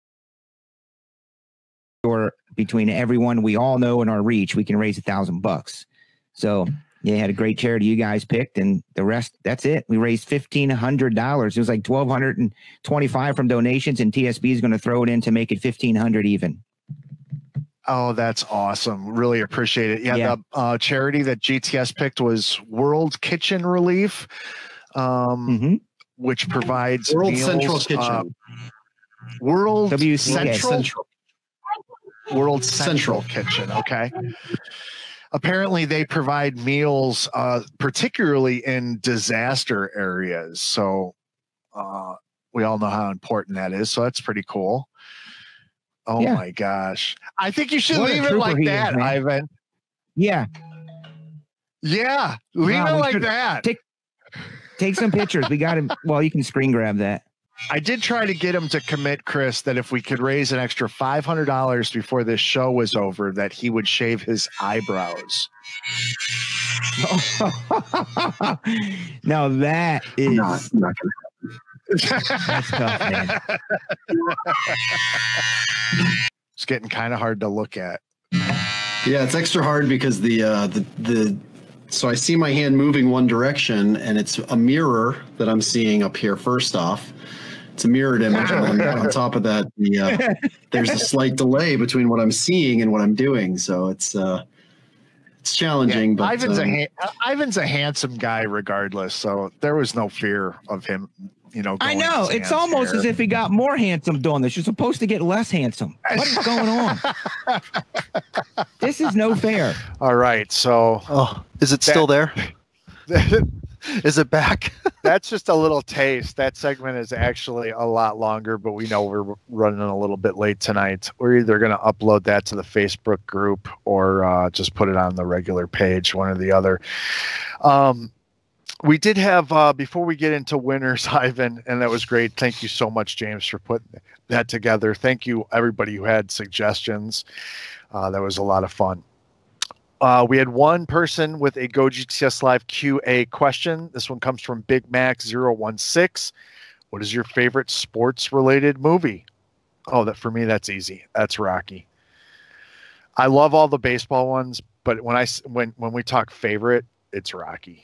or between everyone we all know in our reach, we can raise a thousand bucks. So yeah, had a great charity you guys picked, and the rest, that's it. We raised fifteen hundred dollars. It was like twelve hundred and twenty-five from donations, and T S B is going to throw it in to make it fifteen hundred even. Oh, that's awesome. Really appreciate it. Yeah, Yeah. the uh, charity that G T S picked was World Kitchen Relief, um, Mm-hmm. which provides World meals, Central Kitchen. uh, World W C K. Central? Central. World Central, Kitchen. Okay. Apparently, they provide meals, uh, particularly in disaster areas. So uh, we all know how important that is. So that's pretty cool. Oh Yeah. my gosh! I think you should What a leave it trooper like he is, that, man. Ivan. Yeah. Yeah, leave Wow, it we like should that. Take, take some pictures. We got him. Well, you can screen grab that. I did try to get him to commit, Chris, that if we could raise an extra five hundred dollars before this show was over, that he would shave his eyebrows. Now that is Not, not gonna that's tough, man. It's getting kind of hard to look at. Yeah, it's extra hard because the uh, the the. So I see my hand moving one direction, and it's a mirror that I'm seeing up here. First off, it's a mirrored image. And on, on top of that, the, uh, there's a slight delay between what I'm seeing and what I'm doing. So it's uh, it's challenging. Yeah, but Ivan's, um, a ha- Ivan's a handsome guy regardless, so there was no fear of him, you know. I going know. his It's hands almost there. as if he got more handsome doing this. You're supposed to get less handsome. What is going on? This is no fair. All right, so Oh, is it still there? Is it back? that's just a little taste. That segment is actually a lot longer, but we know we're running a little bit late tonight. We're either going to upload that to the Facebook group or uh, just put it on the regular page, one or the other. Um, we did have, uh, before we get into winners, Ivan, and that was great. Thank you so much, James, for putting that together. Thank you, everybody who had suggestions. Uh, that was a lot of fun. Uh, we had one person with a Go G T S Live Q A question. This one comes from Big Mac zero one six. What is your favorite sports-related movie? Oh, that for me, that's easy. That's Rocky. I love all the baseball ones, but when I s- when when we talk favorite, it's Rocky.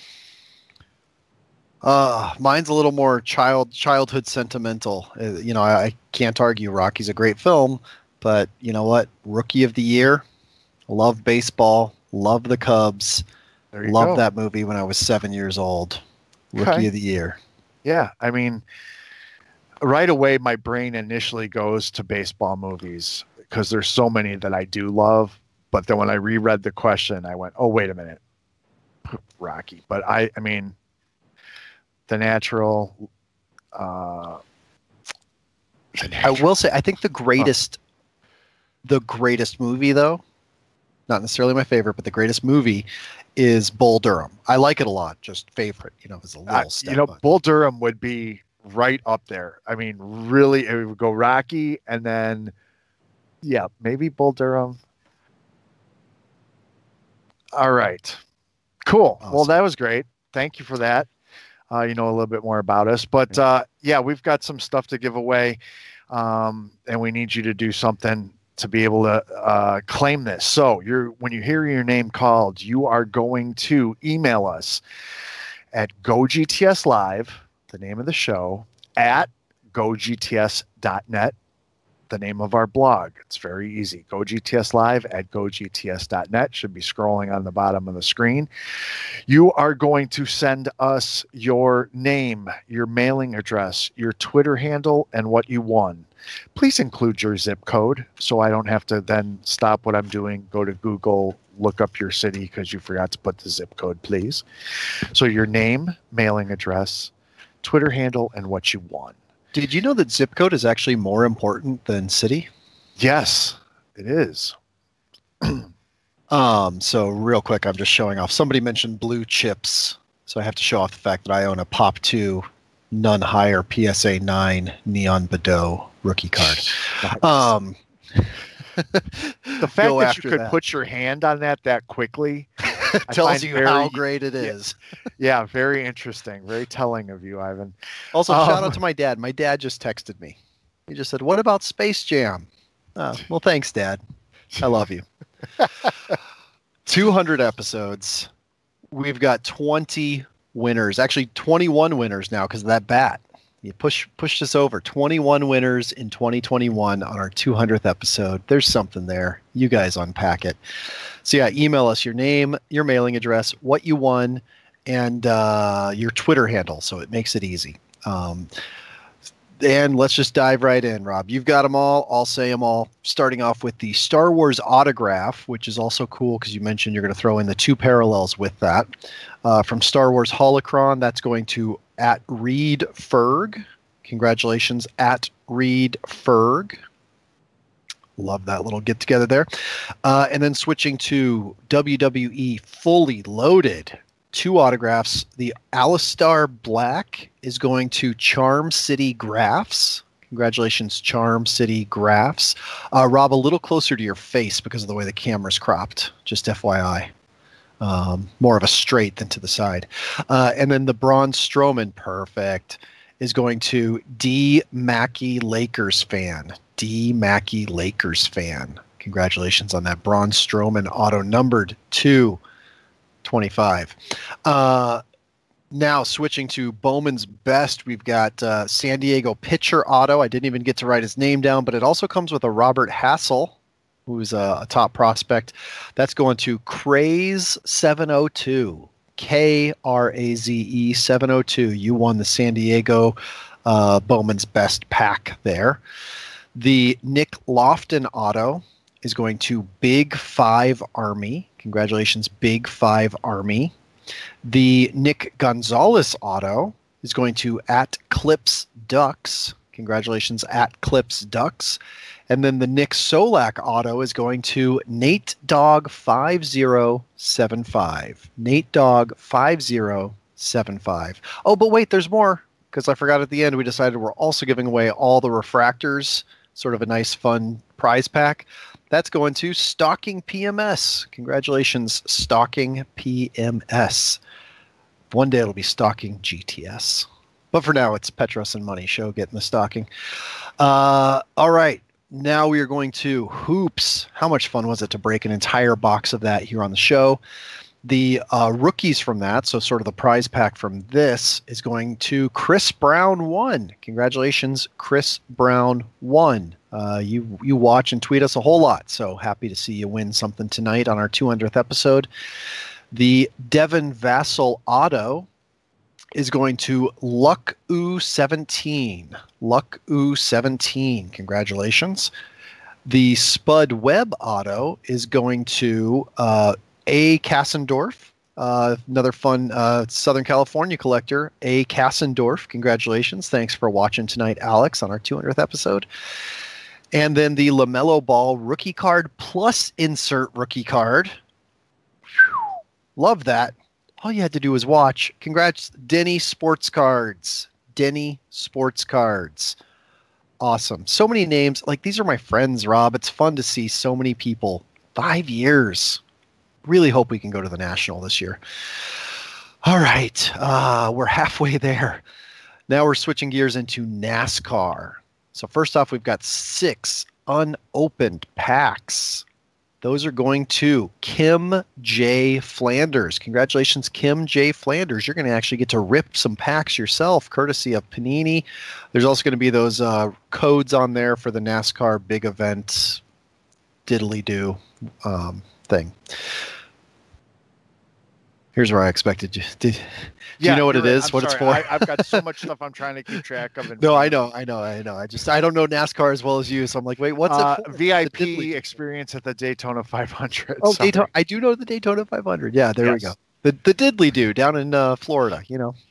Uh, mine's a little more child childhood sentimental. Uh, you know, I, I can't argue Rocky's a great film, but you know what? Rookie of the Year. Love baseball. Love the Cubs. There you Loved go. that movie when I was seven years old. Rookie Okay. of the Year. Yeah, I mean, right away, my brain initially goes to baseball movies because there's so many that I do love. But then when I reread the question, I went, "Oh, wait a minute, Rocky." But I, I mean, The Natural, uh, I will say, I think the greatest, the greatest movie though, not necessarily my favorite, but the greatest movie is Bull Durham. I like it a lot. Just favorite, you know, it's a little Uh, step. you know, but- Bull Durham would be right up there. I mean, really, it would go Rocky, and then, yeah, maybe Bull Durham. All right, cool. Well, that was great. Thank you for that. Uh, you know a little bit more about us, but uh, yeah, we've got some stuff to give away, um, and we need you to do something to be able to uh, claim this. So you're when you hear your name called, you are going to email us at GoGTSLive, the name of the show, at go G T S dot net, the name of our blog. It's very easy. GoGTSLive at go G T S dot net should be scrolling on the bottom of the screen. You are going to send us your name, your mailing address, your Twitter handle, and what you won. Please include your zip code so I don't have to then stop what I'm doing, go to Google, look up your city because you forgot to put the zip code, please. So your name, mailing address, Twitter handle, and what you won. Did you know that zip code is actually more important than city? Yes, it is. um, so real quick, I'm just showing off. Somebody mentioned blue chips. So I have to show off the fact that I own a Pop two None Higher P S A nine Neon Bedeau rookie card. um, the fact go that after you could that. put your hand on that that quickly I tells find you very- how great it yeah, is. Yeah, very interesting. Very telling of you, Ivan. Also, Um, shout out to my dad. My dad just texted me. He just said, "What about Space Jam?" Uh, well, thanks, Dad. I love you. two hundred episodes. We've got twenty winners. Actually, twenty-one winners now because of that bat. You push pushed us over. twenty-one winners in twenty twenty-one on our two hundredth episode. There's something there. You guys unpack it. So yeah, email us your name, your mailing address, what you won, and uh, your Twitter handle. So it makes it easy. Um, and let's just dive right in, Rob. You've got them all. I'll say them all. Starting off with the Star Wars autograph, which is also cool because you mentioned you're going to throw in the two parallels with that. Uh, from Star Wars Holocron, that's going to at Reed Ferg. Congratulations, at Reed Ferg. Love that little get together there. Uh, and then switching to W W E Fully Loaded. Two autographs. The Alistar Black is going to Charm City Graphs. Congratulations, Charm City Graphs. Uh, Rob, a little closer to your face because of the way the camera's cropped. Just F Y I. Um, more of a straight than to the side. Uh, and then the Braun Strowman, perfect, is going to D. Mackey Lakers fan. D. Mackey Lakers fan. Congratulations on that. Braun Strowman auto numbered two twenty-five. Uh, now switching to Bowman's Best, we've got uh, San Diego pitcher auto. I didn't even get to write his name down, but it also comes with a Robert Hassel, who's a, a top prospect. That's going to Craze seven oh two. K R A Z E seven oh two. You won the San Diego uh, Bowman's Best pack there. The Nick Lofton auto is going to Big Five Army. Congratulations, Big Five Army. The Nick Gonzalez auto is going to at Clips Ducks. Congratulations, at Clips Ducks. And then the Nick Solak auto is going to Nate Dog five zero seven five. Nate Dog five zero seven five. Oh, but wait, there's more, because I forgot at the end we decided we're also giving away all the refractors, sort of a nice, fun prize pack. That's going to Stalking P M S. Congratulations, Stalking P M S. One day it'll be Stalking G T S. But for now, it's Petros and Money Show getting the stocking. Uh, all right. Now we are going to Hoops. How much fun was it to break an entire box of that here on the show? The uh, rookies from that, so sort of the prize pack from this, is going to Chris Brown one. Congratulations, Chris Brown one. Uh, you you watch and tweet us a whole lot, so happy to see you win something tonight on our two hundredth episode. The Devin Vassell auto is going to Luck Oo seventeen. Luck Oo seventeen. Congratulations. The Spud Webb auto is going to uh, A. Kassendorf. Uh, another fun uh, Southern California collector, A. Kassendorf. Congratulations. Thanks for watching tonight, Alex, on our two hundredth episode. And then the LaMelo Ball rookie card plus insert rookie card. Love that. All you had to do was watch. Congrats, Denny Sports Cards. Denny Sports Cards. Awesome. So many names. Like, these are my friends, Rob. It's fun to see so many people. Five years. Really hope we can go to the National this year. All right. Uh, we're halfway there. Now we're switching gears into NASCAR. So first off, we've got six unopened packs. Those are going to Kim J. Flanders. Congratulations, Kim J. Flanders. You're going to actually get to rip some packs yourself, courtesy of Panini. There's also going to be those uh, codes on there for the NASCAR big event diddly-do um, thing. Here's where I expected you. Did, do Yeah, you know what it you're right. is? I'm what sorry. it's for? I, I've got so much stuff I'm trying to keep track of. and- No, I know, I know, I know. I just I don't know NASCAR as well as you, so I'm like, wait, what's uh, it for? V I The P diddly- experience at the Daytona five hundred. Oh, Sorry. Daytona, I do know the Daytona five hundred. Yeah, there we Yes. go. The the diddly do down in uh, Florida, you know.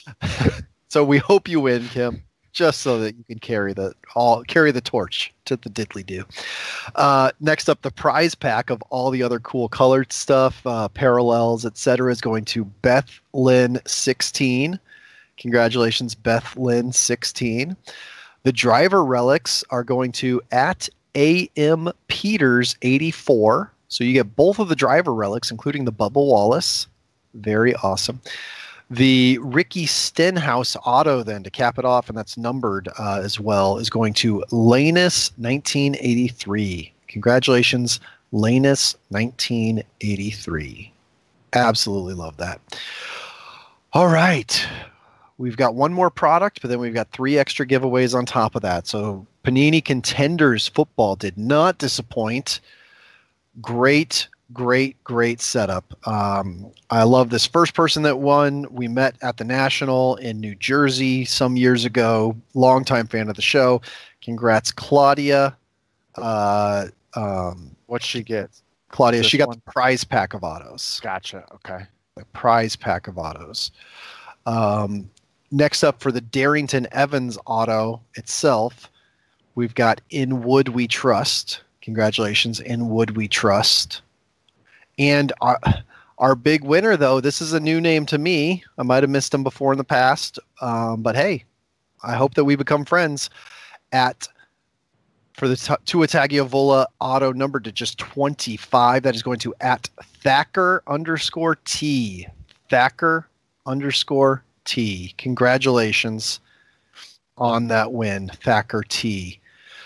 So we hope you win, Kim, just so that you can carry the all carry the torch to the diddly do. Uh, next up, the prize pack of all the other cool colored stuff, uh, parallels, et cetera, is going to Beth Lynn sixteen. Congratulations, Beth Lynn sixteen. The driver relics are going to at A M Peters eighty-four. So you get both of the driver relics, including the Bubba Wallace. Very awesome. The Ricky Stenhouse auto, then, to cap it off, and that's numbered uh, as well, is going to Lanus nineteen eighty-three. Congratulations, Lanus nineteen eighty-three. Absolutely love that. All right. We've got one more product, but then we've got three extra giveaways on top of that. So Panini Contenders Football did not disappoint. Great, great, great setup. Um, I love this first person that won. We met at the National in New Jersey some years ago. Longtime fan of the show. Congrats, Claudia. Uh, um, What'd she get? Claudia, This she got one? the prize pack of autos. Gotcha. Okay. The prize pack of autos. Um, next up for the Darrington Evans auto itself, we've got In Wood We Trust. Congratulations, In Wood We Trust. And our, our big winner, though, this is a new name to me. I might have missed him before in the past, um, but hey, I hope that we become friends. At for the Tua Tagovailoa auto number to just twenty-five, that is going to at Thacker underscore T. Thacker underscore T. Congratulations on that win, Thacker T.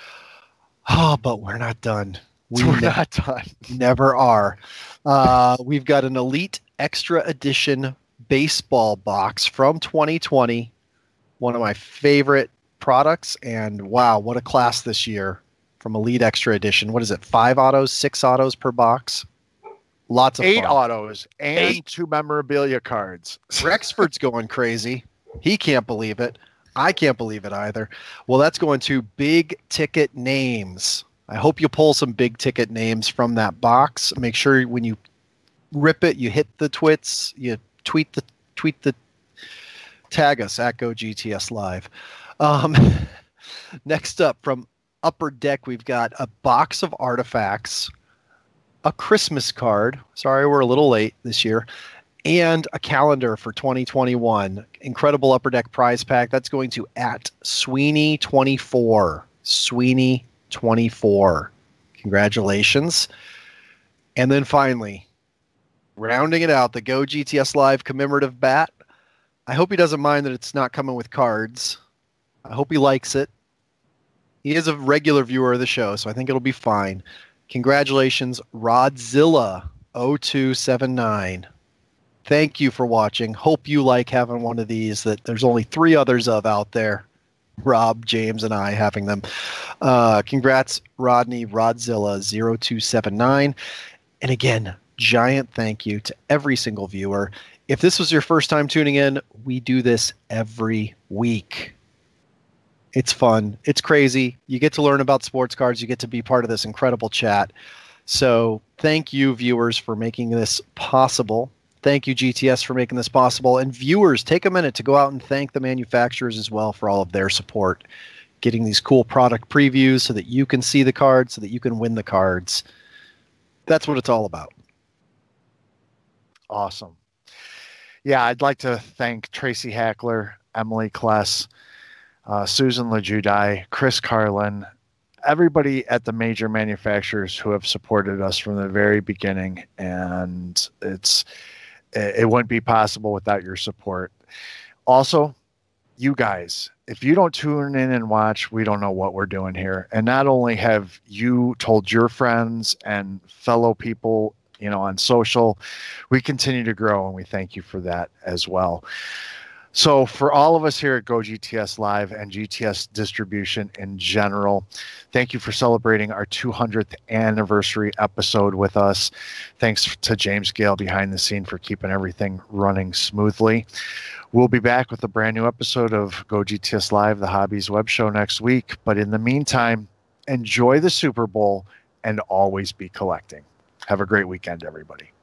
Oh, but we're not done. We We're ne- not done. never are. Uh, we've got an Elite Extra Edition baseball box from twenty twenty. One of my favorite products, and wow, what a class this year from Elite Extra Edition. What is it? Five autos, six autos per box? Lots of Eight fun. autos and Eight. two memorabilia cards. Rexford's going crazy. He can't believe it. I can't believe it either. Well, that's going to big ticket names. I hope you pull some big ticket names from that box. Make sure when you rip it, you hit the twits, you tweet the tweet the tag us at Go G T S Live. Um, next up from Upper Deck, we've got a box of artifacts, a Christmas card. Sorry, we're a little late this year. And a calendar for twenty twenty-one. Incredible Upper Deck prize pack. That's going to at Sweeney twenty-four. Sweeney twenty-four. Congratulations. And then finally, rounding it out, the Go G T S Live commemorative bat. I hope he doesn't mind that it's not coming with cards. I hope he likes it. He is a regular viewer of the show, so I think it'll be fine. Congratulations, Rodzilla oh two seven nine. Thank you for watching. Hope you like having one of these that there's only three others of out there. Rob, James, and I having them. Uh, congrats, Rodney Rodzilla oh two seven nine. And again, giant thank you to every single viewer. If this was your first time tuning in, we do this every week. It's fun. It's crazy. You get to learn about sports cards. You get to be part of this incredible chat. So thank you, viewers, for making this possible. Thank you, G T S, for making this possible. And viewers, take a minute to go out and thank the manufacturers as well for all of their support. Getting these cool product previews so that you can see the cards, so that you can win the cards. That's what it's all about. Awesome. Yeah, I'd like to thank Tracy Hackler, Emily Kless, uh, Susan LaJudai, Chris Carlin, everybody at the major manufacturers who have supported us from the very beginning. And it's it wouldn't be possible without your support. Also, you guys, if you don't tune in and watch, we don't know what we're doing here. And not only have you told your friends and fellow people, you know, on social, we continue to grow, and we thank you for that as well. So for all of us here at Go G T S Live and G T S Distribution in general, thank you for celebrating our two hundredth anniversary episode with us. Thanks to James Gale behind the scene for keeping everything running smoothly. We'll be back with a brand new episode of Go G T S Live, the Hobbies Web Show, next week. But in the meantime, enjoy the Super Bowl and always be collecting. Have a great weekend, everybody.